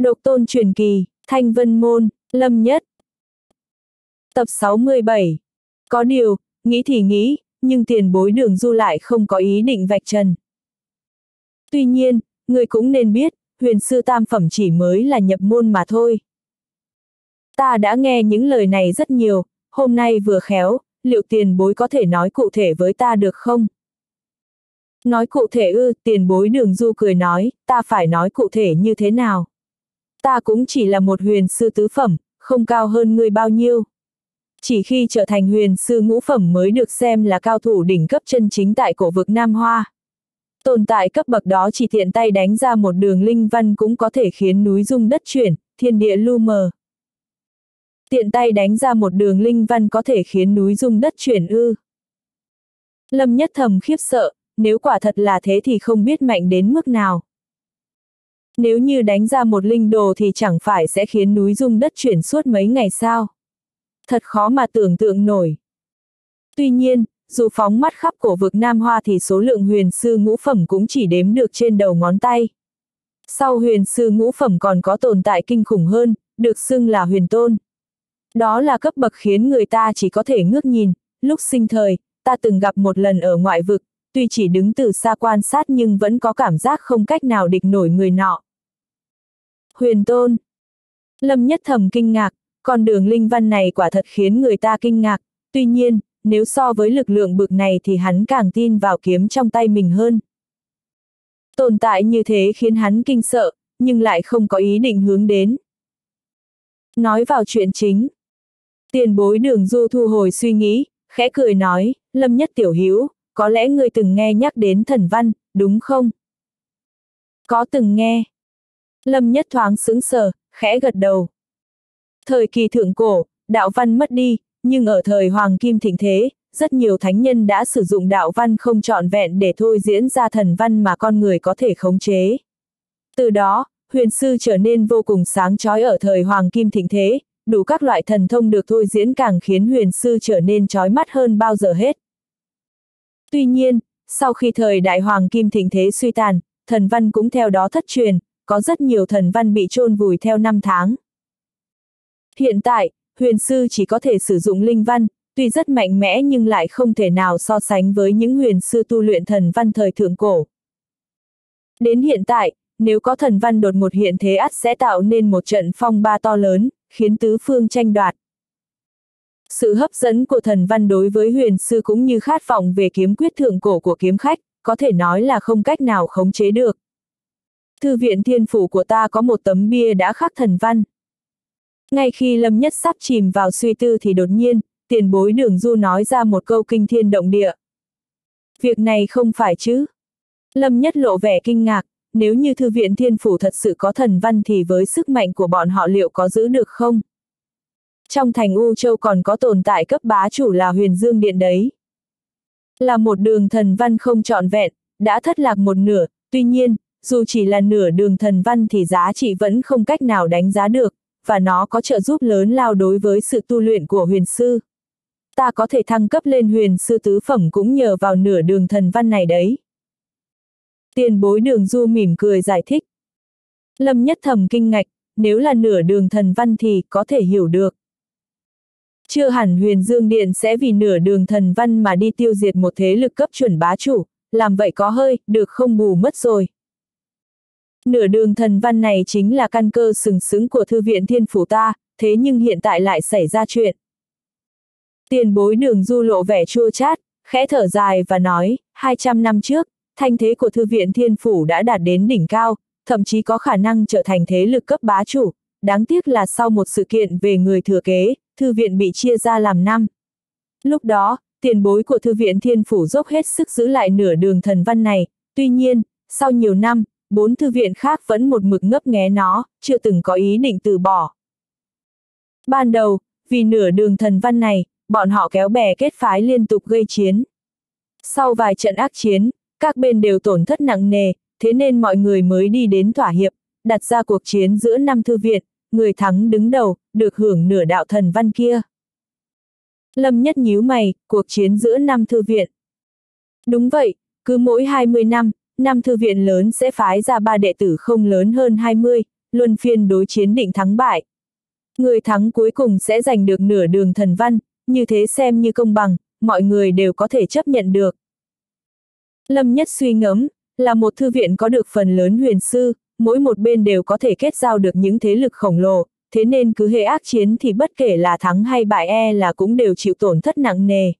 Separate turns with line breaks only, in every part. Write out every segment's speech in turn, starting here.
Độc tôn truyền kỳ, Thanh Vân Môn, Lâm Nhất. Tập 67. Có điều, nghĩ thì nghĩ, nhưng tiền bối Đường Du lại không có ý định vạch trần. Tuy nhiên, người cũng nên biết, huyền sư tam phẩm chỉ mới là nhập môn mà thôi. Ta đã nghe những lời này rất nhiều, hôm nay vừa khéo, liệu tiền bối có thể nói cụ thể với ta được không? Nói cụ thể ư? Tiền bối Đường Du cười nói, ta phải nói cụ thể như thế nào? Ta cũng chỉ là một huyền sư tứ phẩm, không cao hơn ngươi bao nhiêu. Chỉ khi trở thành huyền sư ngũ phẩm mới được xem là cao thủ đỉnh cấp chân chính tại cổ vực Nam Hoa. Tồn tại cấp bậc đó chỉ tiện tay đánh ra một đường linh văn cũng có thể khiến núi rung đất chuyển, thiên địa lu mờ. Tiện tay đánh ra một đường linh văn có thể khiến núi rung đất chuyển ư? Lâm Nhất thầm khiếp sợ, nếu quả thật là thế thì không biết mạnh đến mức nào. Nếu như đánh ra một linh đồ thì chẳng phải sẽ khiến núi rung đất chuyển suốt mấy ngày sao? Thật khó mà tưởng tượng nổi. Tuy nhiên, dù phóng mắt khắp cổ vực Nam Hoa thì số lượng huyền sư ngũ phẩm cũng chỉ đếm được trên đầu ngón tay. Sau huyền sư ngũ phẩm còn có tồn tại kinh khủng hơn, được xưng là huyền tôn. Đó là cấp bậc khiến người ta chỉ có thể ngước nhìn. Lúc sinh thời, ta từng gặp một lần ở ngoại vực, tuy chỉ đứng từ xa quan sát nhưng vẫn có cảm giác không cách nào địch nổi người nọ. Huyền tôn. Lâm Nhất thầm kinh ngạc, con đường linh văn này quả thật khiến người ta kinh ngạc. Tuy nhiên, nếu so với lực lượng bực này thì hắn càng tin vào kiếm trong tay mình hơn. Tồn tại như thế khiến hắn kinh sợ, nhưng lại không có ý định hướng đến. Nói vào chuyện chính. Tiền bối Đường Du thu hồi suy nghĩ, khẽ cười nói, Lâm Nhất tiểu hữu, có lẽ ngươi từng nghe nhắc đến thần văn, đúng không? Có từng nghe. Lâm Nhất thoáng sững sờ, khẽ gật đầu. Thời kỳ thượng cổ, đạo văn mất đi, nhưng ở thời Hoàng Kim thịnh thế, rất nhiều thánh nhân đã sử dụng đạo văn không trọn vẹn để thôi diễn ra thần văn mà con người có thể khống chế. Từ đó, huyền sư trở nên vô cùng sáng chói ở thời Hoàng Kim thịnh thế, đủ các loại thần thông được thôi diễn càng khiến huyền sư trở nên chói mắt hơn bao giờ hết. Tuy nhiên, sau khi thời Đại Hoàng Kim thịnh thế suy tàn, thần văn cũng theo đó thất truyền, có rất nhiều thần văn bị chôn vùi theo năm tháng. Hiện tại, huyền sư chỉ có thể sử dụng linh văn, tuy rất mạnh mẽ nhưng lại không thể nào so sánh với những huyền sư tu luyện thần văn thời thượng cổ. Đến hiện tại, nếu có thần văn đột ngột hiện thế ắt sẽ tạo nên một trận phong ba to lớn, khiến tứ phương tranh đoạt. Sự hấp dẫn của thần văn đối với huyền sư cũng như khát vọng về kiếm quyết thượng cổ của kiếm khách, có thể nói là không cách nào khống chế được. Thư viện thiên phủ của ta có một tấm bia đã khắc thần văn. Ngay khi Lâm Nhất sắp chìm vào suy tư thì đột nhiên, tiền bối Đường Du nói ra một câu kinh thiên động địa. Việc này không phải chứ? Lâm Nhất lộ vẻ kinh ngạc, nếu như thư viện thiên phủ thật sự có thần văn thì với sức mạnh của bọn họ liệu có giữ được không? Trong thành U Châu còn có tồn tại cấp bá chủ là Huyền Dương Điện đấy. Là một đường thần văn không trọn vẹn, đã thất lạc một nửa, tuy nhiên, dù chỉ là nửa đường thần văn thì giá trị vẫn không cách nào đánh giá được, và nó có trợ giúp lớn lao đối với sự tu luyện của huyền sư. Ta có thể thăng cấp lên huyền sư tứ phẩm cũng nhờ vào nửa đường thần văn này đấy. Tiền bối Đường Du mỉm cười giải thích. Lâm Nhất thầm kinh ngạc, nếu là nửa đường thần văn thì có thể hiểu được. Chưa hẳn Huyền Dương Điện sẽ vì nửa đường thần văn mà đi tiêu diệt một thế lực cấp chuẩn bá chủ, làm vậy có hơi, được không bù mất rồi. Nửa đường thần văn này chính là căn cơ sừng sững của thư viện thiên phủ ta, thế nhưng hiện tại lại xảy ra chuyện. Tiền bối Đường Du lộ vẻ chua chát, khẽ thở dài và nói, 200 năm trước, thanh thế của thư viện thiên phủ đã đạt đến đỉnh cao, thậm chí có khả năng trở thành thế lực cấp bá chủ, đáng tiếc là sau một sự kiện về người thừa kế, thư viện bị chia ra làm 5. Lúc đó, tiền bối của thư viện thiên phủ dốc hết sức giữ lại nửa đường thần văn này, tuy nhiên, sau nhiều năm, 4 thư viện khác vẫn một mực ngấp nghé nó, chưa từng có ý định từ bỏ. Ban đầu, vì nửa đường thần văn này, bọn họ kéo bè kết phái liên tục gây chiến. Sau vài trận ác chiến, các bên đều tổn thất nặng nề, thế nên mọi người mới đi đến thỏa hiệp, đặt ra cuộc chiến giữa 5 thư viện, người thắng đứng đầu, được hưởng nửa đạo thần văn kia. Lâm Nhất nhíu mày, cuộc chiến giữa 5 thư viện. Đúng vậy, cứ mỗi 20 năm, 5 thư viện lớn sẽ phái ra 3 đệ tử không lớn hơn 20, luân phiên đối chiến định thắng bại. Người thắng cuối cùng sẽ giành được nửa đường thần văn, như thế xem như công bằng, mọi người đều có thể chấp nhận được. Lâm Nhất suy ngẫm, là một thư viện có được phần lớn huyền sư, mỗi một bên đều có thể kết giao được những thế lực khổng lồ, thế nên cứ hễ ác chiến thì bất kể là thắng hay bại là cũng đều chịu tổn thất nặng nề.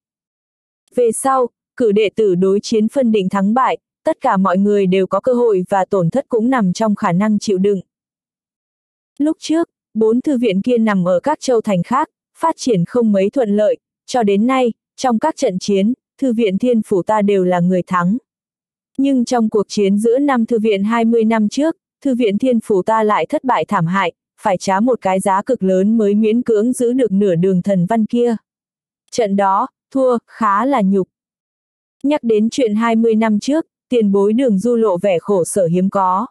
Về sau, cử đệ tử đối chiến phân định thắng bại, tất cả mọi người đều có cơ hội và tổn thất cũng nằm trong khả năng chịu đựng. Lúc trước, 4 thư viện kia nằm ở các châu thành khác, phát triển không mấy thuận lợi, cho đến nay, trong các trận chiến, thư viện Thiên Phủ ta đều là người thắng. Nhưng trong cuộc chiến giữa 5 thư viện 20 năm trước, thư viện Thiên Phủ ta lại thất bại thảm hại, phải trả một cái giá cực lớn mới miễn cưỡng giữ được nửa đường thần văn kia. Trận đó, thua, khá là nhục. Nhắc đến chuyện 20 năm trước, tiền bối Đường Du lộ vẻ khổ sở hiếm có.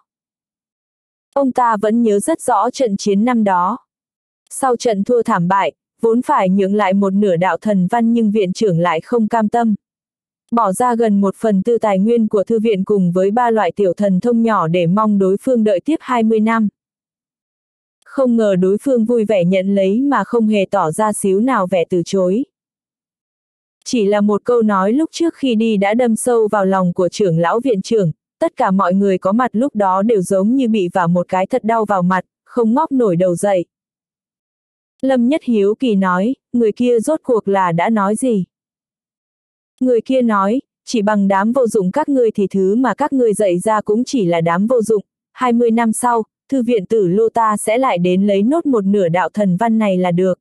Ông ta vẫn nhớ rất rõ trận chiến năm đó. Sau trận thua thảm bại, vốn phải nhượng lại một nửa đạo thần văn nhưng viện trưởng lại không cam tâm. Bỏ ra gần 1/4 tài nguyên của thư viện cùng với 3 loại tiểu thần thông nhỏ để mong đối phương đợi tiếp 20 năm. Không ngờ đối phương vui vẻ nhận lấy mà không hề tỏ ra xíu nào vẻ từ chối. Chỉ là một câu nói lúc trước khi đi đã đâm sâu vào lòng của trưởng lão viện trưởng, tất cả mọi người có mặt lúc đó đều giống như bị vả một cái thật đau vào mặt, không ngóc nổi đầu dậy. Lâm Nhất hiếu kỳ nói, người kia rốt cuộc là đã nói gì? Người kia nói, chỉ bằng đám vô dụng các ngươi thì thứ mà các ngươi dạy ra cũng chỉ là đám vô dụng, 20 năm sau, thư viện Tử Lô ta sẽ lại đến lấy nốt một nửa đạo thần văn này là được.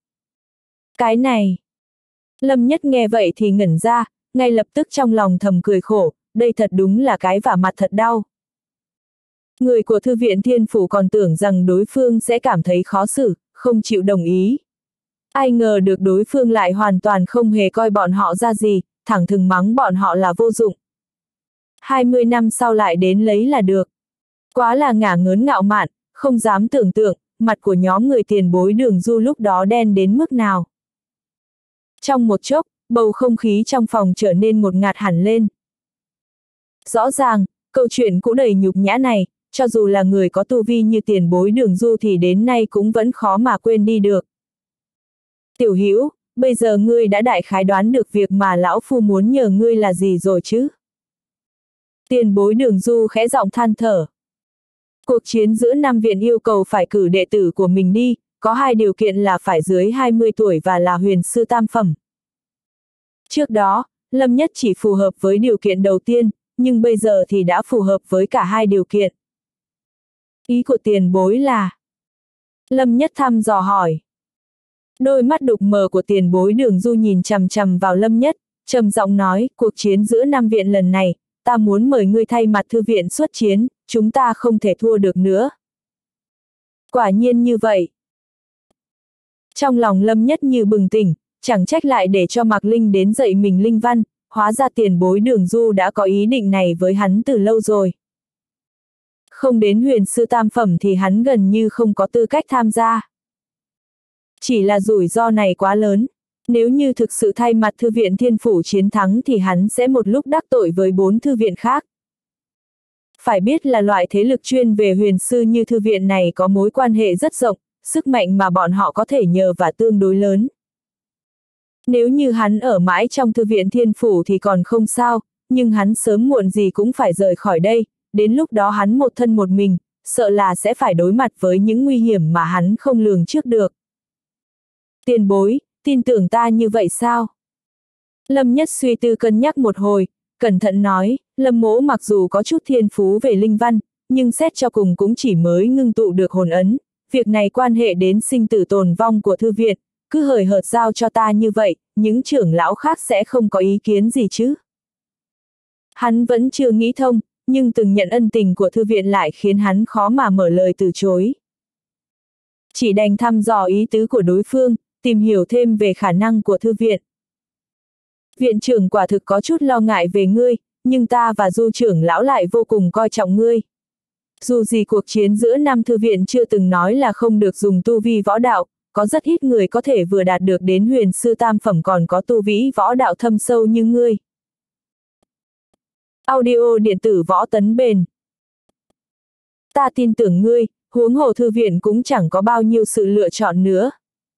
Cái này. Lâm Nhất nghe vậy thì ngẩn ra, ngay lập tức trong lòng thầm cười khổ, đây thật đúng là cái vả mặt thật đau. Người của thư viện Thiên Phủ còn tưởng rằng đối phương sẽ cảm thấy khó xử, không chịu đồng ý. Ai ngờ được đối phương lại hoàn toàn không hề coi bọn họ ra gì, thẳng thừng mắng bọn họ là vô dụng. 20 năm sau lại đến lấy là được. Quá là ngả ngớn ngạo mạn, không dám tưởng tượng, mặt của nhóm người tiền bối Đường Du lúc đó đen đến mức nào. Trong một chốc, bầu không khí trong phòng trở nên ngột ngạt hẳn lên. Rõ ràng, câu chuyện cũ đầy nhục nhã này, cho dù là người có tu vi như tiền bối Đường Du thì đến nay cũng vẫn khó mà quên đi được. Tiểu Hữu, bây giờ ngươi đã đại khái đoán được việc mà lão phu muốn nhờ ngươi là gì rồi chứ? Tiền bối Đường Du khẽ giọng than thở. Cuộc chiến giữa năm viện yêu cầu phải cử đệ tử của mình đi, có 2 điều kiện là phải dưới 20 tuổi và là huyền sư tam phẩm. Trước đó, Lâm Nhất chỉ phù hợp với điều kiện đầu tiên, nhưng bây giờ thì đã phù hợp với cả 2 điều kiện. Ý của tiền bối là? Lâm Nhất thăm dò hỏi. Đôi mắt đục mờ của tiền bối Đường Du nhìn chằm chằm vào Lâm Nhất, trầm giọng nói, cuộc chiến giữa 5 viện lần này, ta muốn mời ngươi thay mặt thư viện xuất chiến, chúng ta không thể thua được nữa. Quả nhiên như vậy. Trong lòng Lâm Nhất như bừng tỉnh, chẳng trách lại để cho Mạc Linh đến dạy mình linh văn, hóa ra tiền bối Đường Du đã có ý định này với hắn từ lâu rồi. Không đến huyền sư tam phẩm thì hắn gần như không có tư cách tham gia. Chỉ là rủi ro này quá lớn, nếu như thực sự thay mặt thư viện Thiên Phủ chiến thắng thì hắn sẽ một lúc đắc tội với 4 thư viện khác. Phải biết là loại thế lực chuyên về huyền sư như thư viện này có mối quan hệ rất rộng, sức mạnh mà bọn họ có thể nhờ và tương đối lớn. Nếu như hắn ở mãi trong thư viện Thiên Phủ thì còn không sao, nhưng hắn sớm muộn gì cũng phải rời khỏi đây, đến lúc đó hắn một thân một mình, sợ là sẽ phải đối mặt với những nguy hiểm mà hắn không lường trước được. Tiền bối, tin tưởng ta như vậy sao? Lâm Nhất suy tư cân nhắc một hồi, cẩn thận nói, Lâm mỗ mặc dù có chút thiên phú về linh văn, nhưng xét cho cùng cũng chỉ mới ngưng tụ được hồn ấn, việc này quan hệ đến sinh tử tồn vong của thư viện, cứ hời hợt giao cho ta như vậy, những trưởng lão khác sẽ không có ý kiến gì chứ? Hắn vẫn chưa nghĩ thông, nhưng từng nhận ân tình của thư viện lại khiến hắn khó mà mở lời từ chối. Chỉ đành thăm dò ý tứ của đối phương, tìm hiểu thêm về khả năng của thư viện. Viện trưởng quả thực có chút lo ngại về ngươi, nhưng ta và Du trưởng lão lại vô cùng coi trọng ngươi. Dù gì cuộc chiến giữa 5 thư viện chưa từng nói là không được dùng tu vi võ đạo, có rất ít người có thể vừa đạt được đến huyền sư tam phẩm còn có tu vi võ đạo thâm sâu như ngươi. Audio điện tử Võ Tấn Bền. ta tin tưởng ngươi, huống hồ thư viện cũng chẳng có bao nhiêu sự lựa chọn nữa.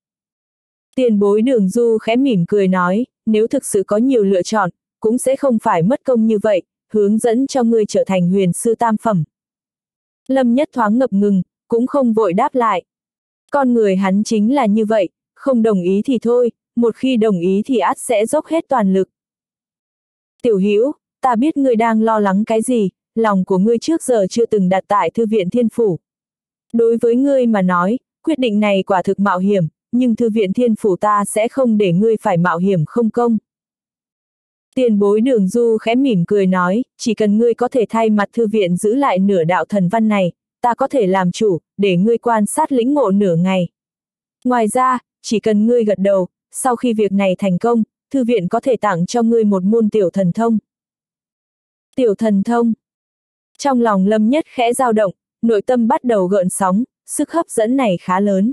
Tiền bối Đường Du khẽ mỉm cười nói, nếu thực sự có nhiều lựa chọn, cũng sẽ không phải mất công như vậy, hướng dẫn cho ngươi trở thành huyền sư tam phẩm. Lâm Nhất thoáng ngập ngừng, cũng không vội đáp lại. Con người hắn chính là như vậy, không đồng ý thì thôi, một khi đồng ý thì ắt sẽ dốc hết toàn lực. Tiểu Hữu, ta biết ngươi đang lo lắng cái gì, lòng của ngươi trước giờ chưa từng đặt tại Thư viện Thiên Phủ. Đối với ngươi mà nói, quyết định này quả thực mạo hiểm, nhưng Thư viện Thiên Phủ ta sẽ không để ngươi phải mạo hiểm không công. Tiền bối Đường Du khẽ mỉm cười nói, chỉ cần ngươi có thể thay mặt thư viện giữ lại nửa đạo thần văn này, ta có thể làm chủ, để ngươi quan sát lĩnh ngộ nửa ngày. Ngoài ra, chỉ cần ngươi gật đầu, sau khi việc này thành công, thư viện có thể tặng cho ngươi một môn tiểu thần thông. Tiểu thần thông. Trong lòng Lâm Nhất khẽ dao động, nội tâm bắt đầu gợn sóng, sức hấp dẫn này khá lớn.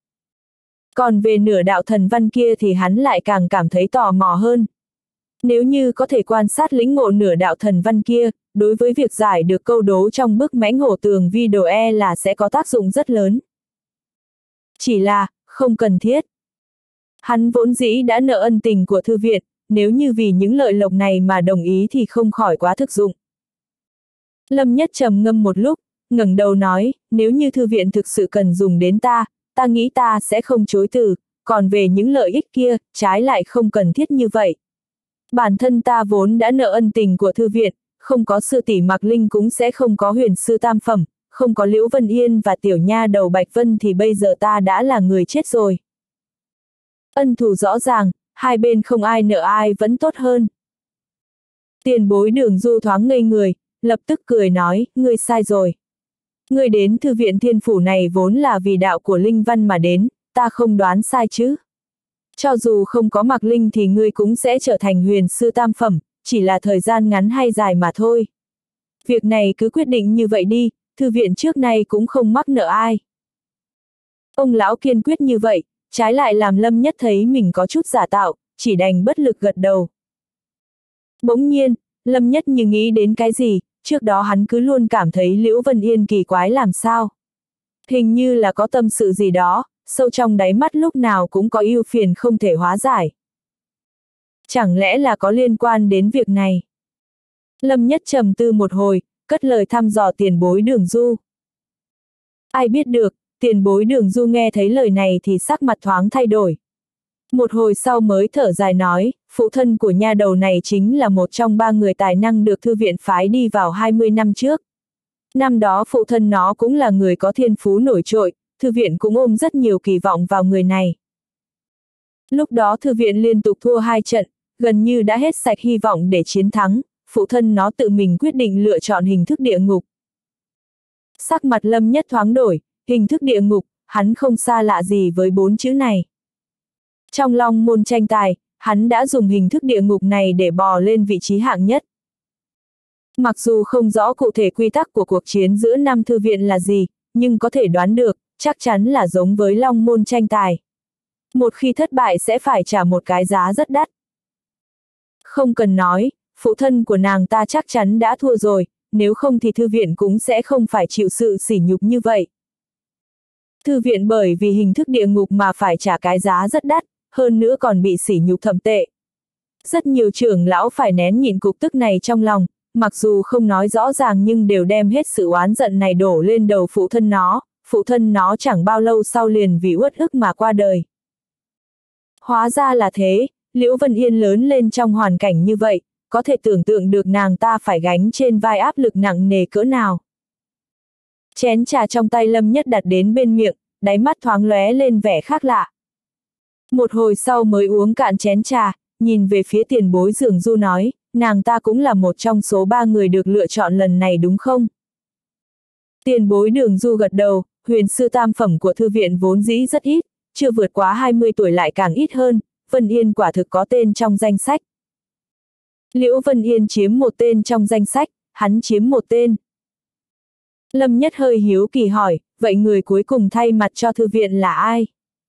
Còn về nửa đạo thần văn kia thì hắn lại càng cảm thấy tò mò hơn. Nếu như có thể quan sát lĩnh ngộ nửa đạo thần văn kia, đối với việc giải được câu đố trong bức mãnh hổ tường vi đồ là sẽ có tác dụng rất lớn. Chỉ là, không cần thiết. Hắn vốn dĩ đã nợ ân tình của thư viện, nếu như vì những lợi lộc này mà đồng ý thì không khỏi quá thực dụng. Lâm Nhất trầm ngâm một lúc, ngẩng đầu nói, nếu như thư viện thực sự cần dùng đến ta nghĩ ta sẽ không chối từ, còn về những lợi ích kia, trái lại không cần thiết như vậy. Bản thân ta vốn đã nợ ân tình của thư viện, không có sư tỷ Mạc Linh cũng sẽ không có huyền sư tam phẩm, không có Liễu Vân Yên và tiểu nha đầu Bạch Vân thì bây giờ ta đã là người chết rồi. Ân thù rõ ràng, hai bên không ai nợ ai vẫn tốt hơn. Tiền bối Đường Du thoáng ngây người, lập tức cười nói, ngươi sai rồi. Ngươi đến thư viện Thiên Phủ này vốn là vì đạo của Linh Văn mà đến, ta không đoán sai chứ. Cho dù không có Mạc Linh thì ngươi cũng sẽ trở thành huyền sư tam phẩm, chỉ là thời gian ngắn hay dài mà thôi. Việc này cứ quyết định như vậy đi, thư viện trước nay cũng không mắc nợ ai. Ông lão kiên quyết như vậy, trái lại làm Lâm Nhất thấy mình có chút giả tạo, chỉ đành bất lực gật đầu. Bỗng nhiên, Lâm Nhất như nghĩ đến cái gì, trước đó hắn cứ luôn cảm thấy Liễu Vân Yên kỳ quái làm sao. Hình như là có tâm sự gì đó, sâu trong đáy mắt lúc nào cũng có ưu phiền không thể hóa giải. Chẳng lẽ là có liên quan đến việc này? Lâm Nhất trầm tư một hồi, cất lời thăm dò tiền bối Đường Du. Ai biết được, tiền bối Đường Du nghe thấy lời này thì sắc mặt thoáng thay đổi. Một hồi sau mới thở dài nói, phụ thân của nha đầu này chính là một trong 3 người tài năng được thư viện phái đi vào 20 năm trước. Năm đó phụ thân nó cũng là người có thiên phú nổi trội, thư viện cũng ôm rất nhiều kỳ vọng vào người này. Lúc đó thư viện liên tục thua 2 trận, gần như đã hết sạch hy vọng để chiến thắng, phụ thân nó tự mình quyết định lựa chọn hình thức địa ngục. Sắc mặt Lâm Nhất thoáng đổi, hình thức địa ngục, hắn không xa lạ gì với 4 chữ này. Trong Long môn tranh tài, hắn đã dùng hình thức địa ngục này để bò lên vị trí hạng nhất. Mặc dù không rõ cụ thể quy tắc của cuộc chiến giữa 5 thư viện là gì, nhưng có thể đoán được, chắc chắn là giống với Long môn tranh tài. Một khi thất bại sẽ phải trả một cái giá rất đắt. Không cần nói, phụ thân của nàng ta chắc chắn đã thua rồi, nếu không thì thư viện cũng sẽ không phải chịu sự sỉ nhục như vậy. Thư viện bởi vì hình thức địa ngục mà phải trả cái giá rất đắt, hơn nữa còn bị sỉ nhục thậm tệ. Rất nhiều trưởng lão phải nén nhịn cục tức này trong lòng, mặc dù không nói rõ ràng nhưng đều đem hết sự oán giận này đổ lên đầu phụ thân nó chẳng bao lâu sau liền vì uất ức mà qua đời. Hóa ra là thế, Liễu Vân Yên lớn lên trong hoàn cảnh như vậy, có thể tưởng tượng được nàng ta phải gánh trên vai áp lực nặng nề cỡ nào. Chén trà trong tay Lâm Nhất đặt đến bên miệng, đáy mắt thoáng lóe lên vẻ khác lạ. Một hồi sau mới uống cạn chén trà, nhìn về phía tiền bối Đường Du nói, nàng ta cũng là một trong số 3 người được lựa chọn lần này đúng không? Tiền bối Đường Du gật đầu, huyền sư tam phẩm của thư viện vốn dĩ rất ít, chưa vượt quá 20 tuổi lại càng ít hơn, Vân Yên quả thực có tên trong danh sách. Liễu Vân Yên chiếm một tên trong danh sách, hắn chiếm một tên. Lâm Nhất hơi hiếu kỳ hỏi, vậy người cuối cùng thay mặt cho thư viện là ai?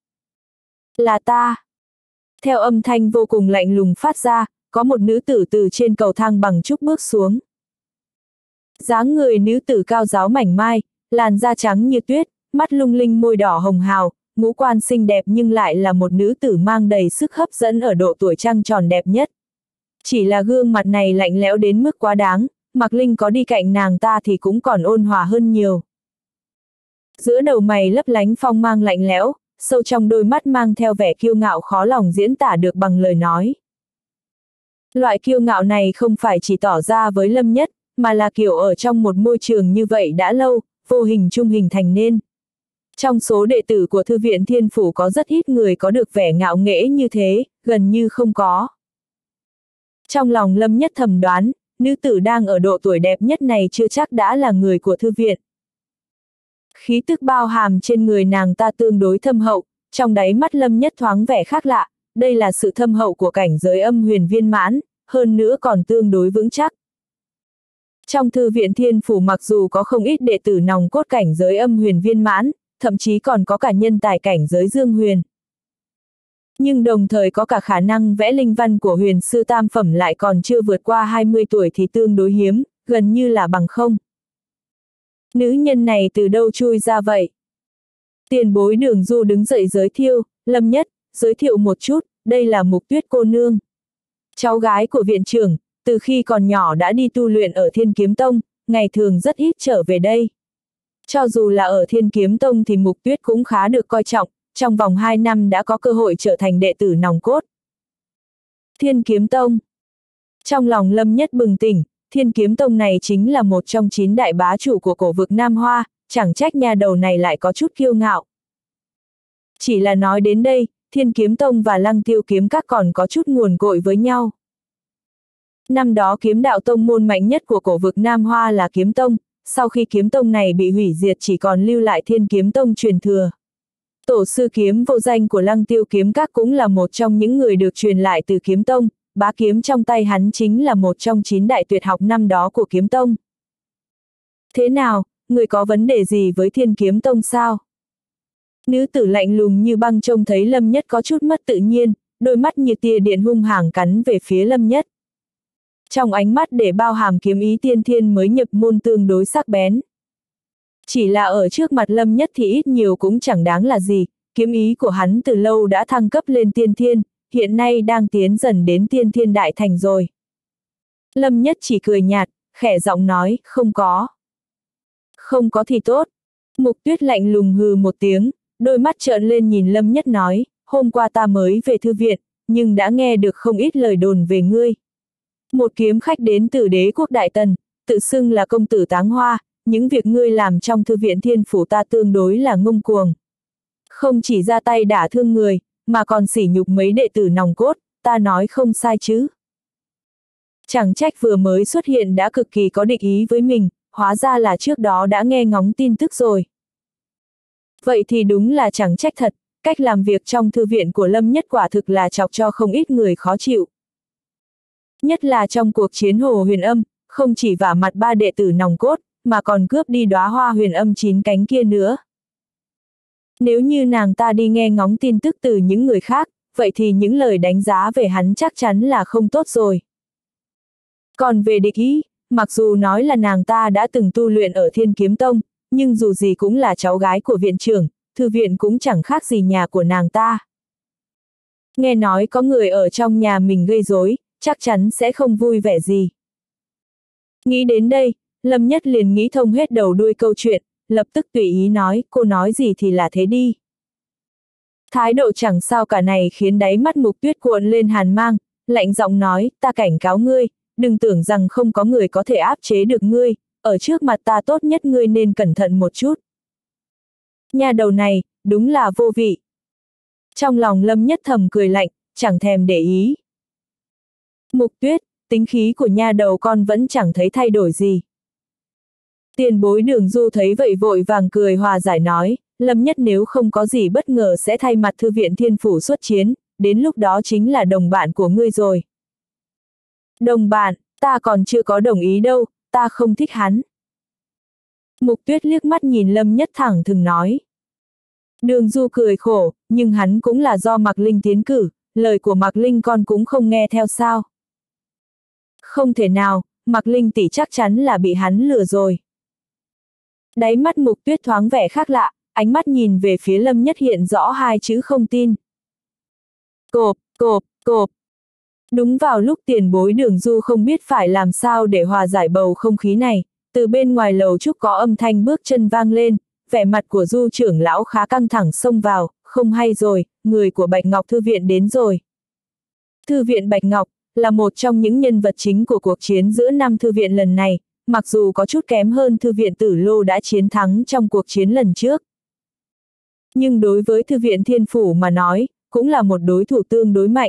Là ta. Theo âm thanh vô cùng lạnh lùng phát ra, có một nữ tử từ trên cầu thang bằng trúc bước xuống. Dáng người nữ tử cao ráo mảnh mai, làn da trắng như tuyết, mắt lung linh môi đỏ hồng hào, ngũ quan xinh đẹp nhưng lại là một nữ tử mang đầy sức hấp dẫn ở độ tuổi trăng tròn đẹp nhất. Chỉ là gương mặt này lạnh lẽo đến mức quá đáng, Mạc Linh có đi cạnh nàng ta thì cũng còn ôn hòa hơn nhiều. Giữa đầu mày lấp lánh phong mang lạnh lẽo, sâu trong đôi mắt mang theo vẻ kiêu ngạo khó lòng diễn tả được bằng lời nói. Loại kiêu ngạo này không phải chỉ tỏ ra với Lâm Nhất, mà là kiểu ở trong một môi trường như vậy đã lâu, vô hình trung hình thành nên. Trong số đệ tử của Thư viện Thiên Phủ có rất ít người có được vẻ ngạo nghễ như thế, gần như không có. Trong lòng Lâm Nhất thầm đoán, nữ tử đang ở độ tuổi đẹp nhất này chưa chắc đã là người của thư viện. Khí tức bao hàm trên người nàng ta tương đối thâm hậu, trong đáy mắt Lâm Nhất thoáng vẻ khác lạ, đây là sự thâm hậu của cảnh giới âm huyền viên mãn, hơn nữa còn tương đối vững chắc. Trong Thư viện Thiên Phủ mặc dù có không ít đệ tử nòng cốt cảnh giới âm huyền viên mãn, thậm chí còn có cả nhân tài cảnh giới dương huyền. Nhưng đồng thời có cả khả năng vẽ linh văn của huyền sư tam phẩm lại còn chưa vượt qua 20 tuổi thì tương đối hiếm, gần như là bằng không. Nữ nhân này từ đâu chui ra vậy? Tiền bối Đường Du đứng dậy giới thiệu, Lâm Nhất, giới thiệu một chút, đây là Mục Tuyết cô nương. Cháu gái của viện trưởng, từ khi còn nhỏ đã đi tu luyện ở Thiên Kiếm Tông, ngày thường rất ít trở về đây. Cho dù là ở Thiên Kiếm Tông thì Mục Tuyết cũng khá được coi trọng, trong vòng 2 năm đã có cơ hội trở thành đệ tử nòng cốt. Thiên Kiếm Tông. Trong lòng Lâm Nhất bừng tỉnh, Thiên Kiếm Tông này chính là một trong 9 đại bá chủ của cổ vực Nam Hoa, chẳng trách nha đầu này lại có chút kiêu ngạo. Chỉ là nói đến đây, Thiên Kiếm Tông và Lăng Tiêu Kiếm Các còn có chút nguồn cội với nhau. Năm đó kiếm đạo tông môn mạnh nhất của cổ vực Nam Hoa là Kiếm Tông, sau khi Kiếm Tông này bị hủy diệt chỉ còn lưu lại Thiên Kiếm Tông truyền thừa. Tổ sư kiếm vô danh của Lăng Tiêu Kiếm Các cũng là một trong những người được truyền lại từ Kiếm Tông, bá kiếm trong tay hắn chính là một trong 9 đại tuyệt học năm đó của Kiếm Tông. Thế nào, người có vấn đề gì với Thiên Kiếm Tông sao? Nữ tử lạnh lùng như băng trông thấy Lâm Nhất có chút mất tự nhiên, đôi mắt như tia điện hung hăng cắn về phía Lâm Nhất. Trong ánh mắt để bao hàm kiếm ý tiên thiên mới nhập môn tương đối sắc bén. Chỉ là ở trước mặt Lâm Nhất thì ít nhiều cũng chẳng đáng là gì, kiếm ý của hắn từ lâu đã thăng cấp lên tiên thiên, hiện nay đang tiến dần đến tiên thiên đại thành rồi. Lâm Nhất chỉ cười nhạt, khẽ giọng nói, không có. Không có thì tốt. Mục Tuyết lạnh lùng hừ một tiếng, đôi mắt trợn lên nhìn Lâm Nhất nói, hôm qua ta mới về thư viện, nhưng đã nghe được không ít lời đồn về ngươi. Một kiếm khách đến từ Đế quốc Đại Tần, tự xưng là công tử Táng Hoa, những việc ngươi làm trong Thư viện Thiên Phủ ta tương đối là ngông cuồng. Không chỉ ra tay đả thương người, mà còn sỉ nhục mấy đệ tử nòng cốt, ta nói không sai chứ. Chẳng trách vừa mới xuất hiện đã cực kỳ có địch ý với mình, hóa ra là trước đó đã nghe ngóng tin tức rồi. Vậy thì đúng là chẳng trách thật, cách làm việc trong thư viện của Lâm Nhất quả thực là chọc cho không ít người khó chịu. Nhất là trong cuộc chiến Hồ Huyền Âm, không chỉ vả mặt 3 đệ tử nòng cốt, mà còn cướp đi đóa hoa huyền âm 9 cánh kia nữa. Nếu như nàng ta đi nghe ngóng tin tức từ những người khác, vậy thì những lời đánh giá về hắn chắc chắn là không tốt rồi. Còn về địch ý, mặc dù nói là nàng ta đã từng tu luyện ở Thiên Kiếm Tông, nhưng dù gì cũng là cháu gái của viện trưởng, thư viện cũng chẳng khác gì nhà của nàng ta. Nghe nói có người ở trong nhà mình gây rối, chắc chắn sẽ không vui vẻ gì. Nghĩ đến đây, Lâm Nhất liền nghĩ thông hết đầu đuôi câu chuyện, lập tức tùy ý nói, cô nói gì thì là thế đi. Thái độ chẳng sao cả này khiến đáy mắt Mục Tuyết cuộn lên hàn mang, lạnh giọng nói, ta cảnh cáo ngươi, đừng tưởng rằng không có người có thể áp chế được ngươi, ở trước mặt ta tốt nhất ngươi nên cẩn thận một chút. Nha đầu này, đúng là vô vị. Trong lòng Lâm Nhất thầm cười lạnh, chẳng thèm để ý. Mục Tuyết, tính khí của nha đầu con vẫn chẳng thấy thay đổi gì. Tiền bối Đường Du thấy vậy vội vàng cười hòa giải nói, Lâm Nhất nếu không có gì bất ngờ sẽ thay mặt Thư viện Thiên Phủ xuất chiến, đến lúc đó chính là đồng bạn của ngươi rồi. Đồng bạn, ta còn chưa có đồng ý đâu, ta không thích hắn. Mục Tuyết liếc mắt nhìn Lâm Nhất thẳng thừng nói. Đường Du cười khổ, nhưng hắn cũng là do Mạc Linh tiến cử, lời của Mạc Linh con cũng không nghe theo sao. Không thể nào, Mạc Linh tỷ chắc chắn là bị hắn lừa rồi. Đáy mắt Mục Tuyết thoáng vẻ khác lạ, ánh mắt nhìn về phía Lâm Nhất hiện rõ hai chữ không tin. Cộp, cộp, cộp. Đúng vào lúc tiền bối Đường Du không biết phải làm sao để hòa giải bầu không khí này, từ bên ngoài lầu chúc có âm thanh bước chân vang lên, vẻ mặt của Du trưởng lão khá căng thẳng xông vào, không hay rồi, người của Bạch Ngọc Thư viện đến rồi. Thư viện Bạch Ngọc là một trong những nhân vật chính của cuộc chiến giữa năm thư viện lần này, mặc dù có chút kém hơn thư viện Tử Lô đã chiến thắng trong cuộc chiến lần trước. Nhưng đối với thư viện Thiên Phủ mà nói, cũng là một đối thủ tương đối mạnh.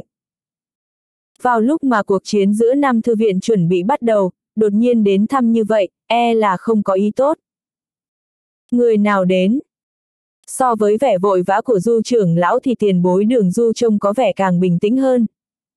Vào lúc mà cuộc chiến giữa năm thư viện chuẩn bị bắt đầu, đột nhiên đến thăm như vậy, là không có ý tốt. Người nào đến? So với vẻ vội vã của Du trưởng lão thì tiền bối Đường Du trông có vẻ càng bình tĩnh hơn.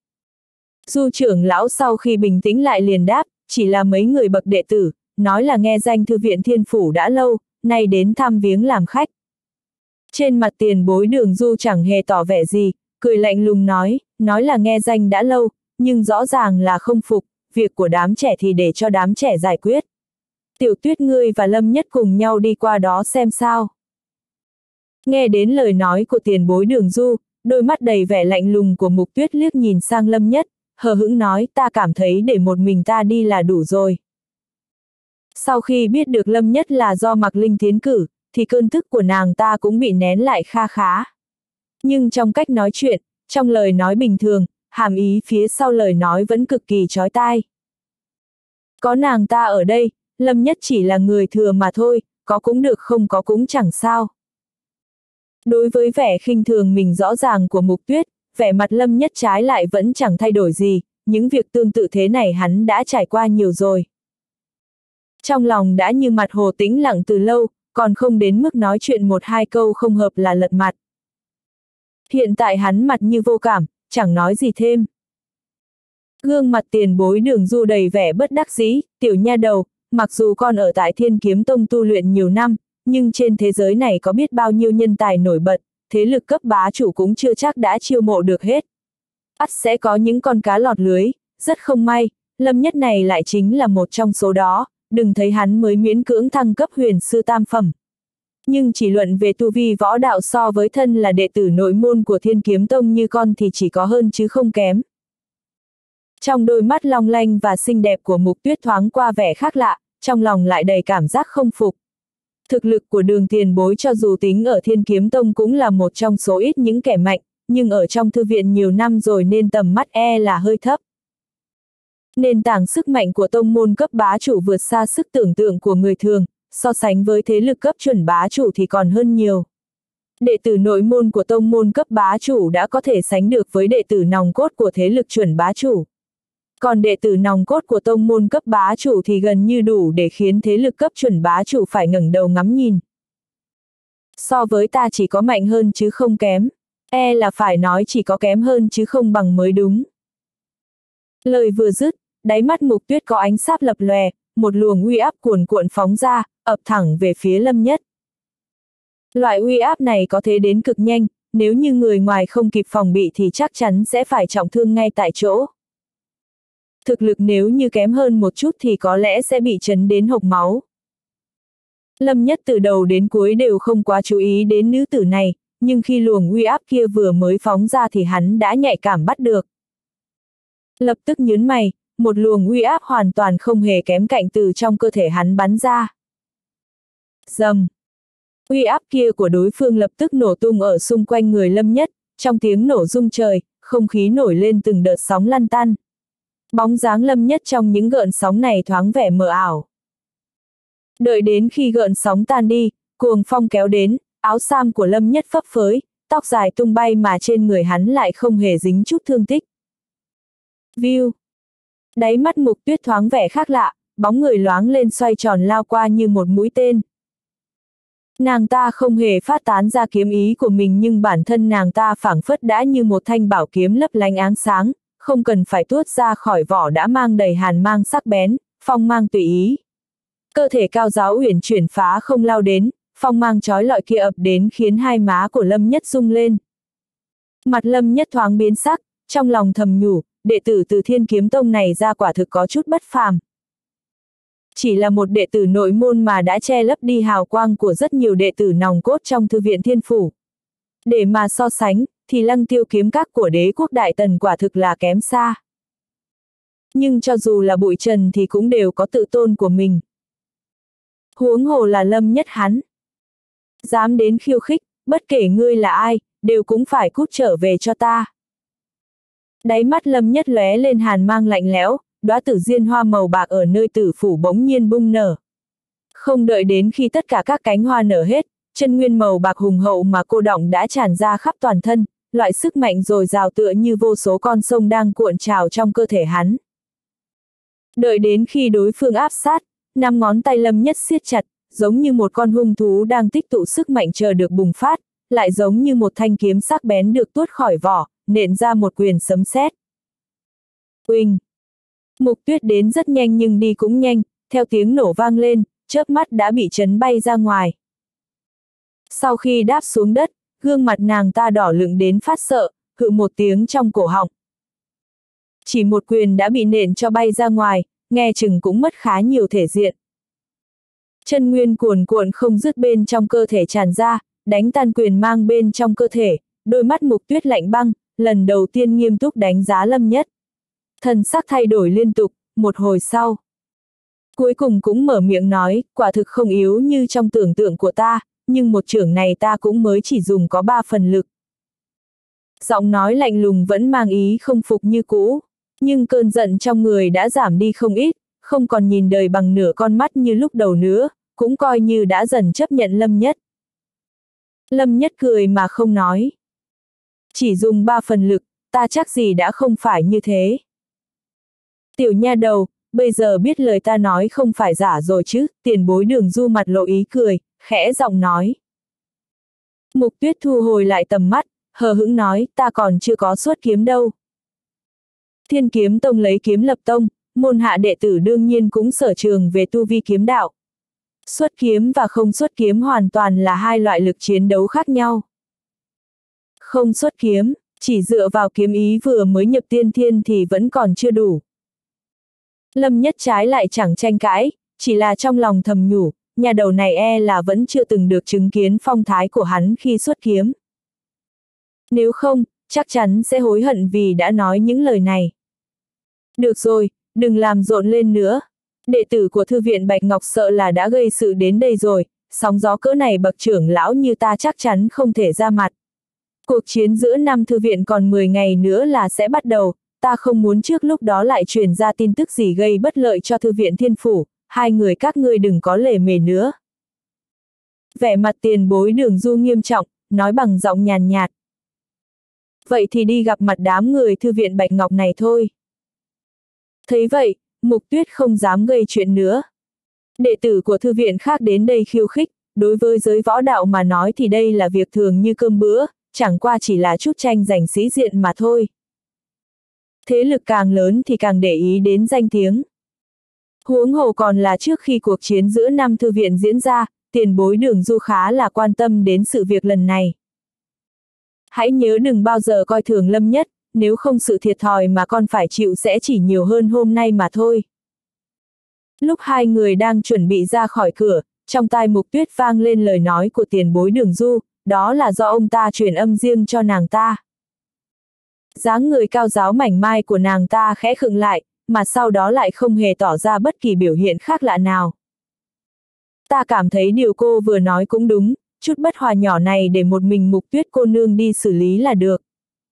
Du trưởng lão sau khi bình tĩnh lại liền đáp, chỉ là mấy người bậc đệ tử, nói là nghe danh thư viện Thiên Phủ đã lâu, nay đến thăm viếng làm khách. Trên mặt tiền bối Đường Du chẳng hề tỏ vẻ gì, cười lạnh lùng nói là nghe danh đã lâu, nhưng rõ ràng là không phục, việc của đám trẻ thì để cho đám trẻ giải quyết. Tiểu Tuyết ngươi và Lâm Nhất cùng nhau đi qua đó xem sao. Nghe đến lời nói của tiền bối Đường Du, đôi mắt đầy vẻ lạnh lùng của Mục Tuyết liếc nhìn sang Lâm Nhất, hờ hững nói ta cảm thấy để một mình ta đi là đủ rồi. Sau khi biết được Lâm Nhất là do Mạc Linh tiến cử, thì cơn tức của nàng ta cũng bị nén lại kha khá. Nhưng trong cách nói chuyện, trong lời nói bình thường, hàm ý phía sau lời nói vẫn cực kỳ chói tai. Có nàng ta ở đây, Lâm Nhất chỉ là người thừa mà thôi, có cũng được không có cũng chẳng sao. Đối với vẻ khinh thường mình rõ ràng của Mục Tuyết, vẻ mặt Lâm Nhất trái lại vẫn chẳng thay đổi gì, những việc tương tự thế này hắn đã trải qua nhiều rồi. Trong lòng đã như mặt hồ tĩnh lặng từ lâu, còn không đến mức nói chuyện một hai câu không hợp là lật mặt. Hiện tại hắn mặt như vô cảm, chẳng nói gì thêm. Gương mặt tiền bối Đường Du đầy vẻ bất đắc dĩ, tiểu nha đầu, mặc dù con ở tại Thiên Kiếm Tông tu luyện nhiều năm, nhưng trên thế giới này có biết bao nhiêu nhân tài nổi bật, thế lực cấp bá chủ cũng chưa chắc đã chiêu mộ được hết. Ắt sẽ có những con cá lọt lưới, rất không may, Lâm Nhất này lại chính là một trong số đó, đừng thấy hắn mới miễn cưỡng thăng cấp huyền sư tam phẩm. Nhưng chỉ luận về tu vi võ đạo so với thân là đệ tử nội môn của Thiên Kiếm Tông như con thì chỉ có hơn chứ không kém. Trong đôi mắt long lanh và xinh đẹp của Mục Tuyết thoáng qua vẻ khác lạ, trong lòng lại đầy cảm giác không phục. Thực lực của Đường tiền bối cho dù tính ở Thiên Kiếm Tông cũng là một trong số ít những kẻ mạnh, nhưng ở trong thư viện nhiều năm rồi nên tầm mắt là hơi thấp. Nền tảng sức mạnh của tông môn cấp bá chủ vượt xa sức tưởng tượng của người thường, so sánh với thế lực cấp chuẩn bá chủ thì còn hơn nhiều. Đệ tử nội môn của tông môn cấp bá chủ đã có thể sánh được với đệ tử nòng cốt của thế lực chuẩn bá chủ. Còn đệ tử nòng cốt của tông môn cấp bá chủ thì gần như đủ để khiến thế lực cấp chuẩn bá chủ phải ngẩng đầu ngắm nhìn. So với ta chỉ có mạnh hơn chứ không kém, là phải nói chỉ có kém hơn chứ không bằng mới đúng. Lời vừa dứt, đáy mắt Mục Tuyết có ánh sáp lập lòe, một luồng uy áp cuồn cuộn phóng ra, ập thẳng về phía Lâm Nhất. Loại uy áp này có thể đến cực nhanh, nếu như người ngoài không kịp phòng bị thì chắc chắn sẽ phải trọng thương ngay tại chỗ. Thực lực nếu như kém hơn một chút thì có lẽ sẽ bị chấn đến hộc máu. Lâm Nhất từ đầu đến cuối đều không quá chú ý đến nữ tử này, nhưng khi luồng uy áp kia vừa mới phóng ra thì hắn đã nhạy cảm bắt được. Lập tức nhướng mày, một luồng uy áp hoàn toàn không hề kém cạnh từ trong cơ thể hắn bắn ra. Rầm. Uy áp kia của đối phương lập tức nổ tung ở xung quanh người Lâm Nhất, trong tiếng nổ rung trời, không khí nổi lên từng đợt sóng lăn tăn. Bóng dáng Lâm Nhất trong những gợn sóng này thoáng vẻ mờ ảo. Đợi đến khi gợn sóng tan đi, cuồng phong kéo đến, áo sam của Lâm Nhất phấp phới, tóc dài tung bay mà trên người hắn lại không hề dính chút thương tích. View. Đáy mắt Mục Tuyết thoáng vẻ khác lạ, bóng người loáng lên xoay tròn lao qua như một mũi tên. Nàng ta không hề phát tán ra kiếm ý của mình nhưng bản thân nàng ta phảng phất đã như một thanh bảo kiếm lấp lánh áng sáng, không cần phải tuốt ra khỏi vỏ đã mang đầy hàn mang sắc bén, phong mang tùy ý. Cơ thể cao giáo uyển chuyển phá không lao đến, phong mang chói lọi kia ập đến khiến hai má của Lâm Nhất rung lên. Mặt Lâm Nhất thoáng biến sắc, trong lòng thầm nhủ, đệ tử từ Thiên Kiếm Tông này ra quả thực có chút bất phàm. chỉ là một đệ tử nội môn mà đã che lấp đi hào quang của rất nhiều đệ tử nòng cốt trong thư viện Thiên Phủ. Để mà so sánh, thì Lăng Tiêu kiếm các của đế quốc Đại Tần quả thực là kém xa. Nhưng cho dù là bụi trần thì cũng đều có tự tôn của mình. Huống hồ là Lâm Nhất hắn. Dám đến khiêu khích, bất kể ngươi là ai, đều cũng phải cút trở về cho ta. Đáy mắt Lâm Nhất lóe lên hàn mang lạnh lẽo, đóa tử diên hoa màu bạc ở nơi tử phủ bỗng nhiên bung nở. Không đợi đến khi tất cả các cánh hoa nở hết, chân nguyên màu bạc hùng hậu mà cô đọng đã tràn ra khắp toàn thân, loại sức mạnh dồi dào tựa như vô số con sông đang cuộn trào trong cơ thể hắn. Đợi đến khi đối phương áp sát, 5 ngón tay Lâm Nhất siết chặt, giống như một con hung thú đang tích tụ sức mạnh chờ được bùng phát, lại giống như một thanh kiếm sắc bén được tuốt khỏi vỏ, nện ra một quyền sấm sét. Uỳnh! Mục Tuyết đến rất nhanh nhưng đi cũng nhanh, theo tiếng nổ vang lên, chớp mắt đã bị chấn bay ra ngoài. Sau khi đáp xuống đất, gương mặt nàng ta đỏ lựng đến phát sợ, hự một tiếng trong cổ họng. Chỉ một quyền đã bị nện cho bay ra ngoài, nghe chừng cũng mất khá nhiều thể diện. Chân nguyên cuồn cuộn không dứt bên trong cơ thể tràn ra, đánh tan quyền mang bên trong cơ thể, đôi mắt Mục Tuyết lạnh băng, lần đầu tiên nghiêm túc đánh giá Lâm Nhất. Thần sắc thay đổi liên tục, một hồi sau. Cuối cùng cũng mở miệng nói, quả thực không yếu như trong tưởng tượng của ta, nhưng một chưởng này ta cũng mới chỉ dùng có 3 phần lực. Giọng nói lạnh lùng vẫn mang ý không phục như cũ, nhưng cơn giận trong người đã giảm đi không ít, không còn nhìn đời bằng nửa con mắt như lúc đầu nữa, cũng coi như đã dần chấp nhận Lâm Nhất. Lâm Nhất cười mà không nói. Chỉ dùng 3 phần lực, ta chắc gì đã không phải như thế. Tiểu nha đầu, bây giờ biết lời ta nói không phải giả rồi chứ, tiền bối Đường Du mặt lộ ý cười, khẽ giọng nói. Mục Tuyết thu hồi lại tầm mắt, hờ hững nói, ta còn chưa có xuất kiếm đâu. Thiên Kiếm Tông lấy kiếm lập tông, môn hạ đệ tử đương nhiên cũng sở trường về tu vi kiếm đạo. Xuất kiếm và không xuất kiếm hoàn toàn là hai loại lực chiến đấu khác nhau. Không xuất kiếm, chỉ dựa vào kiếm ý vừa mới nhập tiên thiên thì vẫn còn chưa đủ. Lâm Nhất trái lại chẳng tranh cãi, chỉ là trong lòng thầm nhủ, nhà đầu này e là vẫn chưa từng được chứng kiến phong thái của hắn khi xuất kiếm. Nếu không, chắc chắn sẽ hối hận vì đã nói những lời này. Được rồi, đừng làm rộn lên nữa. Đệ tử của thư viện Bạch Ngọc sợ là đã gây sự đến đây rồi, sóng gió cỡ này bậc trưởng lão như ta chắc chắn không thể ra mặt. Cuộc chiến giữa năm thư viện còn 10 ngày nữa là sẽ bắt đầu, ta không muốn trước lúc đó lại truyền ra tin tức gì gây bất lợi cho thư viện Thiên Phủ, hai người các ngươi đừng có lề mề nữa. Vẻ mặt tiền bối Đường Du nghiêm trọng, nói bằng giọng nhàn nhạt. Vậy thì đi gặp mặt đám người thư viện Bạch Ngọc này thôi. Thấy vậy, Mục Tuyết không dám gây chuyện nữa. Đệ tử của thư viện khác đến đây khiêu khích, đối với giới võ đạo mà nói thì đây là việc thường như cơm bữa, chẳng qua chỉ là chút tranh giành sĩ diện mà thôi. Thế lực càng lớn thì càng để ý đến danh tiếng. Huống hồ còn là trước khi cuộc chiến giữa năm thư viện diễn ra, tiền bối Đường Du khá là quan tâm đến sự việc lần này. Hãy nhớ đừng bao giờ coi thường Lâm Nhất, nếu không sự thiệt thòi mà con phải chịu sẽ chỉ nhiều hơn hôm nay mà thôi. Lúc hai người đang chuẩn bị ra khỏi cửa, trong tai Mục Tuyết vang lên lời nói của tiền bối Đường Du, đó là do ông ta truyền âm riêng cho nàng ta. Dáng người cao giáo mảnh mai của nàng ta khẽ khựng lại, mà sau đó lại không hề tỏ ra bất kỳ biểu hiện khác lạ nào. Ta cảm thấy điều cô vừa nói cũng đúng, chút bất hòa nhỏ này để một mình Mục Tuyết cô nương đi xử lý là được.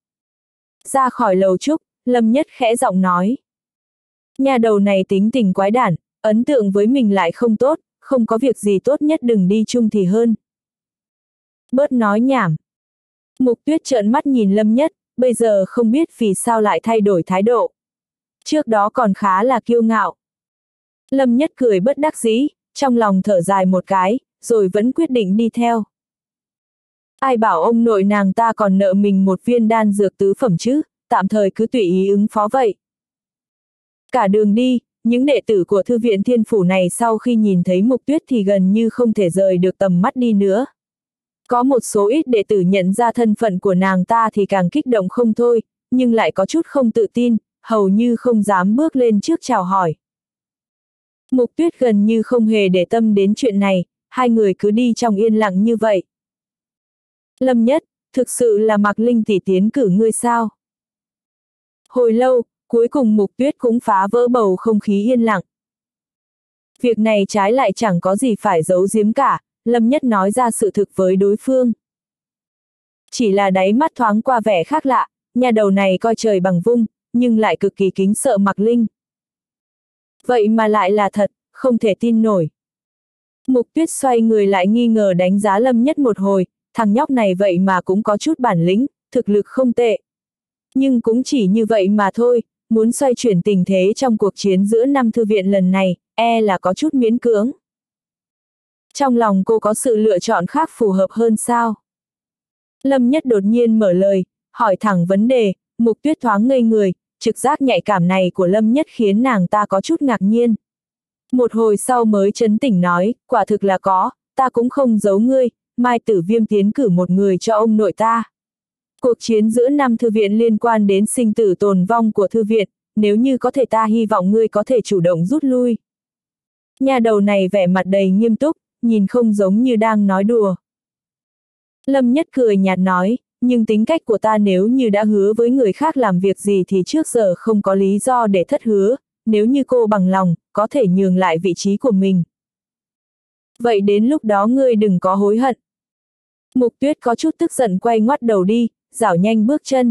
Ra khỏi lầu trúc, Lâm Nhất khẽ giọng nói. Nhà đầu này tính tình quái đản, ấn tượng với mình lại không tốt, không có việc gì tốt nhất đừng đi chung thì hơn. Bớt nói nhảm. Mục Tuyết trợn mắt nhìn Lâm Nhất, bây giờ không biết vì sao lại thay đổi thái độ. Trước đó còn khá là kiêu ngạo. Lâm Nhất cười bất đắc dĩ, trong lòng thở dài một cái, rồi vẫn quyết định đi theo. Ai bảo ông nội nàng ta còn nợ mình một viên đan dược tứ phẩm chứ, tạm thời cứ tùy ý ứng phó vậy. Cả đường đi, những đệ tử của thư viện Thiên Phủ này sau khi nhìn thấy Mục Tuyết thì gần như không thể rời được tầm mắt đi nữa. Có một số ít đệ tử nhận ra thân phận của nàng ta thì càng kích động không thôi, nhưng lại có chút không tự tin, hầu như không dám bước lên trước chào hỏi. Mục Tuyết gần như không hề để tâm đến chuyện này, hai người cứ đi trong yên lặng như vậy. Lâm Nhất, thực sự là Mạc Linh tỷ tiến cử ngươi sao? Hồi lâu, cuối cùng Mục Tuyết cũng phá vỡ bầu không khí yên lặng. Việc này trái lại chẳng có gì phải giấu giếm cả, Lâm Nhất nói ra sự thực với đối phương. Chỉ là đáy mắt thoáng qua vẻ khác lạ, nhà đầu này coi trời bằng vung, nhưng lại cực kỳ kính sợ Mạc Linh. Vậy mà lại là thật, không thể tin nổi. Mục Tuyết xoay người lại nghi ngờ đánh giá Lâm Nhất một hồi, thằng nhóc này vậy mà cũng có chút bản lĩnh, thực lực không tệ. Nhưng cũng chỉ như vậy mà thôi, muốn xoay chuyển tình thế trong cuộc chiến giữa năm thư viện lần này, là có chút miễn cưỡng. Trong lòng cô có sự lựa chọn khác phù hợp hơn sao? Lâm Nhất đột nhiên mở lời, hỏi thẳng vấn đề, Mục Tuyết thoáng ngây người, trực giác nhạy cảm này của Lâm Nhất khiến nàng ta có chút ngạc nhiên. Một hồi sau mới trấn tĩnh nói, quả thực là có, ta cũng không giấu ngươi, Mai Tử Viêm tiến cử một người cho ông nội ta. Cuộc chiến giữa năm thư viện liên quan đến sinh tử tồn vong của thư viện, nếu như có thể ta hy vọng ngươi có thể chủ động rút lui. Nhà đầu này vẻ mặt đầy nghiêm túc, nhìn không giống như đang nói đùa. Lâm Nhất cười nhạt nói, nhưng tính cách của ta nếu như đã hứa với người khác làm việc gì thì trước giờ không có lý do để thất hứa, nếu như cô bằng lòng, có thể nhường lại vị trí của mình. Vậy đến lúc đó ngươi đừng có hối hận. Mục Tuyết có chút tức giận quay ngoắt đầu đi, rảo nhanh bước chân.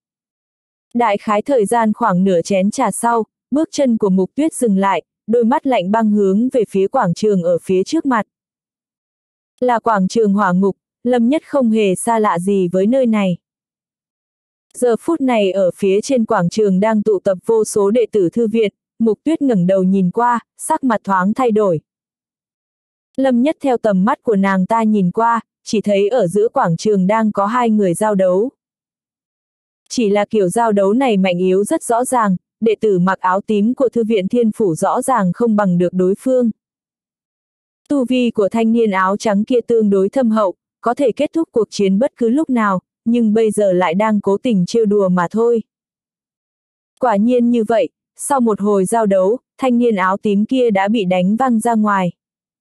Đại khái thời gian khoảng nửa chén trà sau, bước chân của Mục Tuyết dừng lại, đôi mắt lạnh băng hướng về phía quảng trường ở phía trước mặt. Là quảng trường Hỏa Ngục, Lâm Nhất không hề xa lạ gì với nơi này. Giờ phút này ở phía trên quảng trường đang tụ tập vô số đệ tử thư viện, Mục Tuyết ngẩng đầu nhìn qua, sắc mặt thoáng thay đổi. Lâm Nhất theo tầm mắt của nàng ta nhìn qua, chỉ thấy ở giữa quảng trường đang có hai người giao đấu. Chỉ là kiểu giao đấu này mạnh yếu rất rõ ràng, đệ tử mặc áo tím của thư viện Thiên Phủ rõ ràng không bằng được đối phương. Tu vi của thanh niên áo trắng kia tương đối thâm hậu, có thể kết thúc cuộc chiến bất cứ lúc nào, nhưng bây giờ lại đang cố tình trêu đùa mà thôi. Quả nhiên như vậy, sau một hồi giao đấu, thanh niên áo tím kia đã bị đánh văng ra ngoài.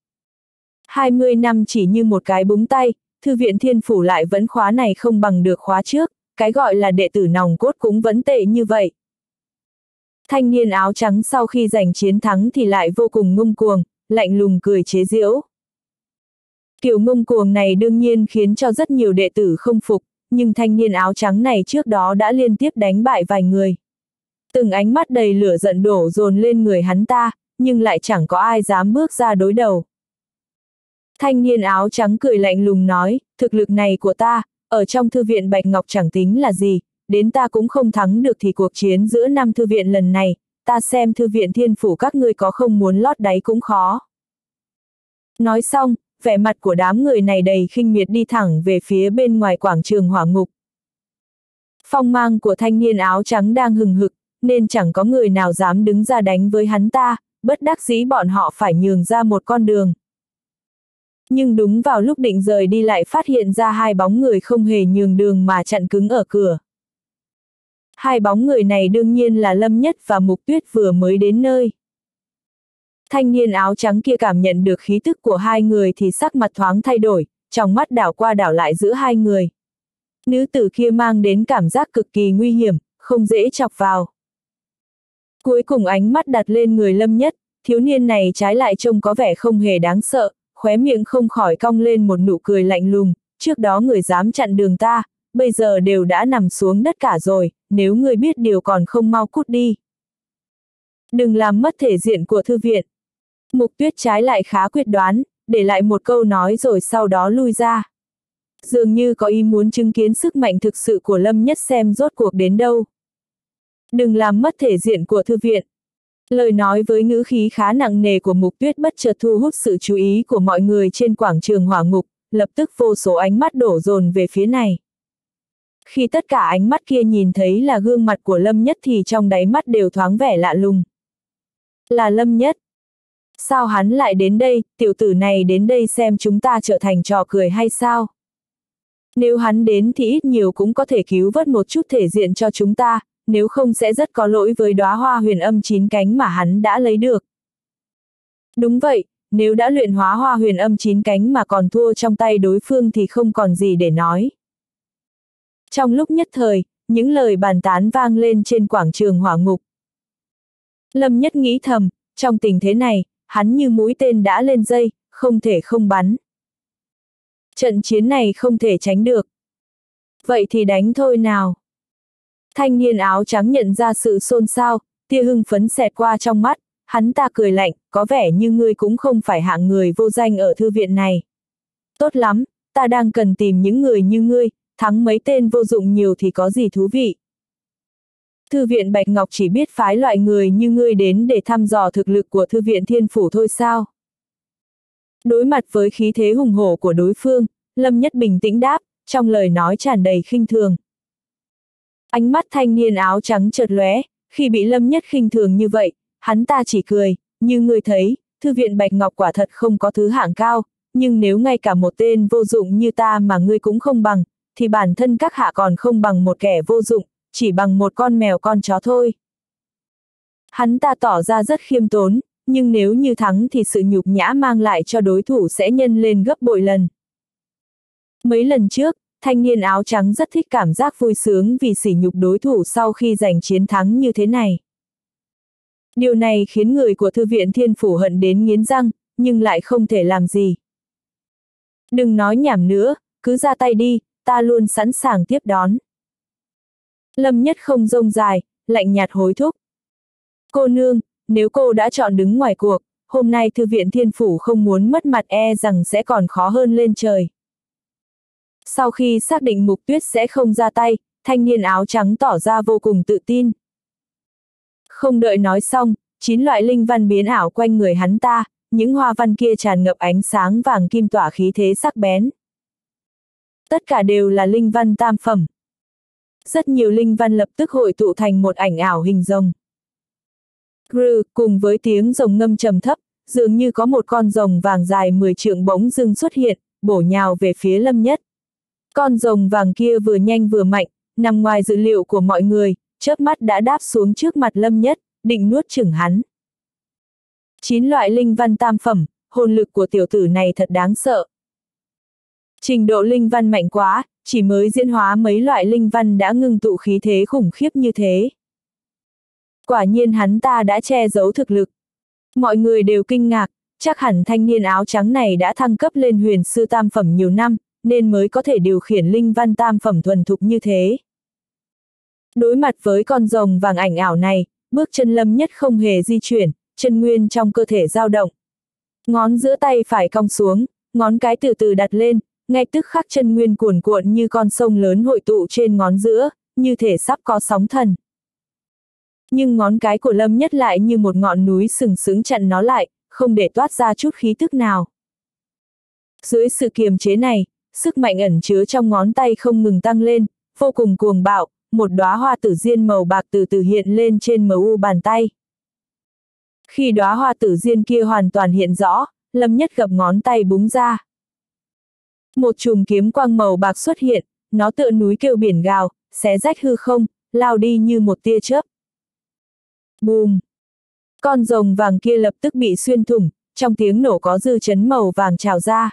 20 năm chỉ như một cái búng tay, thư viện Thiên Phủ lại vẫn khóa này không bằng được khóa trước, cái gọi là đệ tử nòng cốt cũng vẫn tệ như vậy. Thanh niên áo trắng sau khi giành chiến thắng thì lại vô cùng ngông cuồng, lạnh lùng cười chế giễu. Kiểu ngông cuồng này đương nhiên khiến cho rất nhiều đệ tử không phục, nhưng thanh niên áo trắng này trước đó đã liên tiếp đánh bại vài người. Từng ánh mắt đầy lửa giận đổ dồn lên người hắn ta, nhưng lại chẳng có ai dám bước ra đối đầu. Thanh niên áo trắng cười lạnh lùng nói, thực lực này của ta, ở trong thư viện Bạch Ngọc chẳng tính là gì, đến ta cũng không thắng được thì cuộc chiến giữa năm thư viện lần này, ta xem thư viện Thiên Phủ các ngươi có không muốn lót đáy cũng khó. Nói xong, vẻ mặt của đám người này đầy khinh miệt đi thẳng về phía bên ngoài quảng trường Hỏa Ngục. Phong mang của thanh niên áo trắng đang hừng hực, nên chẳng có người nào dám đứng ra đánh với hắn ta, bất đắc dĩ bọn họ phải nhường ra một con đường. Nhưng đúng vào lúc định rời đi lại phát hiện ra hai bóng người không hề nhường đường mà chặn cứng ở cửa. Hai bóng người này đương nhiên là Lâm Nhất và Mục Tuyết vừa mới đến nơi. Thanh niên áo trắng kia cảm nhận được khí tức của hai người thì sắc mặt thoáng thay đổi, trong mắt đảo qua đảo lại giữa hai người. Nữ tử kia mang đến cảm giác cực kỳ nguy hiểm, không dễ chọc vào. Cuối cùng ánh mắt đặt lên người Lâm Nhất, thiếu niên này trái lại trông có vẻ không hề đáng sợ, khóe miệng không khỏi cong lên một nụ cười lạnh lùng, trước đó người dám chặn đường ta, bây giờ đều đã nằm xuống đất cả rồi, nếu người biết điều còn không mau cút đi. Đừng làm mất thể diện của thư viện. Mục Tuyết trái lại khá quyết đoán, để lại một câu nói rồi sau đó lui ra. Dường như có ý muốn chứng kiến sức mạnh thực sự của Lâm Nhất xem rốt cuộc đến đâu. Đừng làm mất thể diện của thư viện. Lời nói với ngữ khí khá nặng nề của Mục Tuyết bất chợt thu hút sự chú ý của mọi người trên quảng trường Hỏa Ngục, lập tức vô số ánh mắt đổ dồn về phía này. Khi tất cả ánh mắt kia nhìn thấy là gương mặt của Lâm Nhất thì trong đáy mắt đều thoáng vẻ lạ lùng. Là Lâm Nhất. Sao hắn lại đến đây, tiểu tử này đến đây xem chúng ta trở thành trò cười hay sao? Nếu hắn đến thì ít nhiều cũng có thể cứu vớt một chút thể diện cho chúng ta, nếu không sẽ rất có lỗi với đóa hoa huyền âm 9 cánh mà hắn đã lấy được. Đúng vậy, nếu đã luyện hóa Hoa Huyền Âm 9 cánh mà còn thua trong tay đối phương thì không còn gì để nói. Trong lúc nhất thời, những lời bàn tán vang lên trên quảng trường hỏa ngục. Lâm Nhất nghĩ thầm, trong tình thế này, hắn như mũi tên đã lên dây, không thể không bắn. Trận chiến này không thể tránh được. Vậy thì đánh thôi nào. Thanh niên áo trắng nhận ra sự xôn xao, tia hưng phấn xẹt qua trong mắt, hắn ta cười lạnh, có vẻ như ngươi cũng không phải hạng người vô danh ở thư viện này. Tốt lắm, ta đang cần tìm những người như ngươi, thắng mấy tên vô dụng nhiều thì có gì thú vị. Thư viện Bạch Ngọc chỉ biết phái loại người như ngươi đến để thăm dò thực lực của thư viện Thiên Phủ thôi sao? Đối mặt với khí thế hùng hổ của đối phương, Lâm Nhất bình tĩnh đáp, trong lời nói tràn đầy khinh thường. Ánh mắt thanh niên áo trắng chợt lóe, khi bị Lâm Nhất khinh thường như vậy, hắn ta chỉ cười, như ngươi thấy, thư viện Bạch Ngọc quả thật không có thứ hạng cao, nhưng nếu ngay cả một tên vô dụng như ta mà ngươi cũng không bằng, thì bản thân các hạ còn không bằng một kẻ vô dụng, chỉ bằng một con mèo con chó thôi. Hắn ta tỏ ra rất khiêm tốn, nhưng nếu như thắng thì sự nhục nhã mang lại cho đối thủ sẽ nhân lên gấp bội lần. Mấy lần trước, thanh niên áo trắng rất thích cảm giác vui sướng vì sỉ nhục đối thủ sau khi giành chiến thắng như thế này. Điều này khiến người của thư viện Thiên Phủ hận đến nghiến răng, nhưng lại không thể làm gì. Đừng nói nhảm nữa, cứ ra tay đi, ta luôn sẵn sàng tiếp đón. Lâm Nhất không rông dài, lạnh nhạt hối thúc. Cô nương, nếu cô đã chọn đứng ngoài cuộc, hôm nay thư viện Thiên Phủ không muốn mất mặt e rằng sẽ còn khó hơn lên trời. Sau khi xác định Mục Tuyết sẽ không ra tay, thanh niên áo trắng tỏ ra vô cùng tự tin. Không đợi nói xong, 9 loại linh văn biến ảo quanh người hắn ta, những hoa văn kia tràn ngập ánh sáng vàng kim tỏa khí thế sắc bén. Tất cả đều là linh văn tam phẩm. Rất nhiều linh văn lập tức hội tụ thành một ảnh ảo hình rồng. Grừ, cùng với tiếng rồng ngâm trầm thấp, dường như có một con rồng vàng dài 10 trượng bỗng dưng xuất hiện, bổ nhào về phía Lâm Nhất. Con rồng vàng kia vừa nhanh vừa mạnh, nằm ngoài dự liệu của mọi người, chớp mắt đã đáp xuống trước mặt Lâm Nhất, định nuốt chửng hắn. 9 loại linh văn tam phẩm, hồn lực của tiểu tử này thật đáng sợ. Trình độ linh văn mạnh quá, chỉ mới diễn hóa mấy loại linh văn đã ngưng tụ khí thế khủng khiếp như thế. Quả nhiên hắn ta đã che giấu thực lực. Mọi người đều kinh ngạc, chắc hẳn thanh niên áo trắng này đã thăng cấp lên huyền sư tam phẩm nhiều năm, nên mới có thể điều khiển linh văn tam phẩm thuần thục như thế. Đối mặt với con rồng vàng ảnh ảo này, bước chân Lâm Nhất không hề di chuyển, chân nguyên trong cơ thể dao động. Ngón giữa tay phải cong xuống, ngón cái từ từ đặt lên, ngay tức khắc chân nguyên cuồn cuộn như con sông lớn hội tụ trên ngón giữa, như thể sắp có sóng thần. Nhưng ngón cái của Lâm Nhất lại như một ngọn núi sừng sững chặn nó lại, không để toát ra chút khí tức nào. Dưới sự kiềm chế này, sức mạnh ẩn chứa trong ngón tay không ngừng tăng lên, vô cùng cuồng bạo, một đóa hoa tử diên màu bạc từ từ hiện lên trên mu bàn tay. Khi đóa hoa tử diên kia hoàn toàn hiện rõ, Lâm Nhất gập ngón tay búng ra. Một chùm kiếm quang màu bạc xuất hiện, nó tựa núi kêu biển gào, xé rách hư không, lao đi như một tia chớp. Bùm! Con rồng vàng kia lập tức bị xuyên thủng, trong tiếng nổ có dư chấn màu vàng trào ra.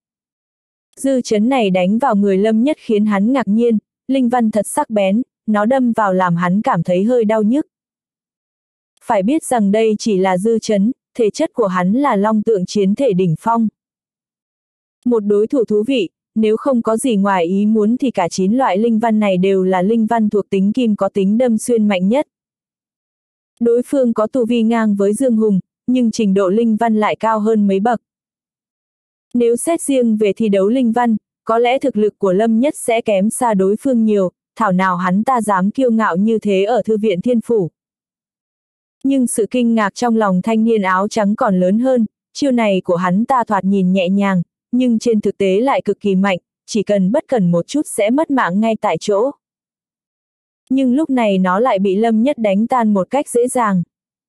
Dư chấn này đánh vào người Lâm Nhất khiến hắn ngạc nhiên, linh văn thật sắc bén, nó đâm vào làm hắn cảm thấy hơi đau nhức. Phải biết rằng đây chỉ là dư chấn, thể chất của hắn là long tượng chiến thể đỉnh phong. Một đối thủ thú vị, nếu không có gì ngoài ý muốn thì cả 9 loại linh văn này đều là linh văn thuộc tính kim có tính đâm xuyên mạnh nhất. Đối phương có tu vi ngang với Dương Hùng, nhưng trình độ linh văn lại cao hơn mấy bậc. Nếu xét riêng về thi đấu linh văn, có lẽ thực lực của Lâm Nhất sẽ kém xa đối phương nhiều, thảo nào hắn ta dám kiêu ngạo như thế ở thư viện Thiên Phủ. Nhưng sự kinh ngạc trong lòng thanh niên áo trắng còn lớn hơn, chiêu này của hắn ta thoạt nhìn nhẹ nhàng, nhưng trên thực tế lại cực kỳ mạnh, chỉ cần bất cẩn một chút sẽ mất mạng ngay tại chỗ. Nhưng lúc này nó lại bị Lâm Nhất đánh tan một cách dễ dàng.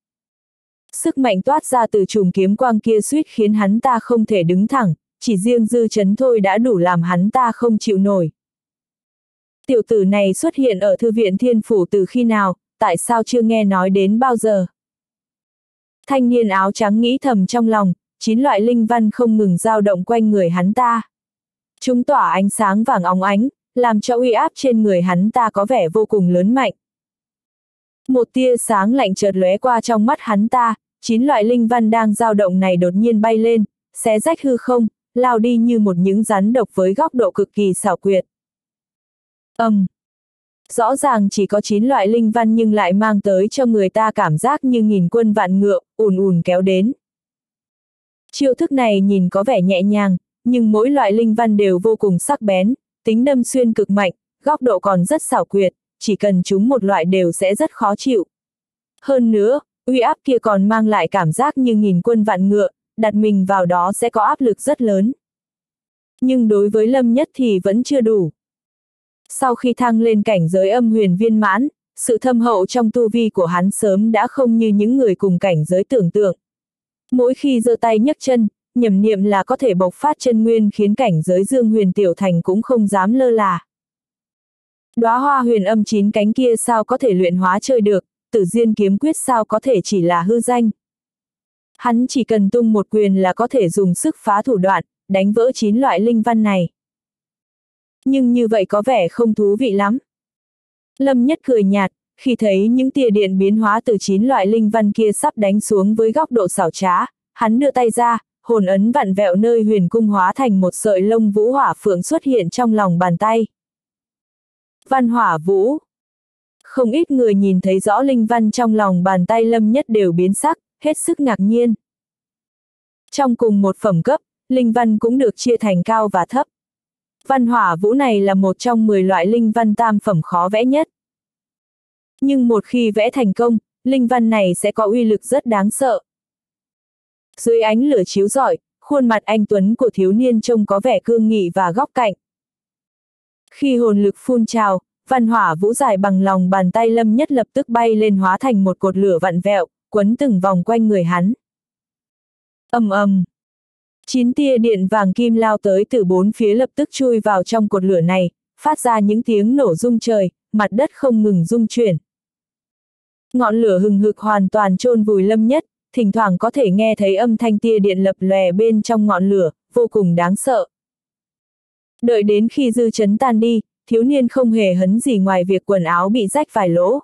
Sức mạnh toát ra từ chùm kiếm quang kia suýt khiến hắn ta không thể đứng thẳng, chỉ riêng dư chấn thôi đã đủ làm hắn ta không chịu nổi. Tiểu tử này xuất hiện ở thư viện Thiên Phủ từ khi nào, tại sao chưa nghe nói đến bao giờ? Thanh niên áo trắng nghĩ thầm trong lòng, 9 loại linh văn không ngừng dao động quanh người hắn ta. Chúng tỏa ánh sáng vàng óng ánh, làm cho uy áp trên người hắn ta có vẻ vô cùng lớn mạnh. Một tia sáng lạnh chợt lóe qua trong mắt hắn ta, 9 loại linh văn đang dao động này đột nhiên bay lên, xé rách hư không, lao đi như một những rắn độc với góc độ cực kỳ xảo quyệt. Rõ ràng chỉ có 9 loại linh văn nhưng lại mang tới cho người ta cảm giác như nghìn quân vạn ngựa, ùn ùn kéo đến. Chiêu thức này nhìn có vẻ nhẹ nhàng, nhưng mỗi loại linh văn đều vô cùng sắc bén, tính đâm xuyên cực mạnh, góc độ còn rất xảo quyệt, chỉ cần chúng một loại đều sẽ rất khó chịu. Hơn nữa, uy áp kia còn mang lại cảm giác như nghìn quân vạn ngựa, đặt mình vào đó sẽ có áp lực rất lớn. Nhưng đối với Lâm Nhất thì vẫn chưa đủ. Sau khi thăng lên cảnh giới âm huyền viên mãn, sự thâm hậu trong tu vi của hắn sớm đã không như những người cùng cảnh giới tưởng tượng. Mỗi khi giơ tay nhấc chân, nhẩm niệm là có thể bộc phát chân nguyên khiến cảnh giới Dương Huyền Tiểu Thành cũng không dám lơ là. Đóa hoa huyền âm 9 cánh kia sao có thể luyện hóa chơi được, Tử Diên kiếm quyết sao có thể chỉ là hư danh. Hắn chỉ cần tung một quyền là có thể dùng sức phá thủ đoạn, đánh vỡ 9 loại linh văn này. Nhưng như vậy có vẻ không thú vị lắm. Lâm Nhất cười nhạt, khi thấy những tia điện biến hóa từ 9 loại linh văn kia sắp đánh xuống với góc độ xảo trá, hắn đưa tay ra, hồn ấn vặn vẹo nơi huyền cung hóa thành một sợi lông vũ hỏa phượng xuất hiện trong lòng bàn tay. Văn hỏa vũ. Không ít người nhìn thấy rõ linh văn trong lòng bàn tay Lâm Nhất đều biến sắc, hết sức ngạc nhiên. Trong cùng một phẩm cấp, linh văn cũng được chia thành cao và thấp. Văn hỏa vũ này là một trong 10 loại linh văn tam phẩm khó vẽ nhất. Nhưng một khi vẽ thành công, linh văn này sẽ có uy lực rất đáng sợ. Dưới ánh lửa chiếu rọi, khuôn mặt anh tuấn của thiếu niên trông có vẻ cương nghị và góc cạnh. Khi hồn lực phun trào, văn hỏa vũ dài bằng lòng bàn tay Lâm Nhất lập tức bay lên hóa thành một cột lửa vặn vẹo, quấn từng vòng quanh người hắn. Ầm ầm. 9 tia điện vàng kim lao tới từ 4 phía lập tức chui vào trong cột lửa này, phát ra những tiếng nổ rung trời, mặt đất không ngừng rung chuyển. Ngọn lửa hừng hực hoàn toàn chôn vùi Lâm Nhất, thỉnh thoảng có thể nghe thấy âm thanh tia điện lập lòe bên trong ngọn lửa, vô cùng đáng sợ. Đợi đến khi dư chấn tan đi, thiếu niên không hề hấn gì ngoài việc quần áo bị rách vài lỗ.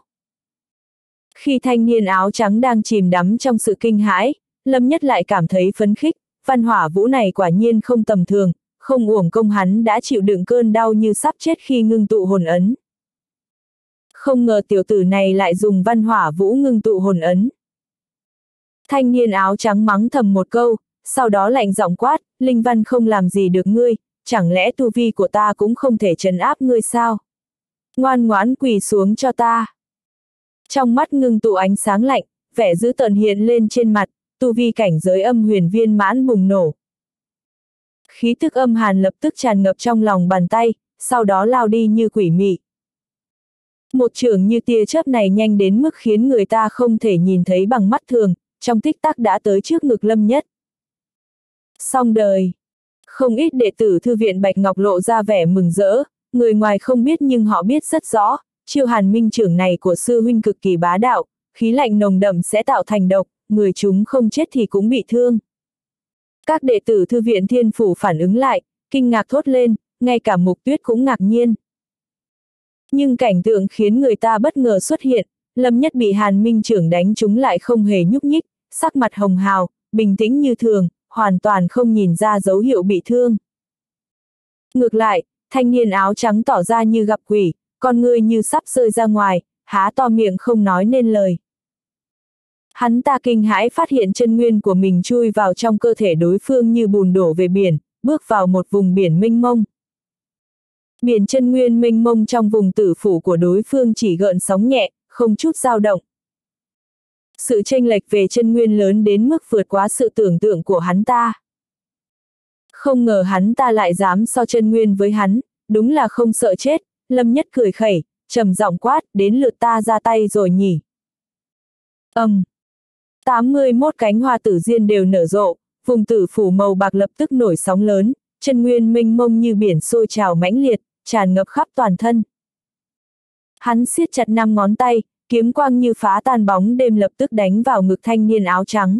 Khi thanh niên áo trắng đang chìm đắm trong sự kinh hãi, Lâm Nhất lại cảm thấy phấn khích, văn hỏa vũ này quả nhiên không tầm thường, không uổng công hắn đã chịu đựng cơn đau như sắp chết khi ngưng tụ hồn ấn. Không ngờ tiểu tử này lại dùng văn hỏa vũ ngưng tụ hồn ấn. Thanh niên áo trắng mắng thầm một câu, sau đó lạnh giọng quát, linh văn không làm gì được ngươi, chẳng lẽ tu vi của ta cũng không thể trấn áp ngươi sao? Ngoan ngoãn quỳ xuống cho ta. Trong mắt ngưng tụ ánh sáng lạnh, vẻ dữ tợn hiện lên trên mặt, tu vi cảnh giới âm huyền viên mãn bùng nổ. Khí tức âm hàn lập tức tràn ngập trong lòng bàn tay, sau đó lao đi như quỷ mị. Một chưởng như tia chớp này nhanh đến mức khiến người ta không thể nhìn thấy bằng mắt thường, trong tích tắc đã tới trước ngực Lâm Nhất. Xong đời. Không ít đệ tử thư viện Bạch Ngọc lộ ra vẻ mừng rỡ, người ngoài không biết nhưng họ biết rất rõ, chiêu hàn minh chưởng này của sư huynh cực kỳ bá đạo, khí lạnh nồng đậm sẽ tạo thành độc, người chúng không chết thì cũng bị thương. Các đệ tử thư viện Thiên Phủ phản ứng lại, kinh ngạc thốt lên, ngay cả Mục Tuyết cũng ngạc nhiên. Nhưng cảnh tượng khiến người ta bất ngờ xuất hiện, Lâm Nhất bị hàn minh chưởng đánh trúng lại không hề nhúc nhích, sắc mặt hồng hào, bình tĩnh như thường, hoàn toàn không nhìn ra dấu hiệu bị thương. Ngược lại, thanh niên áo trắng tỏ ra như gặp quỷ, con ngươi như sắp rơi ra ngoài, há to miệng không nói nên lời. Hắn ta kinh hãi phát hiện chân nguyên của mình chui vào trong cơ thể đối phương như bùn đổ về biển, bước vào một vùng biển mênh mông. Biển chân nguyên mênh mông trong vùng tử phủ của đối phương chỉ gợn sóng nhẹ, không chút dao động. Sự chênh lệch về chân nguyên lớn đến mức vượt quá sự tưởng tượng của hắn ta. Không ngờ hắn ta lại dám so chân nguyên với hắn, đúng là không sợ chết, Lâm Nhất cười khẩy, trầm giọng quát, đến lượt ta ra tay rồi nhỉ. 81 cánh hoa tử diên đều nở rộ, vùng tử phủ màu bạc lập tức nổi sóng lớn, chân nguyên mênh mông như biển sôi trào mãnh liệt, tràn ngập khắp toàn thân. Hắn siết chặt 5 ngón tay, kiếm quang như phá tan bóng đêm lập tức đánh vào ngực thanh niên áo trắng.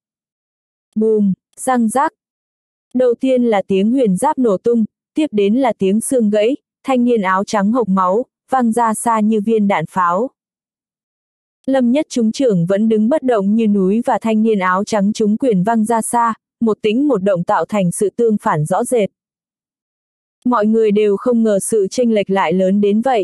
Bùm, răng rác. Đầu tiên là tiếng huyền giáp nổ tung, tiếp đến là tiếng xương gãy, thanh niên áo trắng hộc máu, văng ra xa như viên đạn pháo. Lâm Nhất trúng trưởng vẫn đứng bất động như núi và thanh niên áo trắng trúng quyền văng ra xa, một tĩnh một động tạo thành sự tương phản rõ rệt. Mọi người đều không ngờ sự chênh lệch lại lớn đến vậy.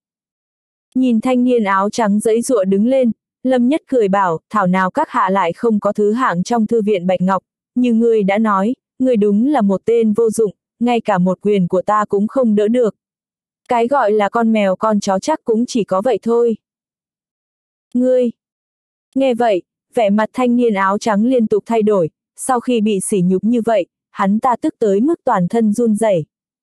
Nhìn thanh niên áo trắng giãy giụa đứng lên, Lâm Nhất cười bảo, thảo nào các hạ lại không có thứ hạng trong thư viện Bạch Ngọc, như ngươi đã nói, ngươi đúng là một tên vô dụng, ngay cả một quyền của ta cũng không đỡ được. Cái gọi là con mèo con chó chắc cũng chỉ có vậy thôi. Ngươi! Nghe vậy, vẻ mặt thanh niên áo trắng liên tục thay đổi, sau khi bị sỉ nhục như vậy, hắn ta tức tới mức toàn thân run rẩy.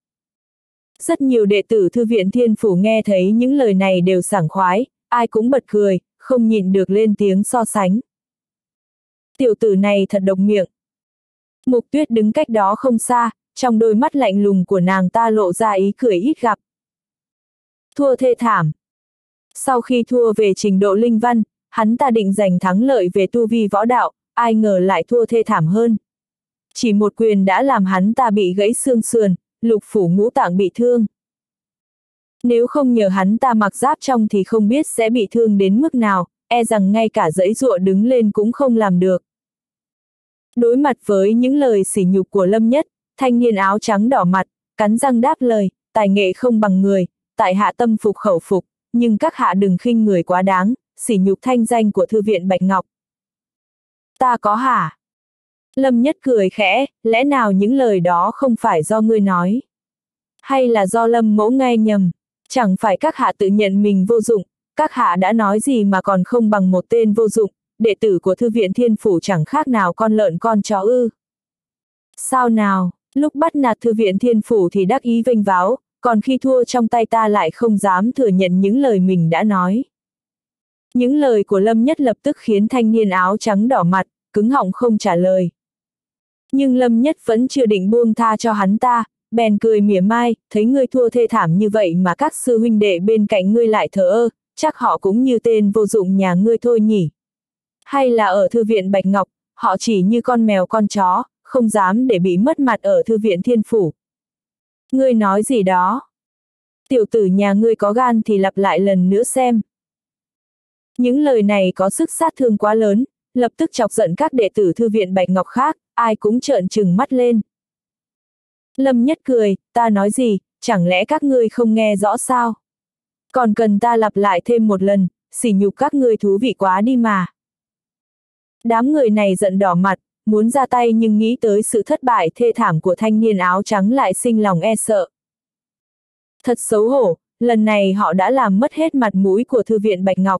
Rất nhiều đệ tử thư viện Thiên Phủ nghe thấy những lời này đều sảng khoái, ai cũng bật cười, không nhịn được lên tiếng so sánh. Tiểu tử này thật độc miệng. Mục Tuyết đứng cách đó không xa, trong đôi mắt lạnh lùng của nàng ta lộ ra ý cười ít gặp. Thua thê thảm. Sau khi thua về trình độ linh văn, hắn ta định giành thắng lợi về tu vi võ đạo, ai ngờ lại thua thê thảm hơn. Chỉ một quyền đã làm hắn ta bị gãy xương sườn, lục phủ ngũ tạng bị thương. Nếu không nhờ hắn ta mặc giáp trong thì không biết sẽ bị thương đến mức nào, e rằng ngay cả giãy giụa đứng lên cũng không làm được. Đối mặt với những lời sỉ nhục của Lâm Nhất, thanh niên áo trắng đỏ mặt, cắn răng đáp lời, tài nghệ không bằng người, tại hạ tâm phục khẩu phục, nhưng các hạ đừng khinh người quá đáng, sỉ nhục thanh danh của thư viện Bạch Ngọc. Ta có hả? Lâm Nhất cười khẽ, lẽ nào những lời đó không phải do ngươi nói? Hay là do Lâm mẫu nghe nhầm? Chẳng phải các hạ tự nhận mình vô dụng, các hạ đã nói gì mà còn không bằng một tên vô dụng, đệ tử của thư viện Thiên Phủ chẳng khác nào con lợn con chó ư? Sao nào, lúc bắt nạt thư viện Thiên Phủ thì đắc ý vênh váo, còn khi thua trong tay ta lại không dám thừa nhận những lời mình đã nói. Những lời của Lâm Nhất lập tức khiến thanh niên áo trắng đỏ mặt, cứng họng không trả lời. Nhưng Lâm Nhất vẫn chưa định buông tha cho hắn ta, bèn cười mỉa mai, thấy ngươi thua thê thảm như vậy mà các sư huynh đệ bên cạnh ngươi lại thờ ơ, chắc họ cũng như tên vô dụng nhà ngươi thôi nhỉ. Hay là ở thư viện Bạch Ngọc, họ chỉ như con mèo con chó, không dám để bị mất mặt ở thư viện Thiên Phủ. Ngươi nói gì đó? Tiểu tử nhà ngươi có gan thì lặp lại lần nữa xem. Những lời này có sức sát thương quá lớn, lập tức chọc giận các đệ tử thư viện Bạch Ngọc khác, ai cũng trợn trừng mắt lên. Lâm Nhất cười, ta nói gì, chẳng lẽ các ngươi không nghe rõ sao? Còn cần ta lặp lại thêm một lần, sỉ nhục các ngươi thú vị quá đi mà. Đám người này giận đỏ mặt, muốn ra tay nhưng nghĩ tới sự thất bại thê thảm của thanh niên áo trắng lại sinh lòng e sợ. Thật xấu hổ, lần này họ đã làm mất hết mặt mũi của thư viện Bạch Ngọc.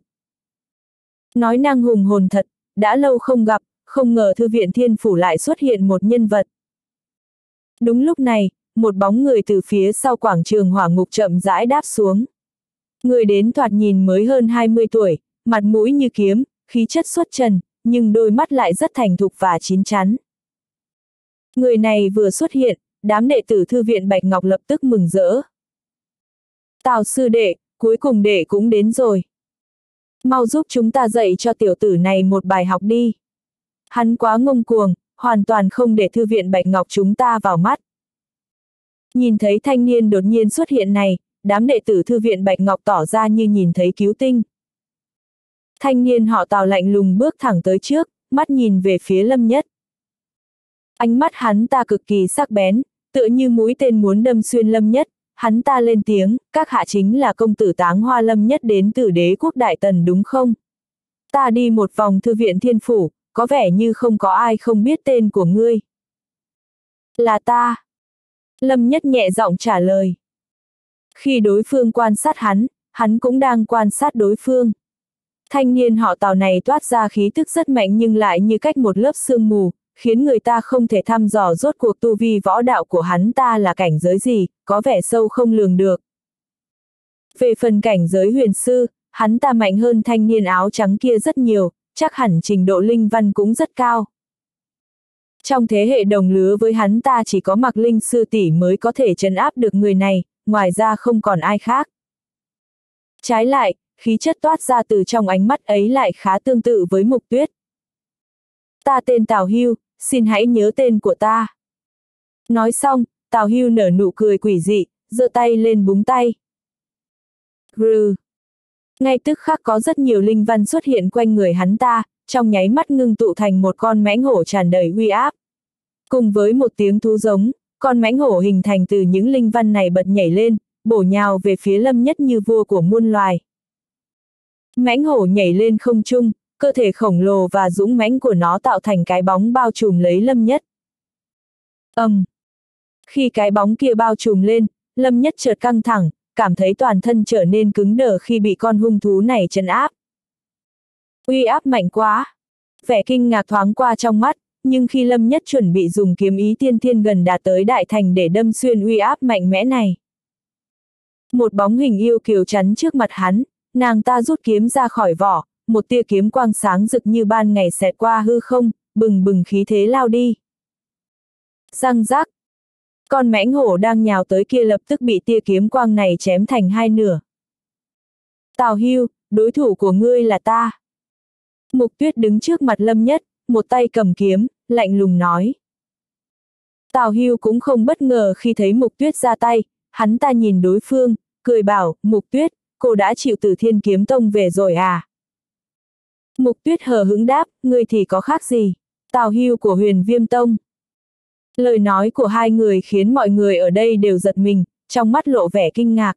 Nói năng hùng hồn thật, đã lâu không gặp, không ngờ thư viện Thiên Phủ lại xuất hiện một nhân vật. Đúng lúc này, một bóng người từ phía sau quảng trường hỏa ngục chậm rãi đáp xuống. Người đến thoạt nhìn mới hơn 20 tuổi, mặt mũi như kiếm, khí chất xuất trần, nhưng đôi mắt lại rất thành thục và chín chắn. Người này vừa xuất hiện, đám đệ tử thư viện Bạch Ngọc lập tức mừng rỡ. Tào sư đệ, cuối cùng đệ cũng đến rồi. Mau giúp chúng ta dạy cho tiểu tử này một bài học đi. Hắn quá ngông cuồng, hoàn toàn không để thư viện Bạch Ngọc chúng ta vào mắt. Nhìn thấy thanh niên đột nhiên xuất hiện này, đám đệ tử thư viện Bạch Ngọc tỏ ra như nhìn thấy cứu tinh. Thanh niên họ Tào lạnh lùng bước thẳng tới trước, mắt nhìn về phía Lâm Nhất. Ánh mắt hắn ta cực kỳ sắc bén, tựa như mũi tên muốn đâm xuyên Lâm Nhất, hắn ta lên tiếng, các hạ chính là công tử Táng Hoa Lâm Nhất đến từ Đế quốc Đại Tần đúng không? Ta đi một vòng thư viện Thiên Phủ, có vẻ như không có ai không biết tên của ngươi. Là ta. Lâm Nhất nhẹ giọng trả lời. Khi đối phương quan sát hắn cũng đang quan sát đối phương. Thanh niên họ Tào này toát ra khí tức rất mạnh nhưng lại như cách một lớp sương mù, khiến người ta không thể thăm dò rốt cuộc tu vi võ đạo của hắn ta là cảnh giới gì, có vẻ sâu không lường được. Về phần cảnh giới huyền sư, hắn ta mạnh hơn thanh niên áo trắng kia rất nhiều, chắc hẳn trình độ linh văn cũng rất cao. Trong thế hệ đồng lứa với hắn ta chỉ có Mạc Linh sư tỷ mới có thể trấn áp được người này, ngoài ra không còn ai khác. Trái lại, khí chất toát ra từ trong ánh mắt ấy lại khá tương tự với Mục Tuyết. Ta tên Tào Hưu, xin hãy nhớ tên của ta. Nói xong, Tào Hưu nở nụ cười quỷ dị, giơ tay lên búng tay. Rừ. Ngay tức khắc có rất nhiều linh văn xuất hiện quanh người hắn ta, trong nháy mắt ngưng tụ thành một con mãnh hổ tràn đầy uy áp. Cùng với một tiếng thú giống, con mãnh hổ hình thành từ những linh văn này bật nhảy lên, bổ nhào về phía Lâm Nhất như vua của muôn loài. Mãnh hổ nhảy lên không trung, cơ thể khổng lồ và dũng mãnh của nó tạo thành cái bóng bao trùm lấy Lâm Nhất. Khi cái bóng kia bao trùm lên, Lâm Nhất chợt căng thẳng, cảm thấy toàn thân trở nên cứng đờ khi bị con hung thú này trấn áp. Uy áp mạnh quá! Vẻ kinh ngạc thoáng qua trong mắt, nhưng khi Lâm Nhất chuẩn bị dùng kiếm ý tiên thiên gần đạt tới đại thành để đâm xuyên uy áp mạnh mẽ này. Một bóng hình yêu kiều chắn trước mặt hắn, nàng ta rút kiếm ra khỏi vỏ, một tia kiếm quang sáng rực như ban ngày xẹt qua hư không, bừng bừng khí thế lao đi. Răng rác! Con mãnh hổ đang nhào tới kia lập tức bị tia kiếm quang này chém thành hai nửa. Tào Hưu, đối thủ của ngươi là ta. Mục Tuyết đứng trước mặt Lâm Nhất, một tay cầm kiếm, lạnh lùng nói. Tào Hưu cũng không bất ngờ khi thấy Mục Tuyết ra tay, hắn ta nhìn đối phương, cười bảo, Mục Tuyết, cô đã chịu từ Thiên Kiếm Tông về rồi à? Mục Tuyết hờ hững đáp, ngươi thì có khác gì? Tào Hưu của Huyền Viêm Tông. Lời nói của hai người khiến mọi người ở đây đều giật mình, trong mắt lộ vẻ kinh ngạc.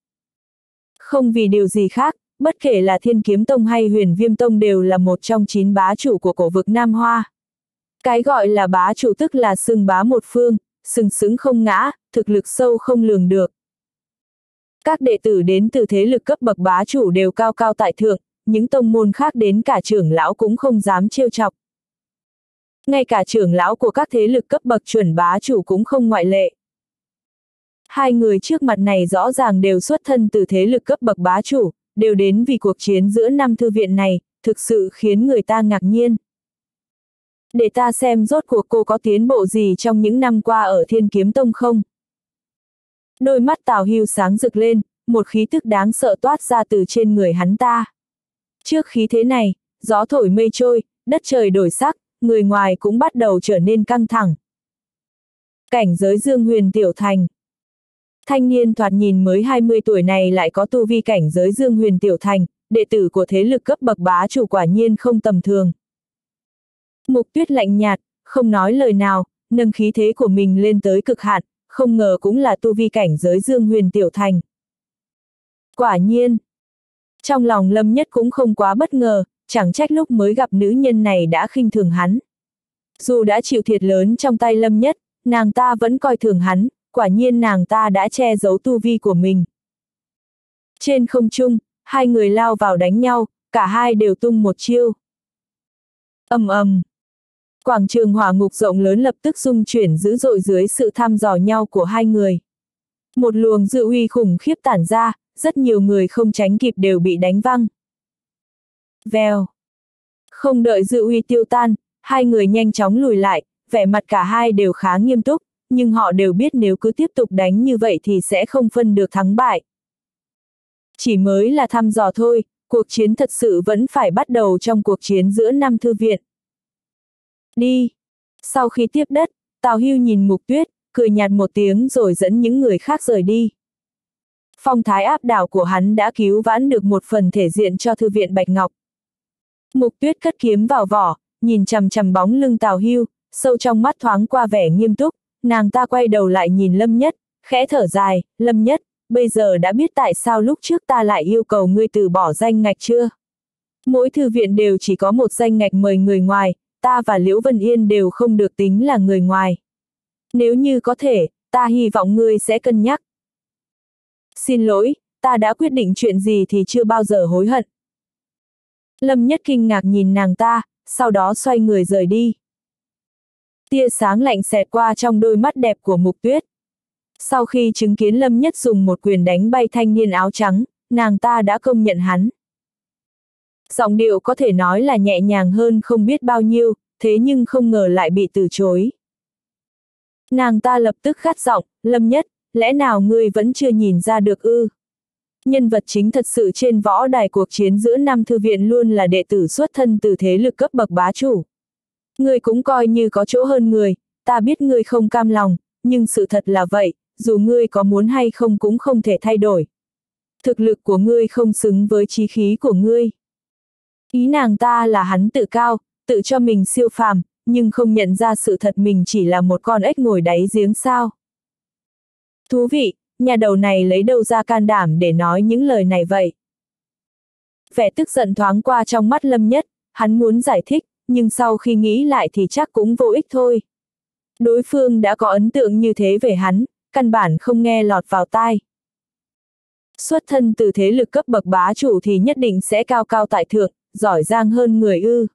Không vì điều gì khác, bất kể là Thiên Kiếm Tông hay Huyền Viêm Tông đều là một trong 9 bá chủ của cổ vực Nam Hoa. Cái gọi là bá chủ tức là xưng bá một phương, sừng sững không ngã, thực lực sâu không lường được. Các đệ tử đến từ thế lực cấp bậc bá chủ đều cao cao tại thượng, những tông môn khác đến cả trưởng lão cũng không dám trêu chọc. Ngay cả trưởng lão của các thế lực cấp bậc chuẩn bá chủ cũng không ngoại lệ. Hai người trước mặt này rõ ràng đều xuất thân từ thế lực cấp bậc bá chủ, đều đến vì cuộc chiến giữa 5 thư viện này, thực sự khiến người ta ngạc nhiên. Để ta xem rốt cuộc cô có tiến bộ gì trong những năm qua ở Thiên Kiếm Tông không? Đôi mắt Tào Hưu sáng rực lên, một khí tức đáng sợ toát ra từ trên người hắn ta. Trước khí thế này, gió thổi mây trôi, đất trời đổi sắc, người ngoài cũng bắt đầu trở nên căng thẳng. Cảnh giới Dương Huyền tiểu thành. Thanh niên thoạt nhìn mới 20 tuổi này lại có tu vi cảnh giới Dương Huyền tiểu thành, đệ tử của thế lực cấp bậc bá chủ quả nhiên không tầm thường. Mục Tuyết lạnh nhạt, không nói lời nào, nâng khí thế của mình lên tới cực hạn, không ngờ cũng là tu vi cảnh giới Dương Huyền tiểu thành. Quả nhiên, trong lòng Lâm Nhất cũng không quá bất ngờ, chẳng trách lúc mới gặp nữ nhân này đã khinh thường hắn. Dù đã chịu thiệt lớn trong tay Lâm Nhất, nàng ta vẫn coi thường hắn, quả nhiên nàng ta đã che giấu tu vi của mình. Trên không trung, hai người lao vào đánh nhau, cả hai đều tung một chiêu. Ầm ầm. Quảng trường hỏa ngục rộng lớn lập tức rung chuyển dữ dội dưới sự thăm dò nhau của hai người. Một luồng dư uy khủng khiếp tản ra, rất nhiều người không tránh kịp đều bị đánh văng. Vèo. Không đợi dư uy tiêu tan, hai người nhanh chóng lùi lại, vẻ mặt cả hai đều khá nghiêm túc, nhưng họ đều biết nếu cứ tiếp tục đánh như vậy thì sẽ không phân được thắng bại. Chỉ mới là thăm dò thôi, cuộc chiến thật sự vẫn phải bắt đầu trong cuộc chiến giữa 5 thư viện. Đi! Sau khi tiếp đất, Tào Hưu nhìn Mục Tuyết, cười nhạt một tiếng rồi dẫn những người khác rời đi. Phong thái áp đảo của hắn đã cứu vãn được một phần thể diện cho thư viện Bạch Ngọc. Mục Tuyết cất kiếm vào vỏ, nhìn chằm chằm bóng lưng Tào Hưu, sâu trong mắt thoáng qua vẻ nghiêm túc, nàng ta quay đầu lại nhìn Lâm Nhất, khẽ thở dài, Lâm Nhất, bây giờ đã biết tại sao lúc trước ta lại yêu cầu ngươi từ bỏ danh ngạch chưa? Mỗi thư viện đều chỉ có một danh ngạch mời người ngoài, ta và Liễu Vân Yên đều không được tính là người ngoài. Nếu như có thể, ta hy vọng ngươi sẽ cân nhắc. Xin lỗi, ta đã quyết định chuyện gì thì chưa bao giờ hối hận. Lâm Nhất kinh ngạc nhìn nàng ta, sau đó xoay người rời đi. Tia sáng lạnh xẹt qua trong đôi mắt đẹp của Mục Tuyết. Sau khi chứng kiến Lâm Nhất dùng một quyền đánh bay thanh niên áo trắng, nàng ta đã công nhận hắn. Giọng điệu có thể nói là nhẹ nhàng hơn không biết bao nhiêu, thế nhưng không ngờ lại bị từ chối. Nàng ta lập tức gắt giọng, Lâm Nhất, lẽ nào ngươi vẫn chưa nhìn ra được ư? Nhân vật chính thật sự trên võ đài cuộc chiến giữa năm thư viện luôn là đệ tử xuất thân từ thế lực cấp bậc bá chủ. Ngươi cũng coi như có chỗ hơn người, ta biết ngươi không cam lòng, nhưng sự thật là vậy, dù ngươi có muốn hay không cũng không thể thay đổi. Thực lực của ngươi không xứng với chí khí của ngươi. Ý nàng ta là hắn tự cao, tự cho mình siêu phàm, nhưng không nhận ra sự thật mình chỉ là một con ếch ngồi đáy giếng sao. Thú vị, nhà đầu này lấy đâu ra can đảm để nói những lời này vậy? Vẻ tức giận thoáng qua trong mắt Lâm Nhất, hắn muốn giải thích, nhưng sau khi nghĩ lại thì chắc cũng vô ích thôi. Đối phương đã có ấn tượng như thế về hắn, căn bản không nghe lọt vào tai. Xuất thân từ thế lực cấp bậc bá chủ thì nhất định sẽ cao cao tại thượng, giỏi giang hơn người ư.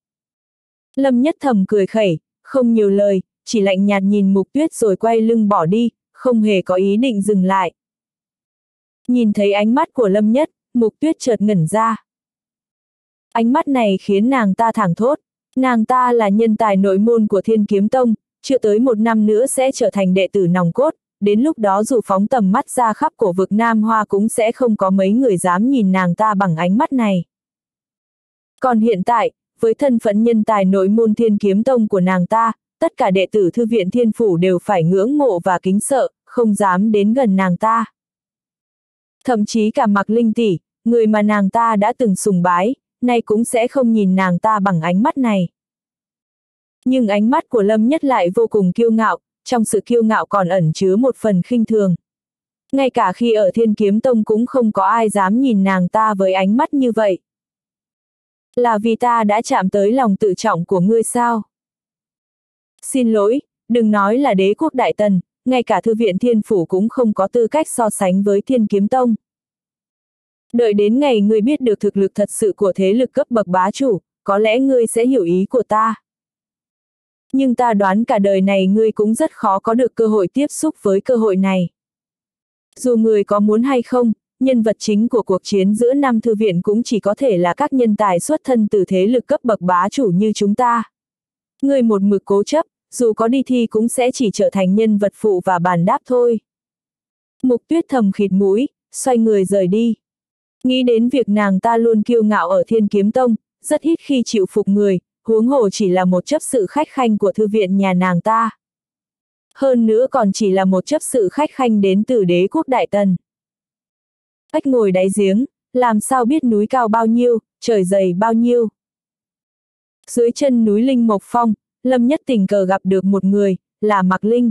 Lâm Nhất thầm cười khẩy, không nhiều lời, chỉ lạnh nhạt nhìn Mục Tuyết rồi quay lưng bỏ đi, không hề có ý định dừng lại. Nhìn thấy ánh mắt của Lâm Nhất, Mục Tuyết chợt ngẩn ra. Ánh mắt này khiến nàng ta thảng thốt, nàng ta là nhân tài nội môn của Thiên Kiếm Tông, chưa tới 1 năm nữa sẽ trở thành đệ tử nòng cốt, đến lúc đó dù phóng tầm mắt ra khắp cổ vực Nam Hoa cũng sẽ không có mấy người dám nhìn nàng ta bằng ánh mắt này. Còn hiện tại, với thân phận nhân tài nội môn Thiên Kiếm Tông của nàng ta, tất cả đệ tử thư viện Thiên Phủ đều phải ngưỡng mộ và kính sợ, không dám đến gần nàng ta. Thậm chí cả Mạc Linh tỷ, người mà nàng ta đã từng sùng bái, nay cũng sẽ không nhìn nàng ta bằng ánh mắt này. Nhưng ánh mắt của Lâm Nhất lại vô cùng kiêu ngạo, trong sự kiêu ngạo còn ẩn chứa một phần khinh thường. Ngay cả khi ở Thiên Kiếm Tông cũng không có ai dám nhìn nàng ta với ánh mắt như vậy. Là vì ta đã chạm tới lòng tự trọng của ngươi sao? Xin lỗi, đừng nói là đế quốc Đại Tần, ngay cả thư viện Thiên Phủ cũng không có tư cách so sánh với Thiên Kiếm Tông. Đợi đến ngày ngươi biết được thực lực thật sự của thế lực cấp bậc bá chủ, có lẽ ngươi sẽ hiểu ý của ta. Nhưng ta đoán cả đời này ngươi cũng rất khó có được cơ hội tiếp xúc với cơ hội này. Dù người có muốn hay không, nhân vật chính của cuộc chiến giữa năm thư viện cũng chỉ có thể là các nhân tài xuất thân từ thế lực cấp bậc bá chủ như chúng ta. Ngươi một mực cố chấp, dù có đi thi cũng sẽ chỉ trở thành nhân vật phụ và bàn đáp thôi. Mục Tuyết thầm khịt mũi, xoay người rời đi. Nghĩ đến việc nàng ta luôn kiêu ngạo ở Thiên Kiếm Tông, rất ít khi chịu phục người, huống hồ chỉ là một chấp sự khách khanh của thư viện nhà nàng ta. Hơn nữa còn chỉ là một chấp sự khách khanh đến từ đế quốc Đại Tần. Ếch ngồi đáy giếng, làm sao biết núi cao bao nhiêu, trời dày bao nhiêu. Dưới chân núi Linh Mộc Phong, Lâm Nhất tình cờ gặp được một người, là Mạc Linh.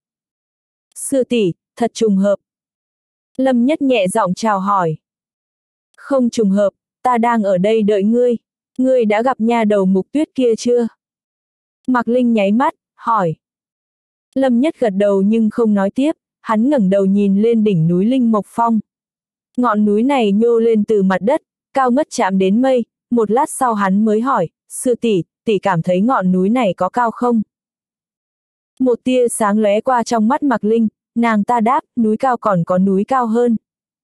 Sư tỷ, thật trùng hợp. Lâm Nhất nhẹ giọng chào hỏi. Không trùng hợp, ta đang ở đây đợi ngươi. Ngươi đã gặp nha đầu Mục Tuyết kia chưa? Mạc Linh nháy mắt, hỏi. Lâm Nhất gật đầu nhưng không nói tiếp, hắn ngẩng đầu nhìn lên đỉnh núi Linh Mộc Phong. Ngọn núi này nhô lên từ mặt đất, cao ngất chạm đến mây, một lát sau hắn mới hỏi, sư tỷ, tỷ cảm thấy ngọn núi này có cao không? Một tia sáng lóe qua trong mắt Mạc Linh, nàng ta đáp, núi cao còn có núi cao hơn.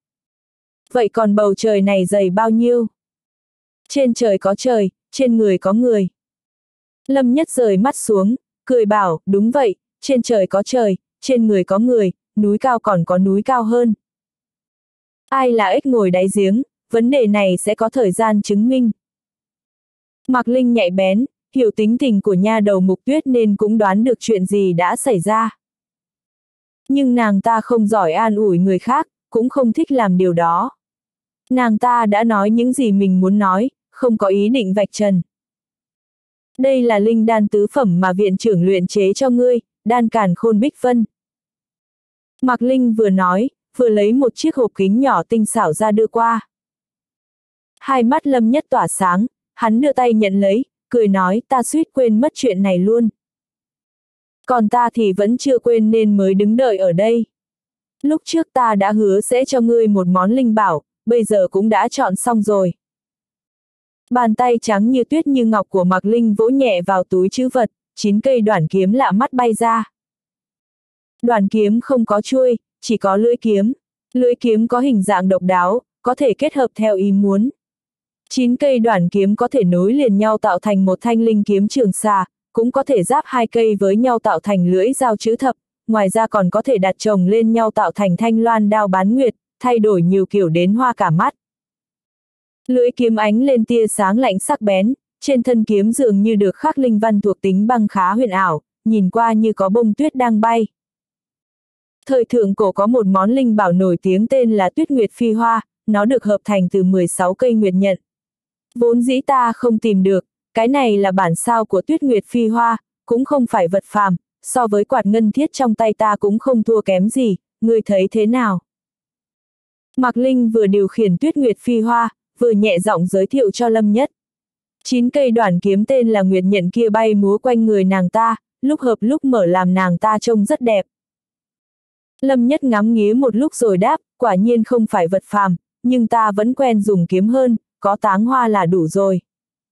Vậy còn bầu trời này dày bao nhiêu? Trên trời có trời, trên người có người. Lâm Nhất rời mắt xuống, cười bảo, đúng vậy, trên trời có trời, trên người có người, núi cao còn có núi cao hơn. Ai là ếch ngồi đáy giếng, vấn đề này sẽ có thời gian chứng minh. Mạc Linh nhạy bén, hiểu tính tình của nha đầu Mục Tuyết nên cũng đoán được chuyện gì đã xảy ra. Nhưng nàng ta không giỏi an ủi người khác, cũng không thích làm điều đó. Nàng ta đã nói những gì mình muốn nói, không có ý định vạch trần. Đây là linh đan tứ phẩm mà viện trưởng luyện chế cho ngươi, đan càn khôn bích vân. Mạc Linh vừa nói, vừa lấy một chiếc hộp kính nhỏ tinh xảo ra đưa qua. Hai mắt Lâm Nhất tỏa sáng, hắn đưa tay nhận lấy, cười nói, ta suýt quên mất chuyện này luôn. Còn ta thì vẫn chưa quên nên mới đứng đợi ở đây. Lúc trước ta đã hứa sẽ cho ngươi một món linh bảo, bây giờ cũng đã chọn xong rồi. Bàn tay trắng như tuyết như ngọc của Mạc Linh vỗ nhẹ vào túi trữ vật, 9 cây đoản kiếm lạ mắt bay ra. Đoản kiếm không có chuôi, chỉ có lưỡi kiếm. Lưỡi kiếm có hình dạng độc đáo, có thể kết hợp theo ý muốn. 9 cây đoản kiếm có thể nối liền nhau tạo thành một thanh linh kiếm trường xà, cũng có thể giáp 2 cây với nhau tạo thành lưỡi dao chữ thập, ngoài ra còn có thể đặt chồng lên nhau tạo thành thanh loan đao bán nguyệt, thay đổi nhiều kiểu đến hoa cả mắt. Lưỡi kiếm ánh lên tia sáng lạnh sắc bén, trên thân kiếm dường như được khắc linh văn thuộc tính băng khá huyền ảo, nhìn qua như có bông tuyết đang bay. Thời thượng cổ có một món linh bảo nổi tiếng tên là Tuyết Nguyệt Phi Hoa, nó được hợp thành từ 16 cây nguyệt nhận. Vốn dĩ ta không tìm được, cái này là bản sao của Tuyết Nguyệt Phi Hoa, cũng không phải vật phàm, so với quạt ngân thiết trong tay ta cũng không thua kém gì, ngươi thấy thế nào? Mạc Linh vừa điều khiển Tuyết Nguyệt Phi Hoa, vừa nhẹ giọng giới thiệu cho Lâm Nhất. 9 cây đoản kiếm tên là nguyệt nhận kia bay múa quanh người nàng ta, lúc hợp lúc mở làm nàng ta trông rất đẹp. Lâm Nhất ngắm nghía một lúc rồi đáp, quả nhiên không phải vật phàm, nhưng ta vẫn quen dùng kiếm hơn, có táng hoa là đủ rồi.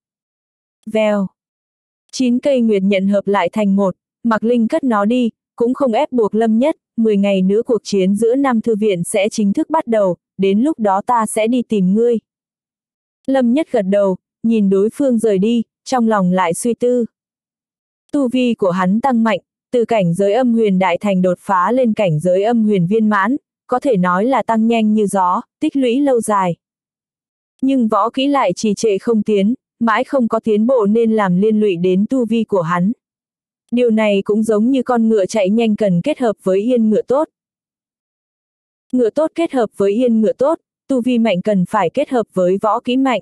Vèo. 9 cây nguyệt nhận hợp lại thành một, Mạc Linh cất nó đi, cũng không ép buộc Lâm Nhất, 10 ngày nữa cuộc chiến giữa Nam Thư Viện sẽ chính thức bắt đầu, đến lúc đó ta sẽ đi tìm ngươi. Lâm Nhất gật đầu, nhìn đối phương rời đi, trong lòng lại suy tư. Tu vi của hắn tăng mạnh, từ cảnh giới âm huyền đại thành đột phá lên cảnh giới âm huyền viên mãn, có thể nói là tăng nhanh như gió, tích lũy lâu dài. Nhưng võ kỹ lại trì trệ không tiến, mãi không có tiến bộ nên làm liên lụy đến tu vi của hắn. Điều này cũng giống như con ngựa chạy nhanh cần kết hợp với yên ngựa tốt. Ngựa tốt kết hợp với yên ngựa tốt, tu vi mạnh cần phải kết hợp với võ kỹ mạnh.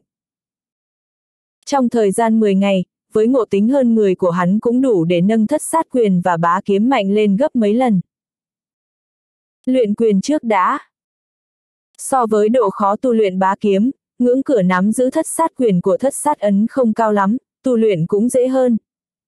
Trong thời gian 10 ngày, với ngộ tính hơn người của hắn cũng đủ để nâng thất sát quyền và bá kiếm mạnh lên gấp mấy lần. Luyện quyền trước đã. So với độ khó tu luyện bá kiếm, ngưỡng cửa nắm giữ thất sát quyền của thất sát ấn không cao lắm, tu luyện cũng dễ hơn.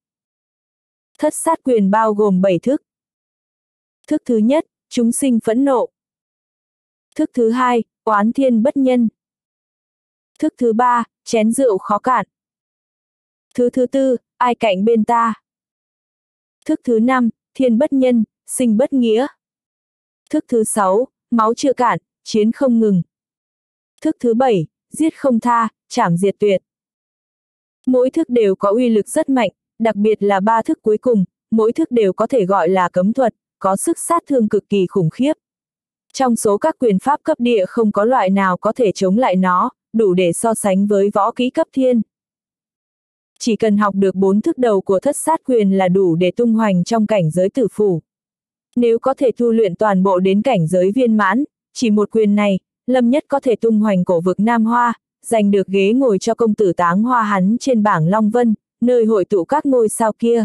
Thất sát quyền bao gồm 7 thức. Thức thứ nhất, chúng sinh phẫn nộ. Thức thứ hai, oán thiên bất nhân. Thức thứ ba, chén rượu khó cạn. Thứ tư, ai cạnh bên ta. Thức thứ năm, thiên bất nhân, sinh bất nghĩa. Thức thứ sáu, máu chưa cạn, chiến không ngừng. Thức thứ bảy, giết không tha, chảm diệt tuyệt. Mỗi thức đều có uy lực rất mạnh, đặc biệt là 3 thức cuối cùng, mỗi thức đều có thể gọi là cấm thuật, có sức sát thương cực kỳ khủng khiếp. Trong số các quyền pháp cấp địa không có loại nào có thể chống lại nó, đủ để so sánh với võ kỹ cấp thiên. Chỉ cần học được 4 thức đầu của thất sát quyền là đủ để tung hoành trong cảnh giới tử phủ. Nếu có thể tu luyện toàn bộ đến cảnh giới viên mãn, chỉ một quyền này, Lâm Nhất có thể tung hoành cổ vực Nam Hoa, giành được ghế ngồi cho công tử táng hoa hắn trên bảng Long Vân, nơi hội tụ các ngôi sao kia.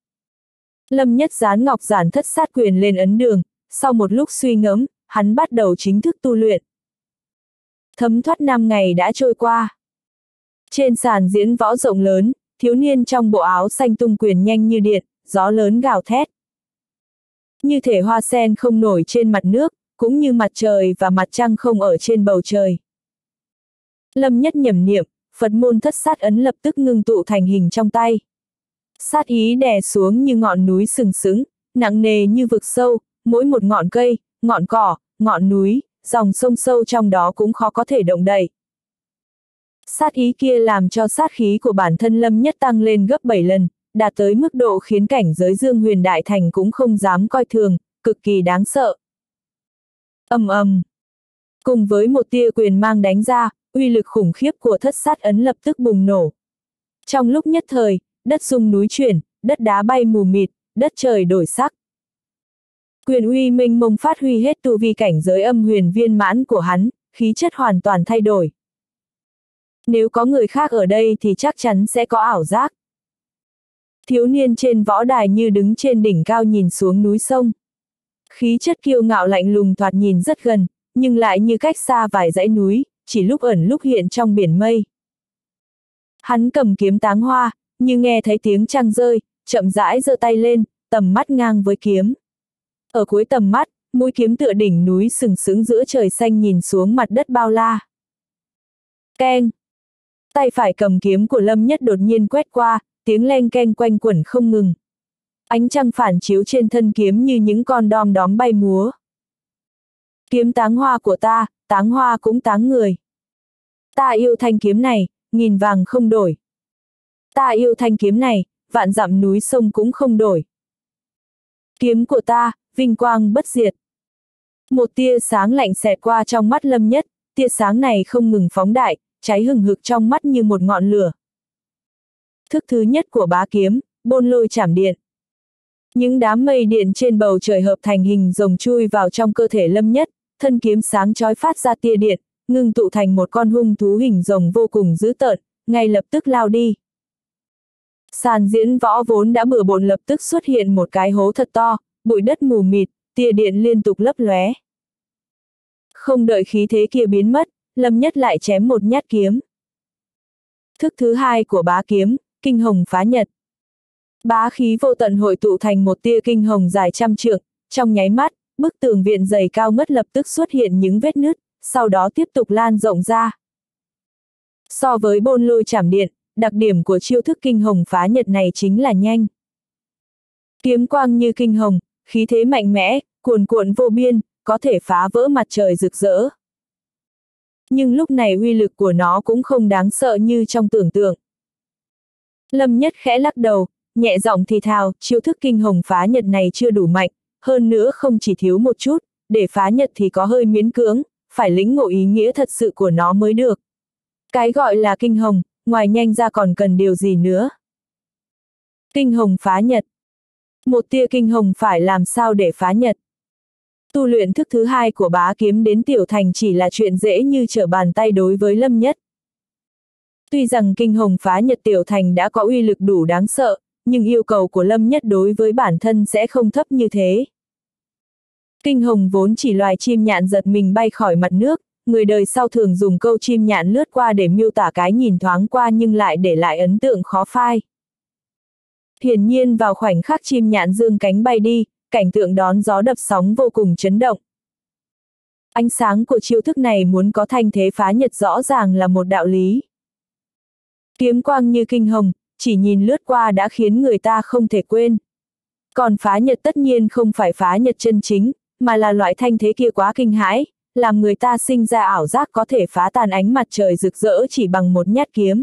Lâm Nhất dán ngọc giản thất sát quyền lên ấn đường, sau một lúc suy ngẫm, hắn bắt đầu chính thức tu luyện. Thấm thoát 5 ngày đã trôi qua. Trên sàn diễn võ rộng lớn, thiếu niên trong bộ áo xanh tung quyền nhanh như điện, gió lớn gào thét. Như thể hoa sen không nổi trên mặt nước, cũng như mặt trời và mặt trăng không ở trên bầu trời. Lâm Nhất nhẩm niệm, Phật môn thất sát ấn lập tức ngưng tụ thành hình trong tay. Sát ý đè xuống như ngọn núi sừng sững, nặng nề như vực sâu, mỗi một ngọn cây, ngọn cỏ, ngọn núi, dòng sông sâu trong đó cũng khó có thể động đậy. Sát ý kia làm cho sát khí của bản thân Lâm Nhất tăng lên gấp 7 lần, đạt tới mức độ khiến cảnh giới Dương Huyền Đại Thành cũng không dám coi thường, cực kỳ đáng sợ. Ầm ầm. Cùng với một tia quyền mang đánh ra, uy lực khủng khiếp của thất sát ấn lập tức bùng nổ. Trong lúc nhất thời, đất rung núi chuyển, đất đá bay mù mịt, đất trời đổi sắc. Quyền uy mênh mông phát huy hết tu vi cảnh giới âm huyền viên mãn của hắn, khí chất hoàn toàn thay đổi. Nếu có người khác ở đây thì chắc chắn sẽ có ảo giác. Thiếu niên trên võ đài như đứng trên đỉnh cao nhìn xuống núi sông. Khí chất kiêu ngạo lạnh lùng thoạt nhìn rất gần, nhưng lại như cách xa vài dãy núi, chỉ lúc ẩn lúc hiện trong biển mây. Hắn cầm kiếm táng hoa, như nghe thấy tiếng trăng rơi, chậm rãi giơ tay lên, tầm mắt ngang với kiếm. Ở cuối tầm mắt, mũi kiếm tựa đỉnh núi sừng sững giữa trời xanh nhìn xuống mặt đất bao la. Keng! Tay phải cầm kiếm của Lâm Nhất đột nhiên quét qua, tiếng leng keng quanh quẩn không ngừng. Ánh trăng phản chiếu trên thân kiếm như những con đom đóm bay múa. Kiếm táng hoa của ta, táng hoa cũng táng người. Ta yêu thanh kiếm này, nghìn vàng không đổi. Ta yêu thanh kiếm này, vạn dặm núi sông cũng không đổi. Kiếm của ta, vinh quang bất diệt. Một tia sáng lạnh xẹt qua trong mắt Lâm Nhất, tia sáng này không ngừng phóng đại, cháy hừng hực trong mắt như một ngọn lửa. Thức thứ nhất của bá kiếm, Bôn Lôi Chảm Điện. Những đám mây điện trên bầu trời hợp thành hình rồng chui vào trong cơ thể Lâm Nhất, thân kiếm sáng chói phát ra tia điện, ngưng tụ thành một con hung thú hình rồng vô cùng dữ tợn, ngay lập tức lao đi. Sàn diễn võ vốn đã bừa bộn lập tức xuất hiện một cái hố thật to, bụi đất mù mịt, tia điện liên tục lấp lóe. Không đợi khí thế kia biến mất, Lâm Nhất lại chém một nhát kiếm. Thức thứ hai của bá kiếm, Kinh Hồng Phá Nhật. Bá khí vô tận hội tụ thành một tia kinh hồng dài trăm trượng, trong nháy mắt, bức tường viện dày cao ngất lập tức xuất hiện những vết nứt, sau đó tiếp tục lan rộng ra. So với Bôn Lôi Chảm Điện, đặc điểm của chiêu thức Kinh Hồng Phá Nhật này chính là nhanh. Kiếm quang như kinh hồng, khí thế mạnh mẽ, cuồn cuộn vô biên, có thể phá vỡ mặt trời rực rỡ. Nhưng lúc này uy lực của nó cũng không đáng sợ như trong tưởng tượng. Lâm Nhất khẽ lắc đầu, nhẹ giọng thì thào, chiêu thức Kinh Hồng Phá Nhật này chưa đủ mạnh, hơn nữa không chỉ thiếu một chút, để phá nhật thì có hơi miễn cưỡng, phải lĩnh ngộ ý nghĩa thật sự của nó mới được. Cái gọi là kinh hồng, ngoài nhanh ra còn cần điều gì nữa? Kinh hồng phá nhật. Một tia kinh hồng phải làm sao để phá nhật? Tu luyện thức thứ hai của bá kiếm đến tiểu thành chỉ là chuyện dễ như trở bàn tay đối với Lâm Nhất. Tuy rằng kinh hồng phá nhật tiểu thành đã có uy lực đủ đáng sợ, nhưng yêu cầu của Lâm Nhất đối với bản thân sẽ không thấp như thế. Kinh hồng vốn chỉ loài chim nhạn giật mình bay khỏi mặt nước, người đời sau thường dùng câu chim nhạn lướt qua để miêu tả cái nhìn thoáng qua nhưng lại để lại ấn tượng khó phai. Hiển nhiên vào khoảnh khắc chim nhạn dương cánh bay đi, cảnh tượng đón gió đập sóng vô cùng chấn động. Ánh sáng của chiêu thức này muốn có thanh thế phá nhật rõ ràng là một đạo lý. Kiếm quang như kinh hồng, chỉ nhìn lướt qua đã khiến người ta không thể quên. Còn phá nhật tất nhiên không phải phá nhật chân chính, mà là loại thanh thế kia quá kinh hãi, làm người ta sinh ra ảo giác có thể phá tan ánh mặt trời rực rỡ chỉ bằng một nhát kiếm.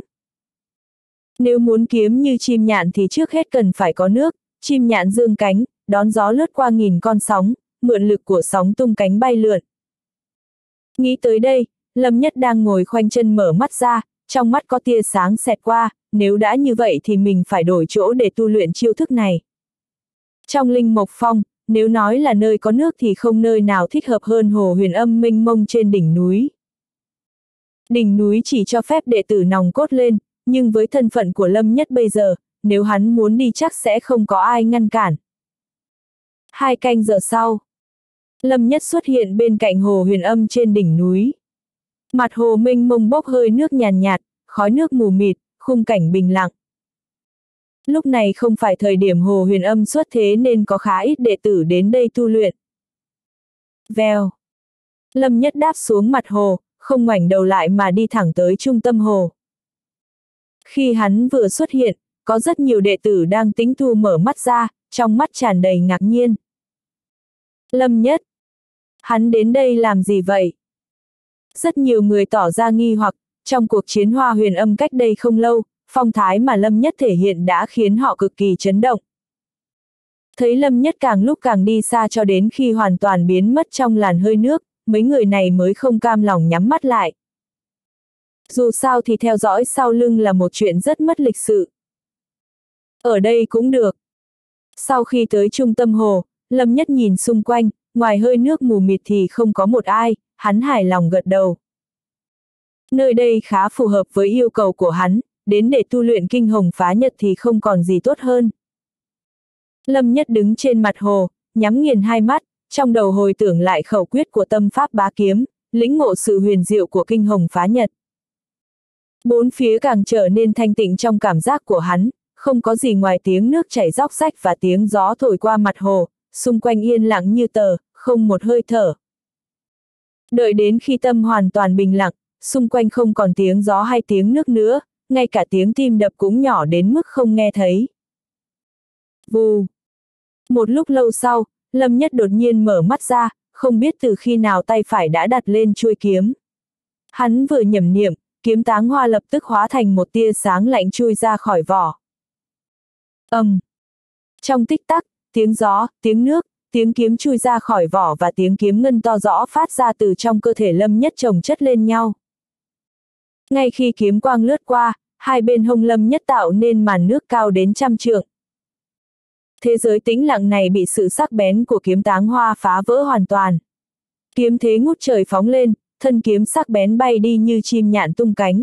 Nếu muốn kiếm như chim nhạn thì trước hết cần phải có nước, chim nhạn dương cánh, đón gió lướt qua nghìn con sóng, mượn lực của sóng tung cánh bay lượn. Nghĩ tới đây, Lâm Nhất đang ngồi khoanh chân mở mắt ra, trong mắt có tia sáng xẹt qua, nếu đã như vậy thì mình phải đổi chỗ để tu luyện chiêu thức này. Trong Linh Mộc Phong, nếu nói là nơi có nước thì không nơi nào thích hợp hơn hồ huyền âm mênh mông trên đỉnh núi. Đỉnh núi chỉ cho phép đệ tử nòng cốt lên, nhưng với thân phận của Lâm Nhất bây giờ, nếu hắn muốn đi chắc sẽ không có ai ngăn cản. 2 canh giờ sau, Lâm Nhất xuất hiện bên cạnh hồ huyền âm trên đỉnh núi. Mặt hồ mênh mông bốc hơi nước nhàn nhạt, khói nước mù mịt, khung cảnh bình lặng. Lúc này không phải thời điểm hồ huyền âm xuất thế nên có khá ít đệ tử đến đây tu luyện. Vèo. Lâm Nhất đáp xuống mặt hồ, không ngoảnh đầu lại mà đi thẳng tới trung tâm hồ. Khi hắn vừa xuất hiện, có rất nhiều đệ tử đang tĩnh tu mở mắt ra, trong mắt tràn đầy ngạc nhiên. Lâm Nhất. Hắn đến đây làm gì vậy? Rất nhiều người tỏ ra nghi hoặc, trong cuộc chiến hoa huyền âm cách đây không lâu, phong thái mà Lâm Nhất thể hiện đã khiến họ cực kỳ chấn động. Thấy Lâm Nhất càng lúc càng đi xa cho đến khi hoàn toàn biến mất trong làn hơi nước, mấy người này mới không cam lòng nhắm mắt lại. Dù sao thì theo dõi sau lưng là một chuyện rất mất lịch sự. Ở đây cũng được. Sau khi tới trung tâm hồ, Lâm Nhất nhìn xung quanh, ngoài hơi nước mù mịt thì không có một ai, hắn hài lòng gật đầu. Nơi đây khá phù hợp với yêu cầu của hắn, đến để tu luyện kinh hồng phá nhật thì không còn gì tốt hơn. Lâm Nhất đứng trên mặt hồ, nhắm nghiền hai mắt, trong đầu hồi tưởng lại khẩu quyết của tâm pháp bá kiếm, lĩnh ngộ sự huyền diệu của kinh hồng phá nhật. Bốn phía càng trở nên thanh tịnh trong cảm giác của hắn, không có gì ngoài tiếng nước chảy róc rách và tiếng gió thổi qua mặt hồ, xung quanh yên lặng như tờ, không một hơi thở. Đợi đến khi tâm hoàn toàn bình lặng, xung quanh không còn tiếng gió hay tiếng nước nữa, ngay cả tiếng tim đập cũng nhỏ đến mức không nghe thấy. Vù. Một lúc lâu sau, Lâm Nhất đột nhiên mở mắt ra, không biết từ khi nào tay phải đã đặt lên chuôi kiếm. Hắn vừa nhẩm niệm, kiếm táng hoa lập tức hóa thành một tia sáng lạnh chui ra khỏi vỏ. Trong tích tắc, tiếng gió, tiếng nước, tiếng kiếm chui ra khỏi vỏ và tiếng kiếm ngân to rõ phát ra từ trong cơ thể Lâm Nhất chồng chất lên nhau. Ngay khi kiếm quang lướt qua, hai bên hông Lâm Nhất tạo nên màn nước cao đến 100 trượng. Thế giới tĩnh lặng này bị sự sắc bén của kiếm Táng Hoa phá vỡ hoàn toàn. Kiếm thế ngút trời phóng lên, thân kiếm sắc bén bay đi như chim nhạn tung cánh.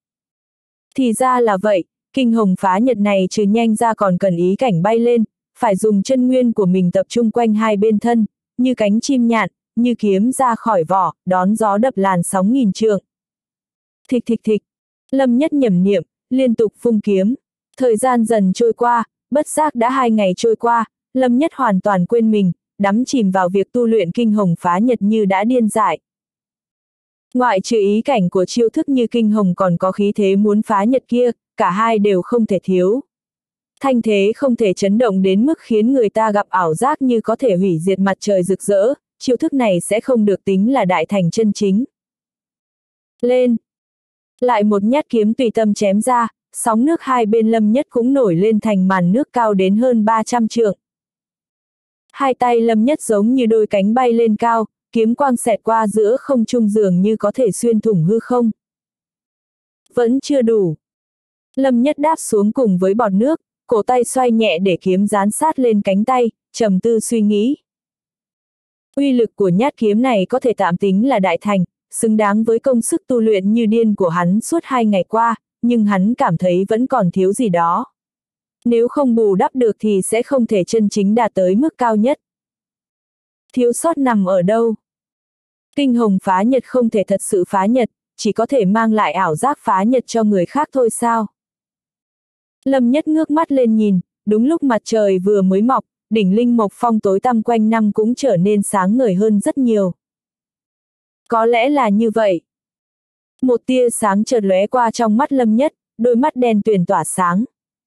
Thì ra là vậy, kinh hồng phá nhật này trừ nhanh ra còn cần ý cảnh bay lên, phải dùng chân nguyên của mình tập trung quanh hai bên thân, như cánh chim nhạn, như kiếm ra khỏi vỏ, đón gió đập làn sóng nghìn trượng. Thịch thịch thịch, Lâm Nhất nhẩm niệm, liên tục vung kiếm. Thời gian dần trôi qua, bất giác đã 2 ngày trôi qua, Lâm Nhất hoàn toàn quên mình, đắm chìm vào việc tu luyện kinh hồng phá nhật như đã điên dại. Ngoại trừ ý cảnh của chiêu thức như kinh hồng còn có khí thế muốn phá nhật kia, cả hai đều không thể thiếu. Thanh thế không thể chấn động đến mức khiến người ta gặp ảo giác như có thể hủy diệt mặt trời rực rỡ, chiêu thức này sẽ không được tính là đại thành chân chính. Lên! Lại một nhát kiếm tùy tâm chém ra, sóng nước hai bên Lâm Nhất cũng nổi lên thành màn nước cao đến hơn 300 trượng. Hai tay Lâm Nhất giống như đôi cánh bay lên cao, kiếm quang xẹt qua giữa không trung dường như có thể xuyên thủng hư không. Vẫn chưa đủ. Lâm Nhất đáp xuống cùng với bọt nước, cổ tay xoay nhẹ để kiếm dán sát lên cánh tay, trầm tư suy nghĩ. Uy lực của nhát kiếm này có thể tạm tính là đại thành, xứng đáng với công sức tu luyện như điên của hắn suốt 2 ngày qua, nhưng hắn cảm thấy vẫn còn thiếu gì đó. Nếu không bù đắp được thì sẽ không thể chân chính đạt tới mức cao nhất. Thiếu sót nằm ở đâu? Kinh hồng phá nhật không thể thật sự phá nhật, chỉ có thể mang lại ảo giác phá nhật cho người khác thôi sao? Lâm Nhất ngước mắt lên nhìn, đúng lúc mặt trời vừa mới mọc, đỉnh linh mộc phong tối tăm quanh năm cũng trở nên sáng ngời hơn rất nhiều. Có lẽ là như vậy. Một tia sáng chợt lóe qua trong mắt Lâm Nhất, đôi mắt đen tuyền tỏa sáng.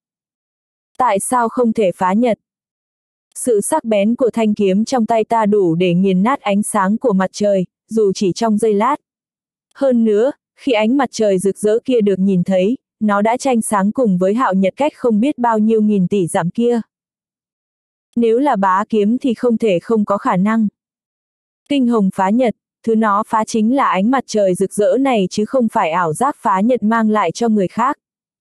Tại sao không thể phá nhật? Sự sắc bén của thanh kiếm trong tay ta đủ để nghiền nát ánh sáng của mặt trời, dù chỉ trong giây lát. Hơn nữa, khi ánh mặt trời rực rỡ kia được nhìn thấy, nó đã tranh sáng cùng với hạo nhật cách không biết bao nhiêu nghìn tỷ dặm kia. Nếu là bá kiếm thì không thể không có khả năng. Kinh hồng phá nhật, thứ nó phá chính là ánh mặt trời rực rỡ này chứ không phải ảo giác phá nhật mang lại cho người khác.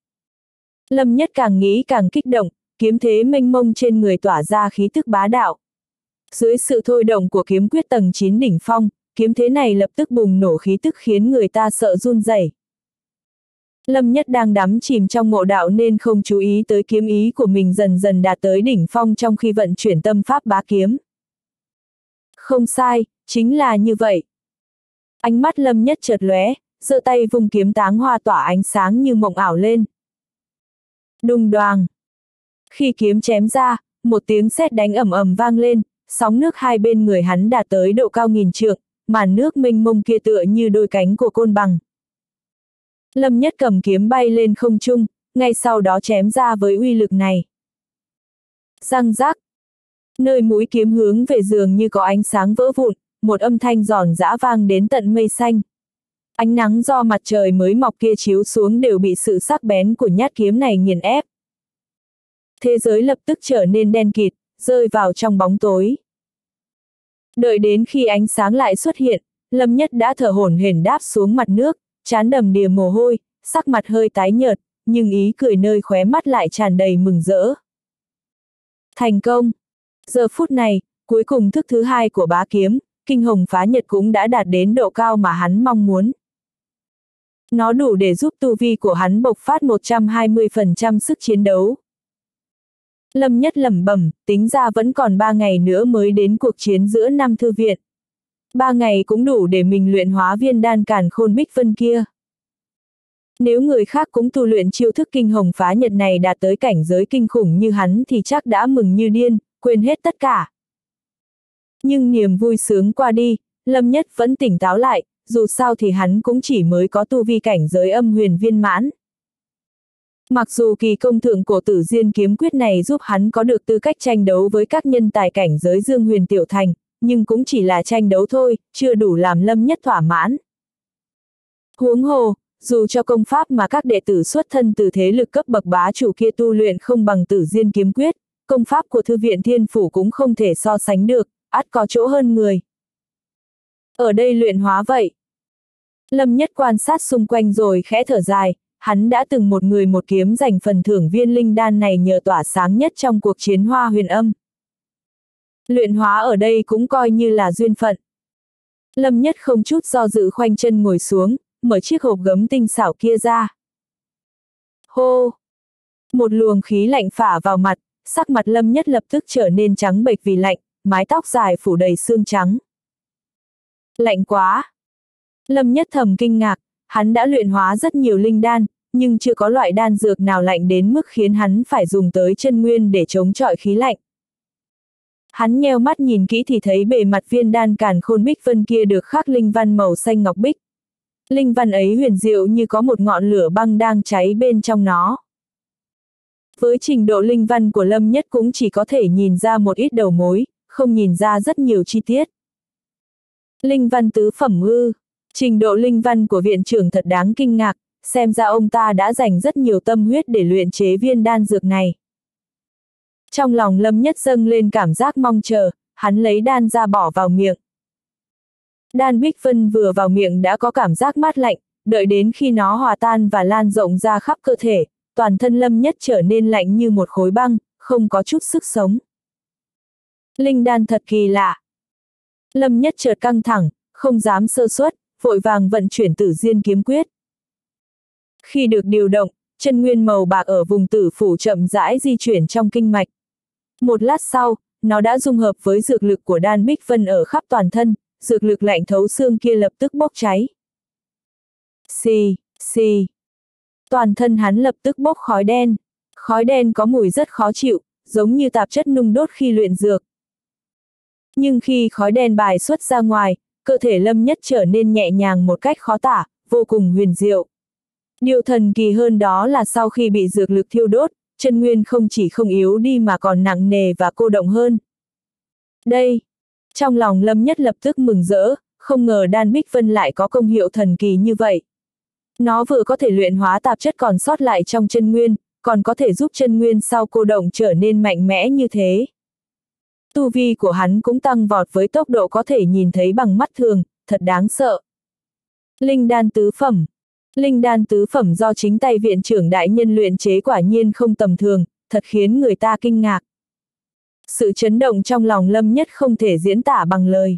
Lâm Nhất càng nghĩ càng kích động, kiếm thế mênh mông trên người tỏa ra khí tức bá đạo. Dưới sự thôi động của kiếm quyết tầng 9 đỉnh phong, kiếm thế này lập tức bùng nổ khí tức khiến người ta sợ run rẩy. Lâm Nhất đang đắm chìm trong ngộ đạo nên không chú ý tới kiếm ý của mình dần dần đạt tới đỉnh phong trong khi vận chuyển tâm pháp bá kiếm. Không sai, chính là như vậy. Ánh mắt Lâm Nhất chợt lóe, giơ tay vung kiếm Táng Hoa tỏa ánh sáng như mộng ảo lên. Đùng đoàng. Khi kiếm chém ra, một tiếng sét đánh ầm ầm vang lên, sóng nước hai bên người hắn đạt tới độ cao nghìn trượng, màn nước mênh mông kia tựa như đôi cánh của côn bằng. Lâm Nhất cầm kiếm bay lên không trung, ngay sau đó chém ra với uy lực này. Răng rác. Nơi mũi kiếm hướng về dường như có ánh sáng vỡ vụn, một âm thanh giòn giã vang đến tận mây xanh. Ánh nắng do mặt trời mới mọc kia chiếu xuống đều bị sự sắc bén của nhát kiếm này nghiền ép. Thế giới lập tức trở nên đen kịt, rơi vào trong bóng tối. Đợi đến khi ánh sáng lại xuất hiện, Lâm Nhất đã thở hổn hển đáp xuống mặt nước, trán đầm đìa mồ hôi, sắc mặt hơi tái nhợt, nhưng ý cười nơi khóe mắt lại tràn đầy mừng rỡ. Thành công! Giờ phút này, cuối cùng thức thứ 2 của bá kiếm, kinh hồng phá nhật cũng đã đạt đến độ cao mà hắn mong muốn. Nó đủ để giúp tu vi của hắn bộc phát 120% sức chiến đấu. Lâm Nhất lẩm bẩm, tính ra vẫn còn 3 ngày nữa mới đến cuộc chiến giữa năm thư viện. 3 ngày cũng đủ để mình luyện hóa viên đan càn khôn bích vân kia. Nếu người khác cũng tu luyện chiêu thức kinh hồng phá nhật này đạt tới cảnh giới kinh khủng như hắn thì chắc đã mừng như điên, quên hết tất cả. Nhưng niềm vui sướng qua đi, Lâm Nhất vẫn tỉnh táo lại, dù sao thì hắn cũng chỉ mới có tu vi cảnh giới âm huyền viên mãn. Mặc dù kỳ công thượng cổ tử diên kiếm quyết này giúp hắn có được tư cách tranh đấu với các nhân tài cảnh giới dương huyền tiểu thành, nhưng cũng chỉ là tranh đấu thôi, chưa đủ làm Lâm Nhất thỏa mãn. Huống hồ, dù cho công pháp mà các đệ tử xuất thân từ thế lực cấp bậc bá chủ kia tu luyện không bằng tử diên kiếm quyết, công pháp của Thư viện Thiên Phủ cũng không thể so sánh được, ắt có chỗ hơn người. Ở đây luyện hóa vậy. Lâm Nhất quan sát xung quanh rồi khẽ thở dài, hắn đã từng một người một kiếm giành phần thưởng viên linh đan này nhờ tỏa sáng nhất trong cuộc chiến Hoa Huyền Âm. Luyện hóa ở đây cũng coi như là duyên phận. Lâm Nhất không chút do dự khoanh chân ngồi xuống, mở chiếc hộp gấm tinh xảo kia ra. Hô! Một luồng khí lạnh phả vào mặt, sắc mặt Lâm Nhất lập tức trở nên trắng bệch vì lạnh, mái tóc dài phủ đầy xương trắng. Lạnh quá! Lâm Nhất thầm kinh ngạc, hắn đã luyện hóa rất nhiều linh đan, nhưng chưa có loại đan dược nào lạnh đến mức khiến hắn phải dùng tới chân nguyên để chống chọi khí lạnh. Hắn nheo mắt nhìn kỹ thì thấy bề mặt viên đan Càn Khôn Bích Vân kia được khắc linh văn màu xanh ngọc bích. Linh văn ấy huyền diệu như có một ngọn lửa băng đang cháy bên trong nó. Với trình độ linh văn của Lâm Nhất cũng chỉ có thể nhìn ra một ít đầu mối, không nhìn ra rất nhiều chi tiết. Linh văn tứ phẩm ư? Trình độ linh văn của viện trưởng thật đáng kinh ngạc, xem ra ông ta đã dành rất nhiều tâm huyết để luyện chế viên đan dược này. Trong lòng Lâm Nhất dâng lên cảm giác mong chờ, hắn lấy đan ra bỏ vào miệng. Đan Bích Vân vừa vào miệng đã có cảm giác mát lạnh, đợi đến khi nó hòa tan và lan rộng ra khắp cơ thể, toàn thân Lâm Nhất trở nên lạnh như một khối băng, không có chút sức sống. Linh đan thật kỳ lạ. Lâm Nhất chợt căng thẳng, không dám sơ suất, vội vàng vận chuyển Tử Diên kiếm quyết. Khi được điều động, chân nguyên màu bạc ở vùng tử phủ chậm rãi di chuyển trong kinh mạch. Một lát sau, nó đã dung hợp với dược lực của đan Bích Vân ở khắp toàn thân, dược lực lạnh thấu xương kia lập tức bốc cháy. Xì, xì. Toàn thân hắn lập tức bốc khói đen. Khói đen có mùi rất khó chịu, giống như tạp chất nung đốt khi luyện dược. Nhưng khi khói đen bài xuất ra ngoài, cơ thể Lâm Nhất trở nên nhẹ nhàng một cách khó tả, vô cùng huyền diệu. Điều thần kỳ hơn đó là sau khi bị dược lực thiêu đốt, chân nguyên không chỉ không yếu đi mà còn nặng nề và cô động hơn. Đây! Trong lòng Lâm Nhất lập tức mừng rỡ, không ngờ đan Bích Vân lại có công hiệu thần kỳ như vậy. Nó vừa có thể luyện hóa tạp chất còn sót lại trong chân nguyên, còn có thể giúp chân nguyên sau cô động trở nên mạnh mẽ như thế. Tu vi của hắn cũng tăng vọt với tốc độ có thể nhìn thấy bằng mắt thường, thật đáng sợ. Linh đan tứ phẩm. Linh đan tứ phẩm do chính tay viện trưởng đại nhân luyện chế quả nhiên không tầm thường, thật khiến người ta kinh ngạc. Sự chấn động trong lòng Lâm Nhất không thể diễn tả bằng lời.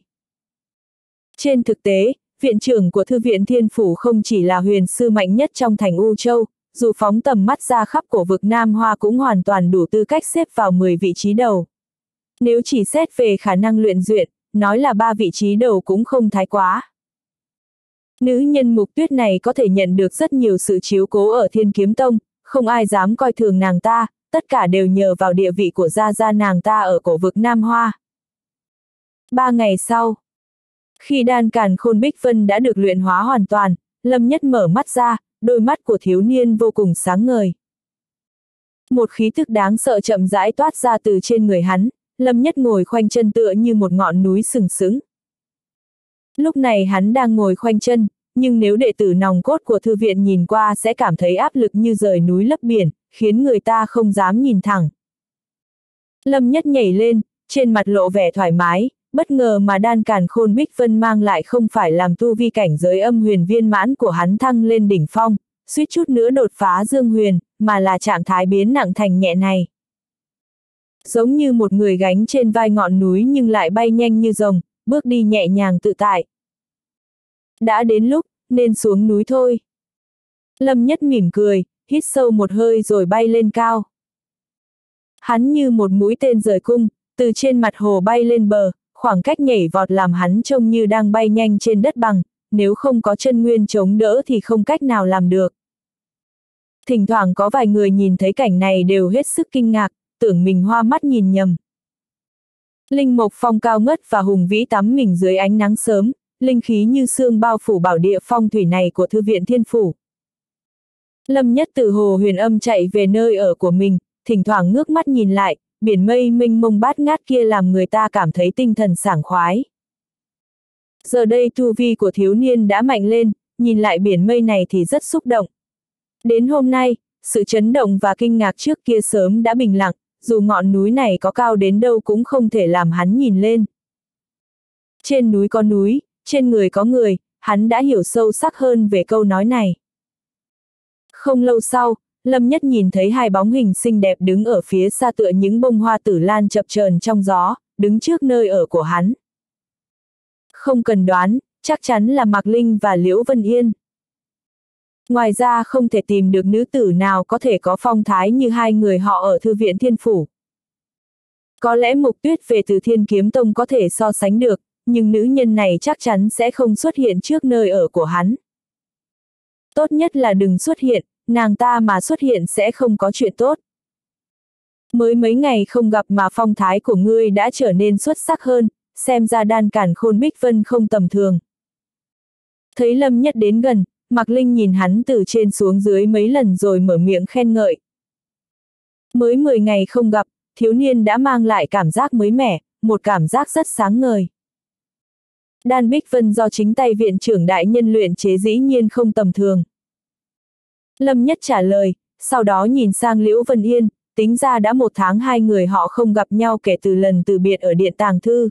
Trên thực tế, viện trưởng của Thư viện Thiên Phủ không chỉ là huyền sư mạnh nhất trong thành U Châu, dù phóng tầm mắt ra khắp cổ vực Nam Hoa cũng hoàn toàn đủ tư cách xếp vào 10 vị trí đầu. Nếu chỉ xét về khả năng luyện duyện, nói là 3 vị trí đầu cũng không thái quá. Nữ nhân Mục Tuyết này có thể nhận được rất nhiều sự chiếu cố ở Thiên Kiếm Tông, không ai dám coi thường nàng ta, tất cả đều nhờ vào địa vị của gia gia nàng ta ở cổ vực Nam Hoa. 3 ngày sau, khi đan Càn Khôn Bích Vân đã được luyện hóa hoàn toàn, Lâm Nhất mở mắt ra, đôi mắt của thiếu niên vô cùng sáng ngời. Một khí tức đáng sợ chậm rãi toát ra từ trên người hắn, Lâm Nhất ngồi khoanh chân tựa như một ngọn núi sừng sững. Lúc này hắn đang ngồi khoanh chân, nhưng nếu đệ tử nòng cốt của thư viện nhìn qua sẽ cảm thấy áp lực như rời núi lấp biển, khiến người ta không dám nhìn thẳng. Lâm Nhất nhảy lên, trên mặt lộ vẻ thoải mái, bất ngờ mà đan Càn Khôn Bích Vân mang lại không phải làm tu vi cảnh giới âm huyền viên mãn của hắn thăng lên đỉnh phong, suýt chút nữa đột phá dương huyền, mà là trạng thái biến nặng thành nhẹ này. Giống như một người gánh trên vai ngọn núi nhưng lại bay nhanh như rồng, bước đi nhẹ nhàng tự tại. Đã đến lúc, nên xuống núi thôi. Lâm Nhất mỉm cười, hít sâu một hơi rồi bay lên cao. Hắn như một mũi tên rời cung, từ trên mặt hồ bay lên bờ, khoảng cách nhảy vọt làm hắn trông như đang bay nhanh trên đất bằng, nếu không có chân nguyên chống đỡ thì không cách nào làm được. Thỉnh thoảng có vài người nhìn thấy cảnh này đều hết sức kinh ngạc, tưởng mình hoa mắt nhìn nhầm. Linh mộc phong cao ngất và hùng vĩ tắm mình dưới ánh nắng sớm, linh khí như sương bao phủ bảo địa phong thủy này của Thư viện Thiên Phủ. Lâm Nhất từ hồ huyền âm chạy về nơi ở của mình, thỉnh thoảng ngước mắt nhìn lại, biển mây mênh mông bát ngát kia làm người ta cảm thấy tinh thần sảng khoái. Giờ đây tu vi của thiếu niên đã mạnh lên, nhìn lại biển mây này thì rất xúc động. Đến hôm nay, sự chấn động và kinh ngạc trước kia sớm đã bình lặng, dù ngọn núi này có cao đến đâu cũng không thể làm hắn nhìn lên. Trên núi có núi, trên người có người, hắn đã hiểu sâu sắc hơn về câu nói này. Không lâu sau, Lâm Nhất nhìn thấy hai bóng hình xinh đẹp đứng ở phía xa tựa những bông hoa tử lan chập chờn trong gió, đứng trước nơi ở của hắn. Không cần đoán, chắc chắn là Mạc Linh và Liễu Vân Yên. Ngoài ra không thể tìm được nữ tử nào có thể có phong thái như hai người họ ở Thư viện Thiên Phủ. Có lẽ Mục Tuyết về từ Thiên Kiếm Tông có thể so sánh được, nhưng nữ nhân này chắc chắn sẽ không xuất hiện trước nơi ở của hắn. Tốt nhất là đừng xuất hiện, nàng ta mà xuất hiện sẽ không có chuyện tốt. Mới mấy ngày không gặp mà phong thái của ngươi đã trở nên xuất sắc hơn, xem ra đan càn khôn bích vân không tầm thường. Thấy Lâm Nhất đến gần, Mạc Linh nhìn hắn từ trên xuống dưới mấy lần rồi mở miệng khen ngợi. Mới 10 ngày không gặp, thiếu niên đã mang lại cảm giác mới mẻ, một cảm giác rất sáng ngời. Đan bích vân do chính tay viện trưởng đại nhân luyện chế dĩ nhiên không tầm thường. Lâm Nhất trả lời, sau đó nhìn sang Liễu Vân Yên, tính ra đã 1 tháng hai người họ không gặp nhau kể từ lần từ biệt ở Điện Tàng Thư.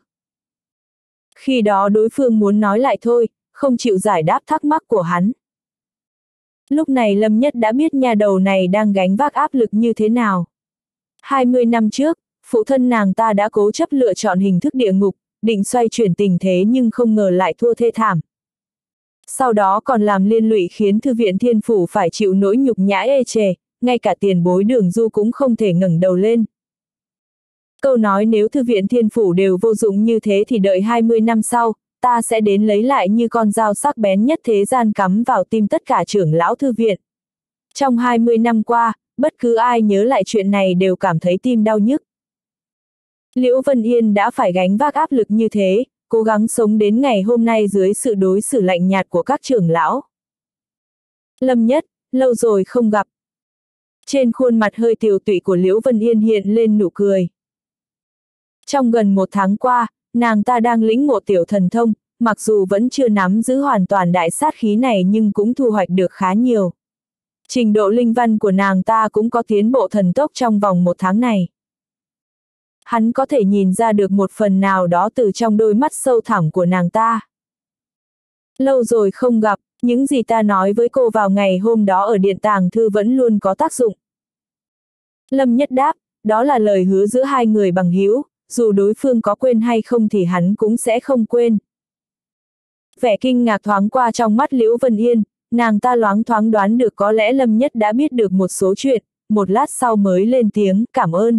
Khi đó đối phương muốn nói lại thôi, không chịu giải đáp thắc mắc của hắn. Lúc này Lâm Nhất đã biết nha đầu này đang gánh vác áp lực như thế nào. 20 năm trước, phụ thân nàng ta đã cố chấp lựa chọn hình thức địa ngục, định xoay chuyển tình thế nhưng không ngờ lại thua thê thảm. Sau đó còn làm liên lụy khiến Thư viện Thiên Phủ phải chịu nỗi nhục nhã ê chề, ngay cả tiền bối Đường Du cũng không thể ngẩng đầu lên. Câu nói nếu Thư viện Thiên Phủ đều vô dụng như thế thì đợi 20 năm sau, ta sẽ đến lấy lại như con dao sắc bén nhất thế gian cắm vào tim tất cả trưởng lão thư viện. Trong 20 năm qua, bất cứ ai nhớ lại chuyện này đều cảm thấy tim đau nhức. Liễu Vân Yên đã phải gánh vác áp lực như thế, cố gắng sống đến ngày hôm nay dưới sự đối xử lạnh nhạt của các trưởng lão. Lâm Nhất, lâu rồi không gặp. Trên khuôn mặt hơi tiều tụy của Liễu Vân Yên hiện lên nụ cười. Trong gần 1 tháng qua, nàng ta đang lĩnh ngộ tiểu thần thông, mặc dù vẫn chưa nắm giữ hoàn toàn đại sát khí này nhưng cũng thu hoạch được khá nhiều. Trình độ linh văn của nàng ta cũng có tiến bộ thần tốc trong vòng 1 tháng này. Hắn có thể nhìn ra được một phần nào đó từ trong đôi mắt sâu thẳm của nàng ta. Lâu rồi không gặp, những gì ta nói với cô vào ngày hôm đó ở Điện Tàng Thư vẫn luôn có tác dụng. Lâm Nhất đáp, đó là lời hứa giữa hai người bằng hữu, dù đối phương có quên hay không thì hắn cũng sẽ không quên. Vẻ kinh ngạc thoáng qua trong mắt Liễu Vân Yên, nàng ta loáng thoáng đoán được có lẽ Lâm Nhất đã biết được một số chuyện, một lát sau mới lên tiếng, cảm ơn.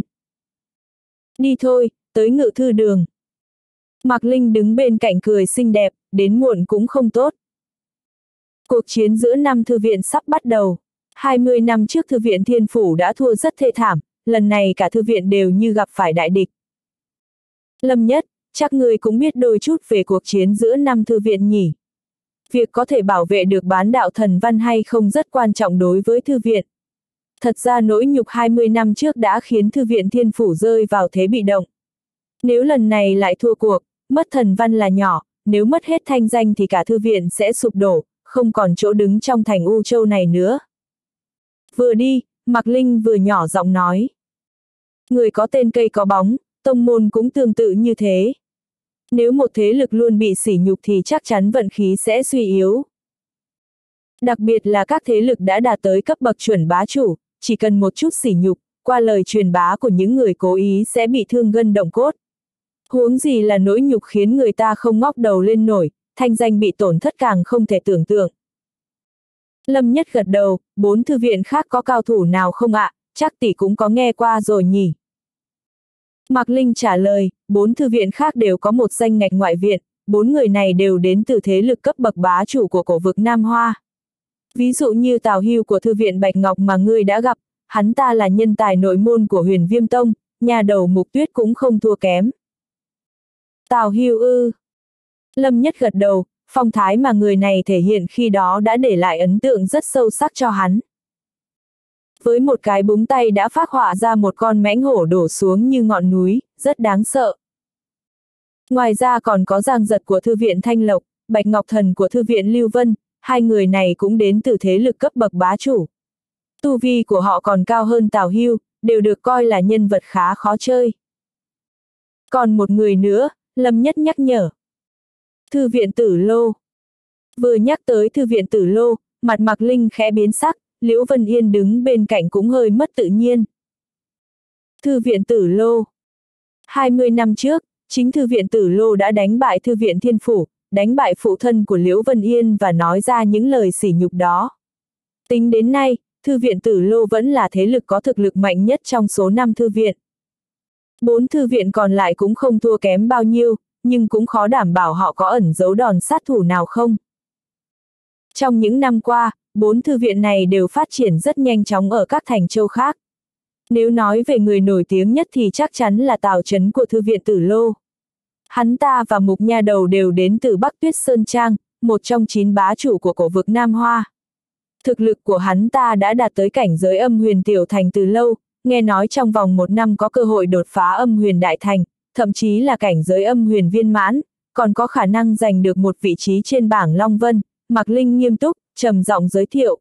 Đi thôi, tới Ngự Thư Đường. Mạc Linh đứng bên cạnh cười xinh đẹp, đến muộn cũng không tốt. Cuộc chiến giữa năm thư viện sắp bắt đầu. 20 năm trước Thư viện Thiên Phủ đã thua rất thê thảm, lần này cả thư viện đều như gặp phải đại địch. Lâm Nhất, chắc ngươi cũng biết đôi chút về cuộc chiến giữa năm thư viện nhỉ. Việc có thể bảo vệ được bán đạo thần văn hay không rất quan trọng đối với thư viện. Thật ra nỗi nhục 20 năm trước đã khiến Thư viện Thiên Phủ rơi vào thế bị động. Nếu lần này lại thua cuộc, mất thần văn là nhỏ, nếu mất hết thanh danh thì cả thư viện sẽ sụp đổ, không còn chỗ đứng trong thành U Châu này nữa. Vừa đi, Mạc Linh vừa nhỏ giọng nói. Người có tên cây có bóng, tông môn cũng tương tự như thế. Nếu một thế lực luôn bị sỉ nhục thì chắc chắn vận khí sẽ suy yếu. Đặc biệt là các thế lực đã đạt tới cấp bậc chuẩn bá chủ, chỉ cần một chút sỉ nhục, qua lời truyền bá của những người cố ý sẽ bị thương gân động cốt. Huống gì là nỗi nhục khiến người ta không ngóc đầu lên nổi, thanh danh bị tổn thất càng không thể tưởng tượng. Lâm Nhất gật đầu, 4 thư viện khác có cao thủ nào không ạ? Chắc tỷ cũng có nghe qua rồi nhỉ. Mạc Linh trả lời, 4 thư viện khác đều có một danh ngạch ngoại viện, 4 người này đều đến từ thế lực cấp bậc bá chủ của cổ vực Nam Hoa. Ví dụ như Tào Hưu của thư viện Bạch Ngọc mà ngươi đã gặp, hắn ta là nhân tài nội môn của Huyền Viêm Tông, nhà đầu Mục Tuyết cũng không thua kém. Tào Hưu ư? Lâm Nhất gật đầu, phong thái mà người này thể hiện khi đó đã để lại ấn tượng rất sâu sắc cho hắn. Với một cái búng tay đã phác họa ra một con mãnh hổ đổ xuống như ngọn núi, rất đáng sợ. Ngoài ra còn có Giang Giật của thư viện Thanh Lộc, Bạch Ngọc Thần của thư viện Lưu Vân, hai người này cũng đến từ thế lực cấp bậc bá chủ. Tu vi của họ còn cao hơn Tào Hưu, đều được coi là nhân vật khá khó chơi. Còn một người nữa, Lâm Nhất nhắc nhở. Thư viện Tử Lô. Vừa nhắc tới Thư viện Tử Lô, mặt Mạc Linh khẽ biến sắc, Liễu Vân Yên đứng bên cạnh cũng hơi mất tự nhiên. Thư viện Tử Lô. 20 năm trước, chính Thư viện Tử Lô đã đánh bại Thư viện Thiên Phủ, đánh bại phụ thân của Liễu Vân Yên và nói ra những lời sỉ nhục đó. Tính đến nay, Thư viện Tử Lô vẫn là thế lực có thực lực mạnh nhất trong số 5 thư viện. 4 thư viện còn lại cũng không thua kém bao nhiêu, nhưng cũng khó đảm bảo họ có ẩn giấu đòn sát thủ nào không. Trong những năm qua, 4 thư viện này đều phát triển rất nhanh chóng ở các thành châu khác. Nếu nói về người nổi tiếng nhất thì chắc chắn là Tào Chấn của Thư viện Tử Lô. Hắn ta và Mục Nha Đầu đều đến từ Bắc Tuyết Sơn Trang, một trong 9 bá chủ của cổ vực Nam Hoa. Thực lực của hắn ta đã đạt tới cảnh giới âm huyền tiểu thành từ lâu, nghe nói trong vòng 1 năm có cơ hội đột phá âm huyền đại thành, thậm chí là cảnh giới âm huyền viên mãn, còn có khả năng giành được một vị trí trên bảng Long Vân. Mạc Linh nghiêm túc, trầm giọng giới thiệu.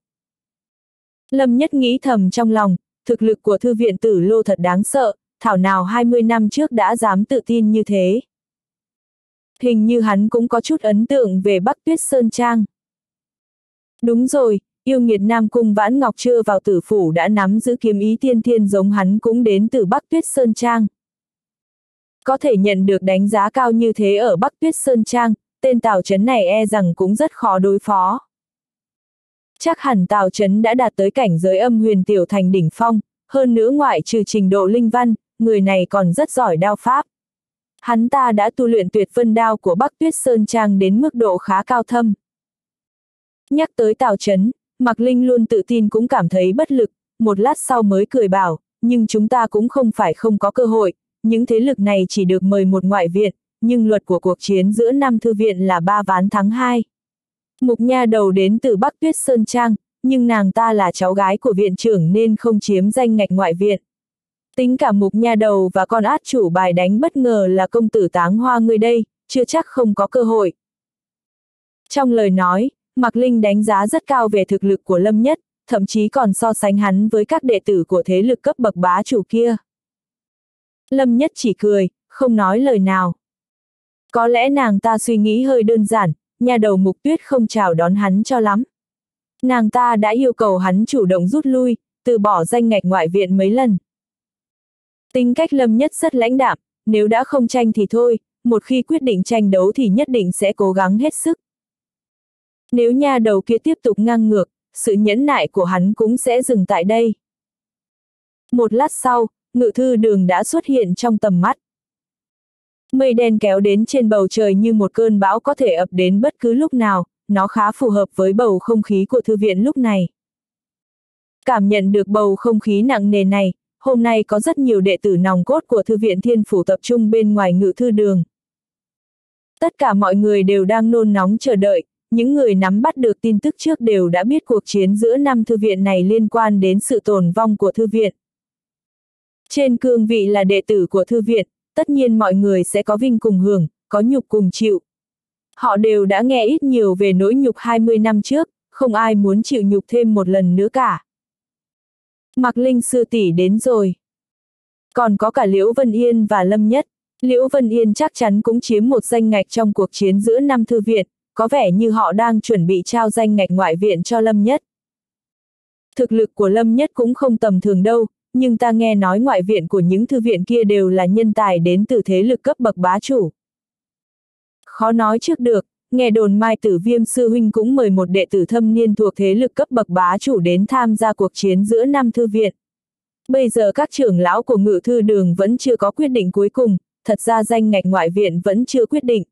Lâm Nhất nghĩ thầm trong lòng, thực lực của Thư viện Tử Lô thật đáng sợ, thảo nào 20 năm trước đã dám tự tin như thế. Hình như hắn cũng có chút ấn tượng về Bắc Tuyết Sơn Trang. Đúng rồi, yêu nghiệt Nam Cung Vãn Ngọc chưa vào tử phủ đã nắm giữ kiếm ý tiên thiên giống hắn cũng đến từ Bắc Tuyết Sơn Trang. Có thể nhận được đánh giá cao như thế ở Bắc Tuyết Sơn Trang, tên Tào Chấn này e rằng cũng rất khó đối phó. Chắc hẳn Tào Chấn đã đạt tới cảnh giới âm huyền tiểu thành đỉnh phong, hơn nữa ngoại trừ trình độ linh văn, người này còn rất giỏi đao pháp. Hắn ta đã tu luyện Tuyệt Vân Đao của Bắc Tuyết Sơn Trang đến mức độ khá cao thâm. Nhắc tới Tào Chấn, Mạc Linh luôn tự tin cũng cảm thấy bất lực, một lát sau mới cười bảo, nhưng chúng ta cũng không phải không có cơ hội, những thế lực này chỉ được mời một ngoại viện, nhưng luật của cuộc chiến giữa 5 thư viện là 3 ván thắng 2. Mục Nha Đầu đến từ Bắc Tuyết Sơn Trang, nhưng nàng ta là cháu gái của viện trưởng nên không chiếm danh ngạch ngoại viện. Tính cả Mục Nha Đầu và con át chủ bài đánh bất ngờ là công tử Táng Hoa người đây, chưa chắc không có cơ hội. Trong lời nói, Mạc Linh đánh giá rất cao về thực lực của Lâm Nhất, thậm chí còn so sánh hắn với các đệ tử của thế lực cấp bậc bá chủ kia. Lâm Nhất chỉ cười, không nói lời nào. Có lẽ nàng ta suy nghĩ hơi đơn giản, Nha Đầu Mục Tuyết không chào đón hắn cho lắm. Nàng ta đã yêu cầu hắn chủ động rút lui, từ bỏ danh ngạch ngoại viện mấy lần. Tính cách Lâm Nhất rất lãnh đạm, nếu đã không tranh thì thôi, một khi quyết định tranh đấu thì nhất định sẽ cố gắng hết sức. Nếu Nha Đầu kia tiếp tục ngang ngược, sự nhẫn nại của hắn cũng sẽ dừng tại đây. Một lát sau, Ngự Thư Đường đã xuất hiện trong tầm mắt. Mây đen kéo đến trên bầu trời như một cơn bão có thể ập đến bất cứ lúc nào, nó khá phù hợp với bầu không khí của thư viện lúc này. Cảm nhận được bầu không khí nặng nề này, hôm nay có rất nhiều đệ tử nòng cốt của Thư viện Thiên Phủ tập trung bên ngoài Ngự Thư Đường. Tất cả mọi người đều đang nôn nóng chờ đợi, những người nắm bắt được tin tức trước đều đã biết cuộc chiến giữa 5 thư viện này liên quan đến sự tồn vong của thư viện. Trên cương vị là đệ tử của thư viện, tất nhiên mọi người sẽ có vinh cùng hưởng, có nhục cùng chịu. Họ đều đã nghe ít nhiều về nỗi nhục 20 năm trước, không ai muốn chịu nhục thêm một lần nữa cả. Mạc Linh sư tỷ đến rồi. Còn có cả Liễu Vân Yên và Lâm Nhất. Liễu Vân Yên chắc chắn cũng chiếm một danh ngạch trong cuộc chiến giữa 5 thư viện, có vẻ như họ đang chuẩn bị trao danh ngạch ngoại viện cho Lâm Nhất. Thực lực của Lâm Nhất cũng không tầm thường đâu, nhưng ta nghe nói ngoại viện của những thư viện kia đều là nhân tài đến từ thế lực cấp bậc bá chủ. Khó nói trước được, nghe đồn Mai Tử Viêm sư huynh cũng mời một đệ tử thâm niên thuộc thế lực cấp bậc bá chủ đến tham gia cuộc chiến giữa 5 thư viện. Bây giờ các trưởng lão của Ngự Thư Đường vẫn chưa có quyết định cuối cùng, thật ra danh ngạch ngoại viện vẫn chưa quyết định.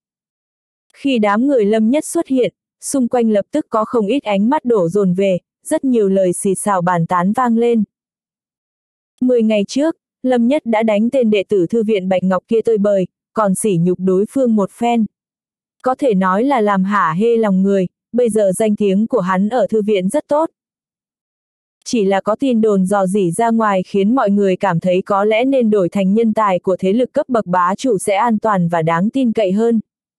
Khi đám người Lâm Nhất xuất hiện, xung quanh lập tức có không ít ánh mắt đổ dồn về, rất nhiều lời xì xào bàn tán vang lên. 10 ngày trước, Lâm Nhất đã đánh tên đệ tử thư viện Bạch Ngọc kia tơi bời, còn sỉ nhục đối phương một phen. Có thể nói là làm hả hê lòng người, bây giờ danh tiếng của hắn ở thư viện rất tốt. Chỉ là có tin đồn dò dỉ ra ngoài khiến mọi người cảm thấy có lẽ nên đổi thành nhân tài của thế lực cấp bậc bá chủ sẽ an toàn và đáng tin cậy hơn.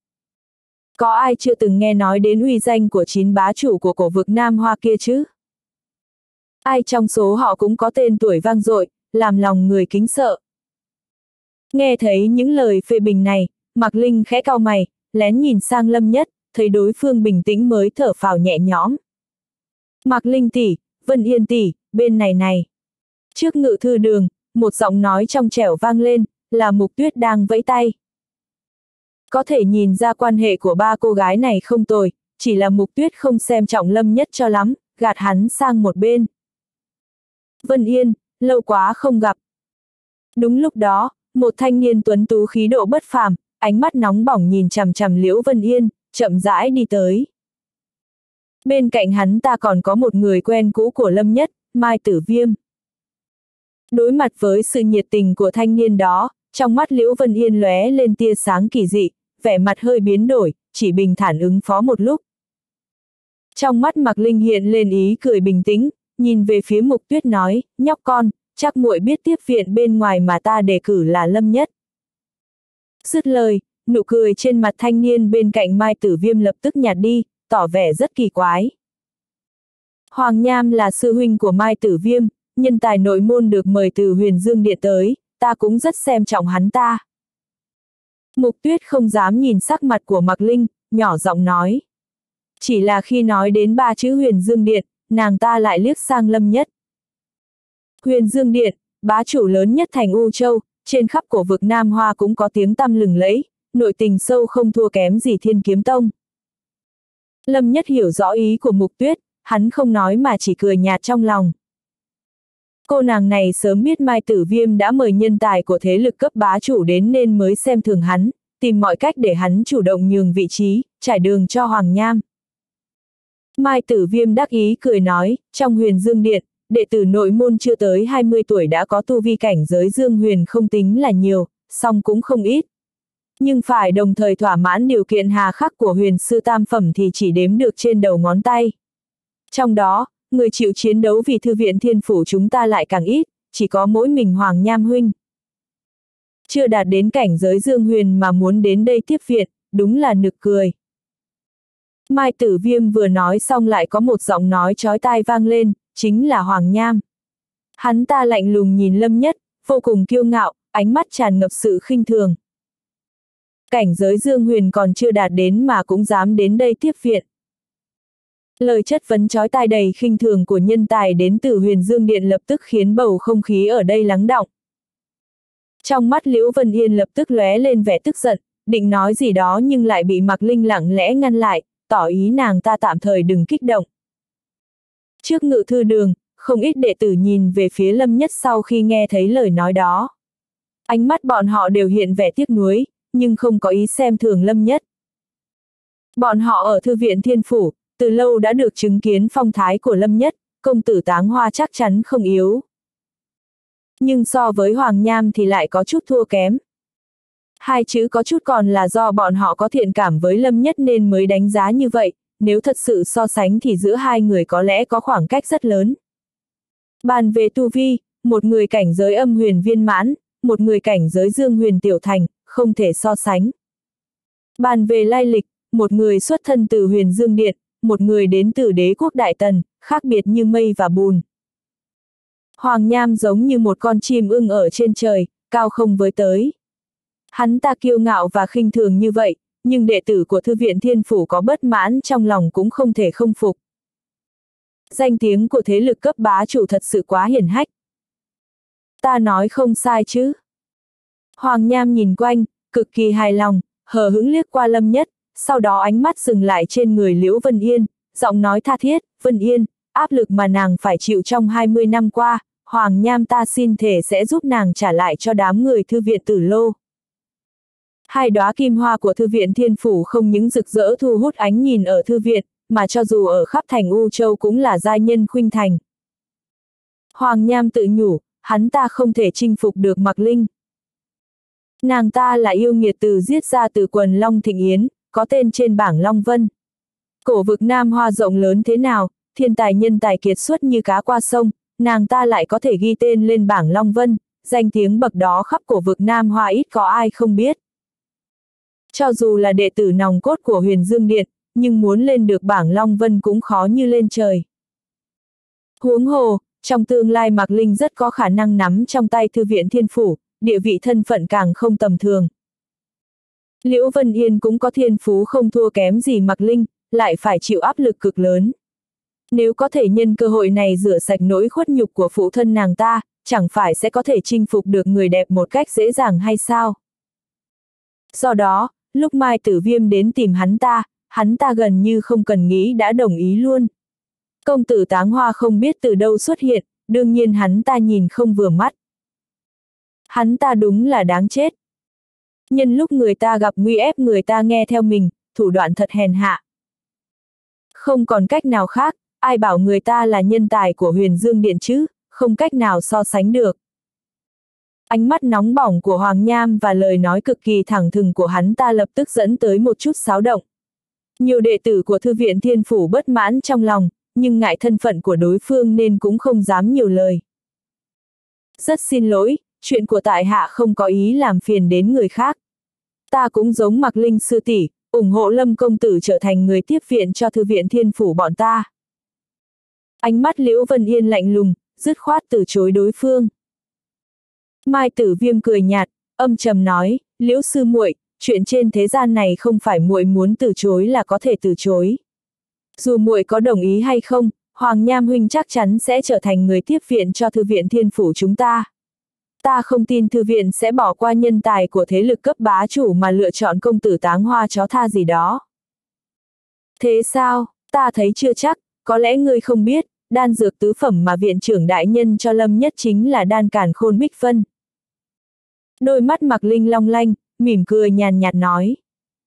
Có ai chưa từng nghe nói đến uy danh của 9 bá chủ của cổ vực Nam Hoa kia chứ? Ai trong số họ cũng có tên tuổi vang dội, làm lòng người kính sợ. Nghe thấy những lời phê bình này, Mạc Linh khẽ cau mày, lén nhìn sang Lâm Nhất, thấy đối phương bình tĩnh mới thở phào nhẹ nhõm. Mạc Linh tỷ, Vân Yên tỷ, bên này này. Trước ngự thư đường, một giọng nói trong trẻo vang lên, là Mục Tuyết đang vẫy tay. Có thể nhìn ra quan hệ của ba cô gái này không tồi, chỉ là Mục Tuyết không xem trọng Lâm Nhất cho lắm, gạt hắn sang một bên. Vân Yên, lâu quá không gặp. Đúng lúc đó, một thanh niên tuấn tú khí độ bất phàm, ánh mắt nóng bỏng nhìn chằm chằm Liễu Vân Yên, chậm rãi đi tới. Bên cạnh hắn ta còn có một người quen cũ của Lâm Nhất, Mai Tử Viêm. Đối mặt với sự nhiệt tình của thanh niên đó, trong mắt Liễu Vân Yên lóe lên tia sáng kỳ dị, vẻ mặt hơi biến đổi, chỉ bình thản ứng phó một lúc. Trong mắt Mạc Linh hiện lên ý cười bình tĩnh, nhìn về phía Mục Tuyết nói, nhóc con, chắc muội biết tiếp viện bên ngoài mà ta đề cử là Lâm Nhất. Dứt lời, nụ cười trên mặt thanh niên bên cạnh Mai Tử Viêm lập tức nhạt đi, tỏ vẻ rất kỳ quái. Hoàng Nham là sư huynh của Mai Tử Viêm, nhân tài nội môn được mời từ Huyền Dương Điện tới, ta cũng rất xem trọng hắn ta. Mục Tuyết không dám nhìn sắc mặt của Mạc Linh, nhỏ giọng nói. Chỉ là khi nói đến ba chữ Huyền Dương Điện, nàng ta lại liếc sang Lâm Nhất. Huyền Dương Điện, bá chủ lớn nhất thành U Châu, trên khắp cổ vực Nam Hoa cũng có tiếng tăm lừng lẫy, nội tình sâu không thua kém gì Thiên Kiếm Tông. Lâm Nhất hiểu rõ ý của Mục Tuyết, hắn không nói mà chỉ cười nhạt trong lòng. Cô nàng này sớm biết Mai Tử Viêm đã mời nhân tài của thế lực cấp bá chủ đến nên mới xem thường hắn, tìm mọi cách để hắn chủ động nhường vị trí, trải đường cho Hoàng Nham. Mai Tử Viêm đắc ý cười nói, trong Huyền Dương Điện, đệ tử nội môn chưa tới 20 tuổi đã có tu vi cảnh giới Dương Huyền không tính là nhiều, song cũng không ít. Nhưng phải đồng thời thỏa mãn điều kiện hà khắc của huyền sư tam phẩm thì chỉ đếm được trên đầu ngón tay. Trong đó, người chịu chiến đấu vì thư viện Thiên Phủ chúng ta lại càng ít, chỉ có mỗi mình Hoàng Nham huynh. Chưa đạt đến cảnh giới Dương Huyền mà muốn đến đây tiếp viện, đúng là nực cười. Mai Tử Viêm vừa nói xong lại có một giọng nói chói tai vang lên, chính là Hoàng Nham. Hắn ta lạnh lùng nhìn Lâm Nhất, vô cùng kiêu ngạo, ánh mắt tràn ngập sự khinh thường. Cảnh giới Dương Huyền còn chưa đạt đến mà cũng dám đến đây tiếp viện. Lời chất vấn chói tai đầy khinh thường của nhân tài đến từ Huyền Dương Điện lập tức khiến bầu không khí ở đây lắng đọng. Trong mắt Liễu Vân Yên lập tức lóe lên vẻ tức giận, định nói gì đó nhưng lại bị Mạc Linh lặng lẽ ngăn lại, tỏ ý nàng ta tạm thời đừng kích động. Trước ngự thư đường, không ít đệ tử nhìn về phía Lâm Nhất sau khi nghe thấy lời nói đó. Ánh mắt bọn họ đều hiện vẻ tiếc nuối, nhưng không có ý xem thường Lâm Nhất. Bọn họ ở thư viện Thiên Phủ, từ lâu đã được chứng kiến phong thái của Lâm Nhất, công tử Táng Hoa chắc chắn không yếu. Nhưng so với Hoàng Nham thì lại có chút thua kém. Hai chữ có chút còn là do bọn họ có thiện cảm với Lâm Nhất nên mới đánh giá như vậy, nếu thật sự so sánh thì giữa hai người có lẽ có khoảng cách rất lớn. Bàn về tu vi, một người cảnh giới âm huyền viên mãn, một người cảnh giới dương huyền tiểu thành, không thể so sánh. Bàn về lai lịch, một người xuất thân từ Huyền Dương Điện, một người đến từ đế quốc Đại Tần, khác biệt như mây và bùn. Hoàng Nham giống như một con chim ưng ở trên trời, cao không với tới. Hắn ta kiêu ngạo và khinh thường như vậy, nhưng đệ tử của Thư viện Thiên Phủ có bất mãn trong lòng cũng không thể không phục. Danh tiếng của thế lực cấp bá chủ thật sự quá hiển hách. Ta nói không sai chứ. Hoàng Nham nhìn quanh, cực kỳ hài lòng, hờ hững liếc qua Lâm Nhất, sau đó ánh mắt dừng lại trên người Liễu Vân Yên, giọng nói tha thiết, Vân Yên, áp lực mà nàng phải chịu trong 20 năm qua, Hoàng Nham ta xin thề sẽ giúp nàng trả lại cho đám người Thư viện Tử Lô. Hai đóa kim hoa của Thư viện Thiên Phủ không những rực rỡ thu hút ánh nhìn ở thư viện, mà cho dù ở khắp thành U Châu cũng là giai nhân khuynh thành. Hoàng Nham tự nhủ, hắn ta không thể chinh phục được Mạc Linh. Nàng ta là yêu nghiệt từ giết ra từ quần Long Thịnh Yến, có tên trên bảng Long Vân. Cổ vực Nam Hoa rộng lớn thế nào, thiên tài nhân tài kiệt xuất như cá qua sông, nàng ta lại có thể ghi tên lên bảng Long Vân, danh tiếng bậc đó khắp cổ vực Nam Hoa ít có ai không biết. Cho dù là đệ tử nòng cốt của Huyền Dương Điện, nhưng muốn lên được bảng Long Vân cũng khó như lên trời. Huống hồ, trong tương lai Mạc Linh rất có khả năng nắm trong tay Thư viện Thiên Phủ, địa vị thân phận càng không tầm thường. Liễu Vân Yên cũng có thiên phú không thua kém gì Mạc Linh, lại phải chịu áp lực cực lớn. Nếu có thể nhân cơ hội này rửa sạch nỗi khuất nhục của phụ thân nàng ta, chẳng phải sẽ có thể chinh phục được người đẹp một cách dễ dàng hay sao? Do đó, lúc Mai Tử Viêm đến tìm hắn ta gần như không cần nghĩ đã đồng ý luôn. Công tử Táng Hoa không biết từ đâu xuất hiện, đương nhiên hắn ta nhìn không vừa mắt. Hắn ta đúng là đáng chết. Nhân lúc người ta gặp nguy ép người ta nghe theo mình, thủ đoạn thật hèn hạ. Không còn cách nào khác, ai bảo người ta là nhân tài của Huyền Dương Điện chứ, không cách nào so sánh được. Ánh mắt nóng bỏng của Hoàng Nham và lời nói cực kỳ thẳng thừng của hắn ta lập tức dẫn tới một chút xáo động. Nhiều đệ tử của Thư viện Thiên Phủ bất mãn trong lòng, nhưng ngại thân phận của đối phương nên cũng không dám nhiều lời. Rất xin lỗi, chuyện của tại hạ không có ý làm phiền đến người khác. Ta cũng giống Mạc Linh sư tỷ, ủng hộ Lâm công tử trở thành người tiếp viện cho Thư viện Thiên Phủ bọn ta. Ánh mắt Liễu Vân Yên lạnh lùng, dứt khoát từ chối đối phương. Mai Tử Viêm cười nhạt, âm trầm nói, Liễu sư muội, chuyện trên thế gian này không phải muội muốn từ chối là có thể từ chối. Dù muội có đồng ý hay không, Hoàng Nham huynh chắc chắn sẽ trở thành người tiếp viện cho Thư viện Thiên Phủ chúng ta. Ta không tin Thư viện sẽ bỏ qua nhân tài của thế lực cấp bá chủ mà lựa chọn công tử Táng Hoa chó tha gì đó. Thế sao, ta thấy chưa chắc, có lẽ ngươi không biết, đan dược tứ phẩm mà viện trưởng đại nhân cho Lâm Nhất chính là đan càn khôn bích phân. Đôi mắt Mạc Linh long lanh, mỉm cười nhàn nhạt nói.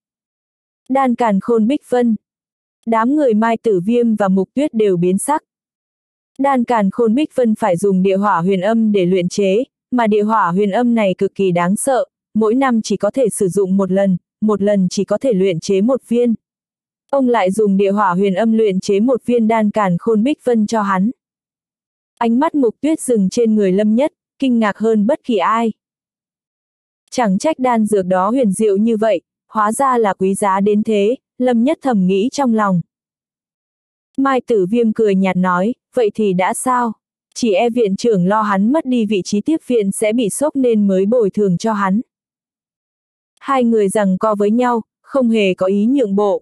Đan càn khôn bích phân. Đám người Mai Tử Viêm và Mục Tuyết đều biến sắc. Đan càn khôn bích phân phải dùng địa hỏa huyền âm để luyện chế, mà địa hỏa huyền âm này cực kỳ đáng sợ, mỗi năm chỉ có thể sử dụng một lần chỉ có thể luyện chế một viên. Ông lại dùng địa hỏa huyền âm luyện chế một viên đan càn khôn bích phân cho hắn. Ánh mắt Mục Tuyết dừng trên người Lâm Nhất, kinh ngạc hơn bất kỳ ai. Chẳng trách đan dược đó huyền diệu như vậy, hóa ra là quý giá đến thế, Lâm Nhất thầm nghĩ trong lòng. Mai Tử Viêm cười nhạt nói, vậy thì đã sao? Chỉ e viện trưởng lo hắn mất đi vị trí tiếp viện sẽ bị sốc nên mới bồi thường cho hắn. Hai người giằng co với nhau, không hề có ý nhượng bộ.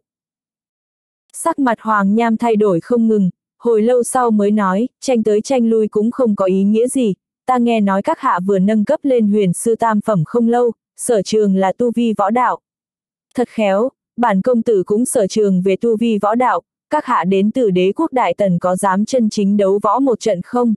Sắc mặt Hoàng Nham thay đổi không ngừng, hồi lâu sau mới nói, tranh tới tranh lui cũng không có ý nghĩa gì, ta nghe nói các hạ vừa nâng cấp lên huyền sư tam phẩm không lâu, sở trường là tu vi võ đạo. Thật khéo, bản công tử cũng sở trường về tu vi võ đạo, các hạ đến từ Đế quốc Đại Tần có dám chân chính đấu võ một trận không?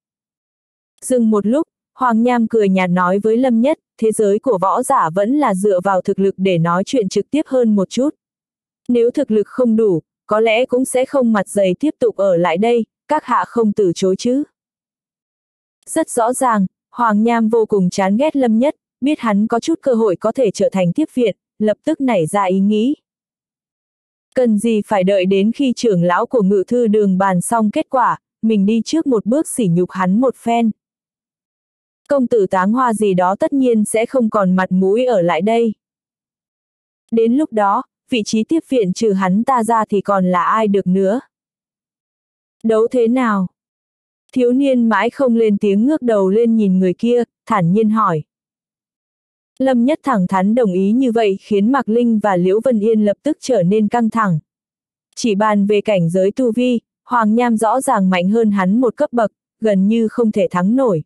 Dừng một lúc, Hoàng Nham cười nhạt nói với Lâm Nhất, thế giới của võ giả vẫn là dựa vào thực lực để nói chuyện trực tiếp hơn một chút. Nếu thực lực không đủ, có lẽ cũng sẽ không mặt dày tiếp tục ở lại đây, các hạ không từ chối chứ. Rất rõ ràng, Hoàng Nham vô cùng chán ghét Lâm Nhất, biết hắn có chút cơ hội có thể trở thành tiếp viện, lập tức nảy ra ý nghĩ. Cần gì phải đợi đến khi trưởng lão của Ngự Thư Đường bàn xong kết quả, mình đi trước một bước sỉ nhục hắn một phen. Công tử Táng Hoa gì đó tất nhiên sẽ không còn mặt mũi ở lại đây. Đến lúc đó, vị trí tiếp viện trừ hắn ta ra thì còn là ai được nữa? Đấu thế nào? Thiếu niên mãi không lên tiếng ngước đầu lên nhìn người kia, thản nhiên hỏi. Lâm Nhất thẳng thắn đồng ý như vậy khiến Mạc Linh và Liễu Vân Yên lập tức trở nên căng thẳng. Chỉ bàn về cảnh giới tu vi, Hoàng Nham rõ ràng mạnh hơn hắn một cấp bậc, gần như không thể thắng nổi.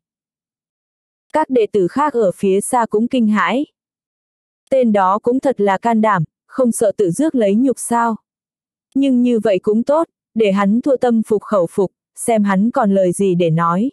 Các đệ tử khác ở phía xa cũng kinh hãi. Tên đó cũng thật là can đảm, không sợ tự rước lấy nhục sao. Nhưng như vậy cũng tốt, để hắn thua tâm phục khẩu phục, xem hắn còn lời gì để nói.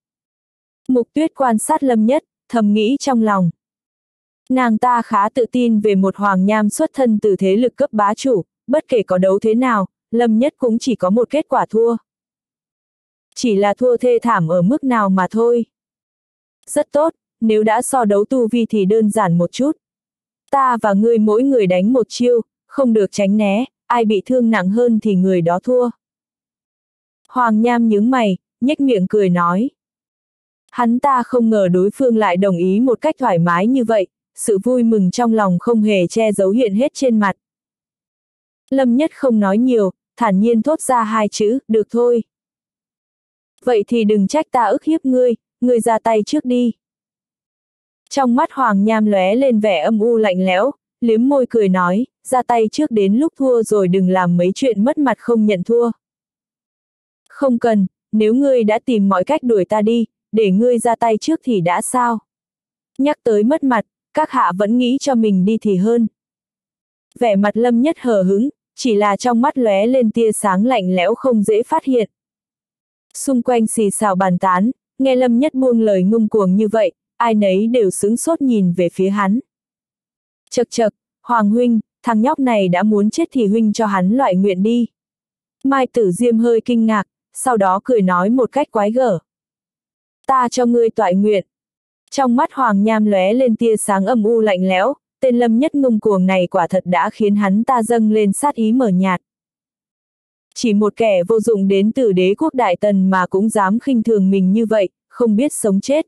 Mục Tuyết quan sát Lâm Nhất, thầm nghĩ trong lòng. Nàng ta khá tự tin về một Hoàng Nham xuất thân từ thế lực cấp bá chủ, bất kể có đấu thế nào, Lâm Nhất cũng chỉ có một kết quả thua. Chỉ là thua thê thảm ở mức nào mà thôi. Rất tốt, nếu đã so đấu tu vi thì đơn giản một chút. Ta và ngươi mỗi người đánh một chiêu, không được tránh né, ai bị thương nặng hơn thì người đó thua. Hoàng Nham nhướng mày, nhếch miệng cười nói. Hắn ta không ngờ đối phương lại đồng ý một cách thoải mái như vậy, sự vui mừng trong lòng không hề che giấu hiện hết trên mặt. Lâm Nhất không nói nhiều, thản nhiên thốt ra hai chữ, được thôi. Vậy thì đừng trách ta ức hiếp ngươi ra tay trước đi. Trong mắt Hoàng Nham lóe lên vẻ âm u lạnh lẽo, liếm môi cười nói, ra tay trước đến lúc thua rồi đừng làm mấy chuyện mất mặt không nhận thua. Không cần, nếu ngươi đã tìm mọi cách đuổi ta đi, để ngươi ra tay trước thì đã sao? Nhắc tới mất mặt, các hạ vẫn nghĩ cho mình đi thì hơn. Vẻ mặt Lâm Nhất hờ hững, chỉ là trong mắt lóe lên tia sáng lạnh lẽo không dễ phát hiện. Xung quanh xì xào bàn tán, nghe Lâm Nhất buông lời ngông cuồng như vậy, ai nấy đều sững sốt nhìn về phía hắn. Chậc chậc, Hoàng huynh, thằng nhóc này đã muốn chết thì huynh cho hắn loại nguyện đi. Mai Tử Diêm hơi kinh ngạc, sau đó cười nói một cách quái gở. Ta cho ngươi toại nguyện. Trong mắt Hoàng Nham lóe lên tia sáng âm u lạnh lẽo, tên Lâm Nhất ngông cuồng này quả thật đã khiến hắn ta dâng lên sát ý mờ nhạt. Chỉ một kẻ vô dụng đến từ đế quốc Đại Tần mà cũng dám khinh thường mình như vậy, không biết sống chết.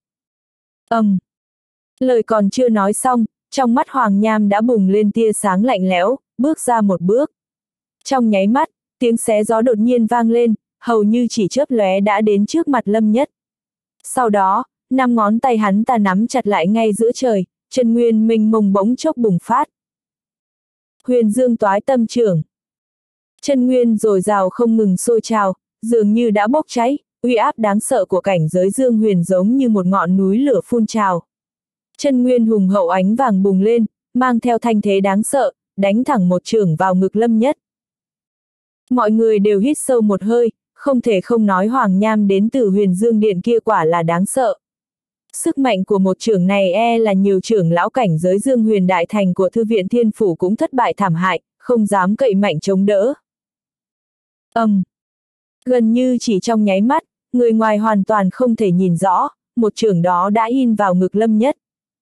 Lời còn chưa nói xong, trong mắt Hoàng Nham đã bùng lên tia sáng lạnh lẽo, bước ra một bước. Trong nháy mắt, tiếng xé gió đột nhiên vang lên, hầu như chỉ chớp lóe đã đến trước mặt Lâm Nhất. Sau đó, 5 ngón tay hắn ta nắm chặt lại ngay giữa trời, chân nguyên mênh mông bỗng chốc bùng phát. Huyền Dương Toái Tâm Chưởng. Chân nguyên dồi dào không ngừng sôi trào, dường như đã bốc cháy, uy áp đáng sợ của cảnh giới Dương Huyền giống như một ngọn núi lửa phun trào. Chân nguyên hùng hậu ánh vàng bùng lên, mang theo thanh thế đáng sợ, đánh thẳng một chưởng vào ngực Lâm Nhất. Mọi người đều hít sâu một hơi, không thể không nói Hoàng Nham đến từ Huyền Dương Điện kia quả là đáng sợ. Sức mạnh của một chưởng này là nhiều trưởng lão cảnh giới Dương Huyền Đại Thành của Thư viện Thiên Phủ cũng thất bại thảm hại, không dám cậy mạnh chống đỡ. Gần như chỉ trong nháy mắt, người ngoài hoàn toàn không thể nhìn rõ, một chưởng đó đã in vào ngực Lâm Nhất.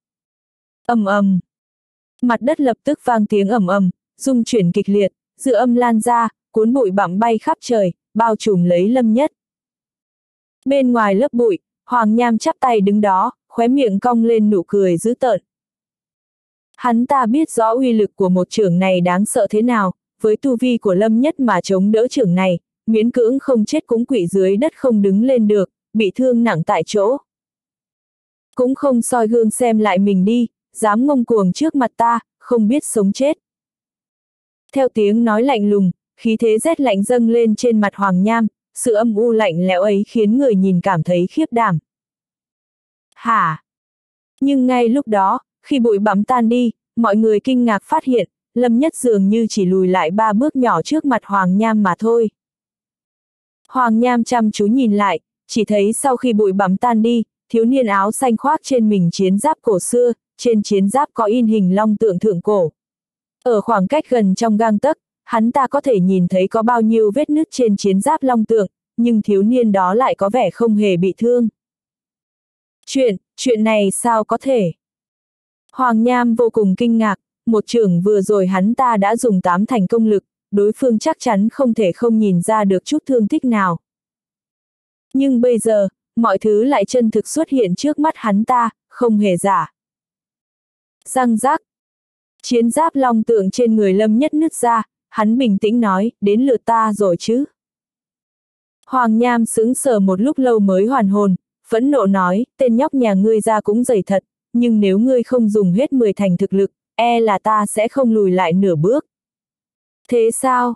Mặt đất lập tức vang tiếng rung chuyển kịch liệt, dư âm lan ra, cuốn bụi bặm bay khắp trời, bao trùm lấy Lâm Nhất. Bên ngoài lớp bụi, Hoàng Nham chắp tay đứng đó, khóe miệng cong lên nụ cười dữ tợn. Hắn ta biết rõ uy lực của một chưởng này đáng sợ thế nào, với tu vi của Lâm Nhất mà chống đỡ chưởng này, miễn cưỡng không chết cũng quỵ dưới đất không đứng lên được, bị thương nặng tại chỗ. Cũng không soi gương xem lại mình đi, dám ngông cuồng trước mặt ta, không biết sống chết. Theo tiếng nói lạnh lùng, khí thế rét lạnh dâng lên trên mặt Hoàng Nham, sự âm u lạnh lẽo ấy khiến người nhìn cảm thấy khiếp đảm. Hả? Nhưng ngay lúc đó, khi bụi bặm tan đi, mọi người kinh ngạc phát hiện, Lâm Nhất dường như chỉ lùi lại 3 bước nhỏ trước mặt Hoàng Nham mà thôi. Hoàng Nham chăm chú nhìn lại, chỉ thấy sau khi bụi bặm tan đi, thiếu niên áo xanh khoác trên mình chiến giáp cổ xưa, trên chiến giáp có in hình long tượng thượng cổ. Ở khoảng cách gần trong gang tấc, hắn ta có thể nhìn thấy có bao nhiêu vết nứt trên chiến giáp long tượng, nhưng thiếu niên đó lại có vẻ không hề bị thương. Chuyện này sao có thể? Hoàng Nham vô cùng kinh ngạc, một chưởng vừa rồi hắn ta đã dùng 8 thành công lực, đối phương chắc chắn không thể không nhìn ra được chút thương tích nào. Nhưng bây giờ, mọi thứ lại chân thực xuất hiện trước mắt hắn ta, không hề giả. Răng rác. Chiến giáp long tượng trên người Lâm Nhất nứt ra, hắn bình tĩnh nói, đến lượt ta rồi chứ. Hoàng Nham sững sờ một lúc lâu mới hoàn hồn, phẫn nộ nói, tên nhóc nhà ngươi ra cũng dày thật, nhưng nếu ngươi không dùng hết 10 thành thực lực, là ta sẽ không lùi lại nửa bước. Thế sao?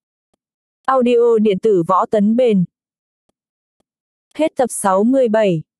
Audio điện tử Võ Tấn Bền. Hết tập 67.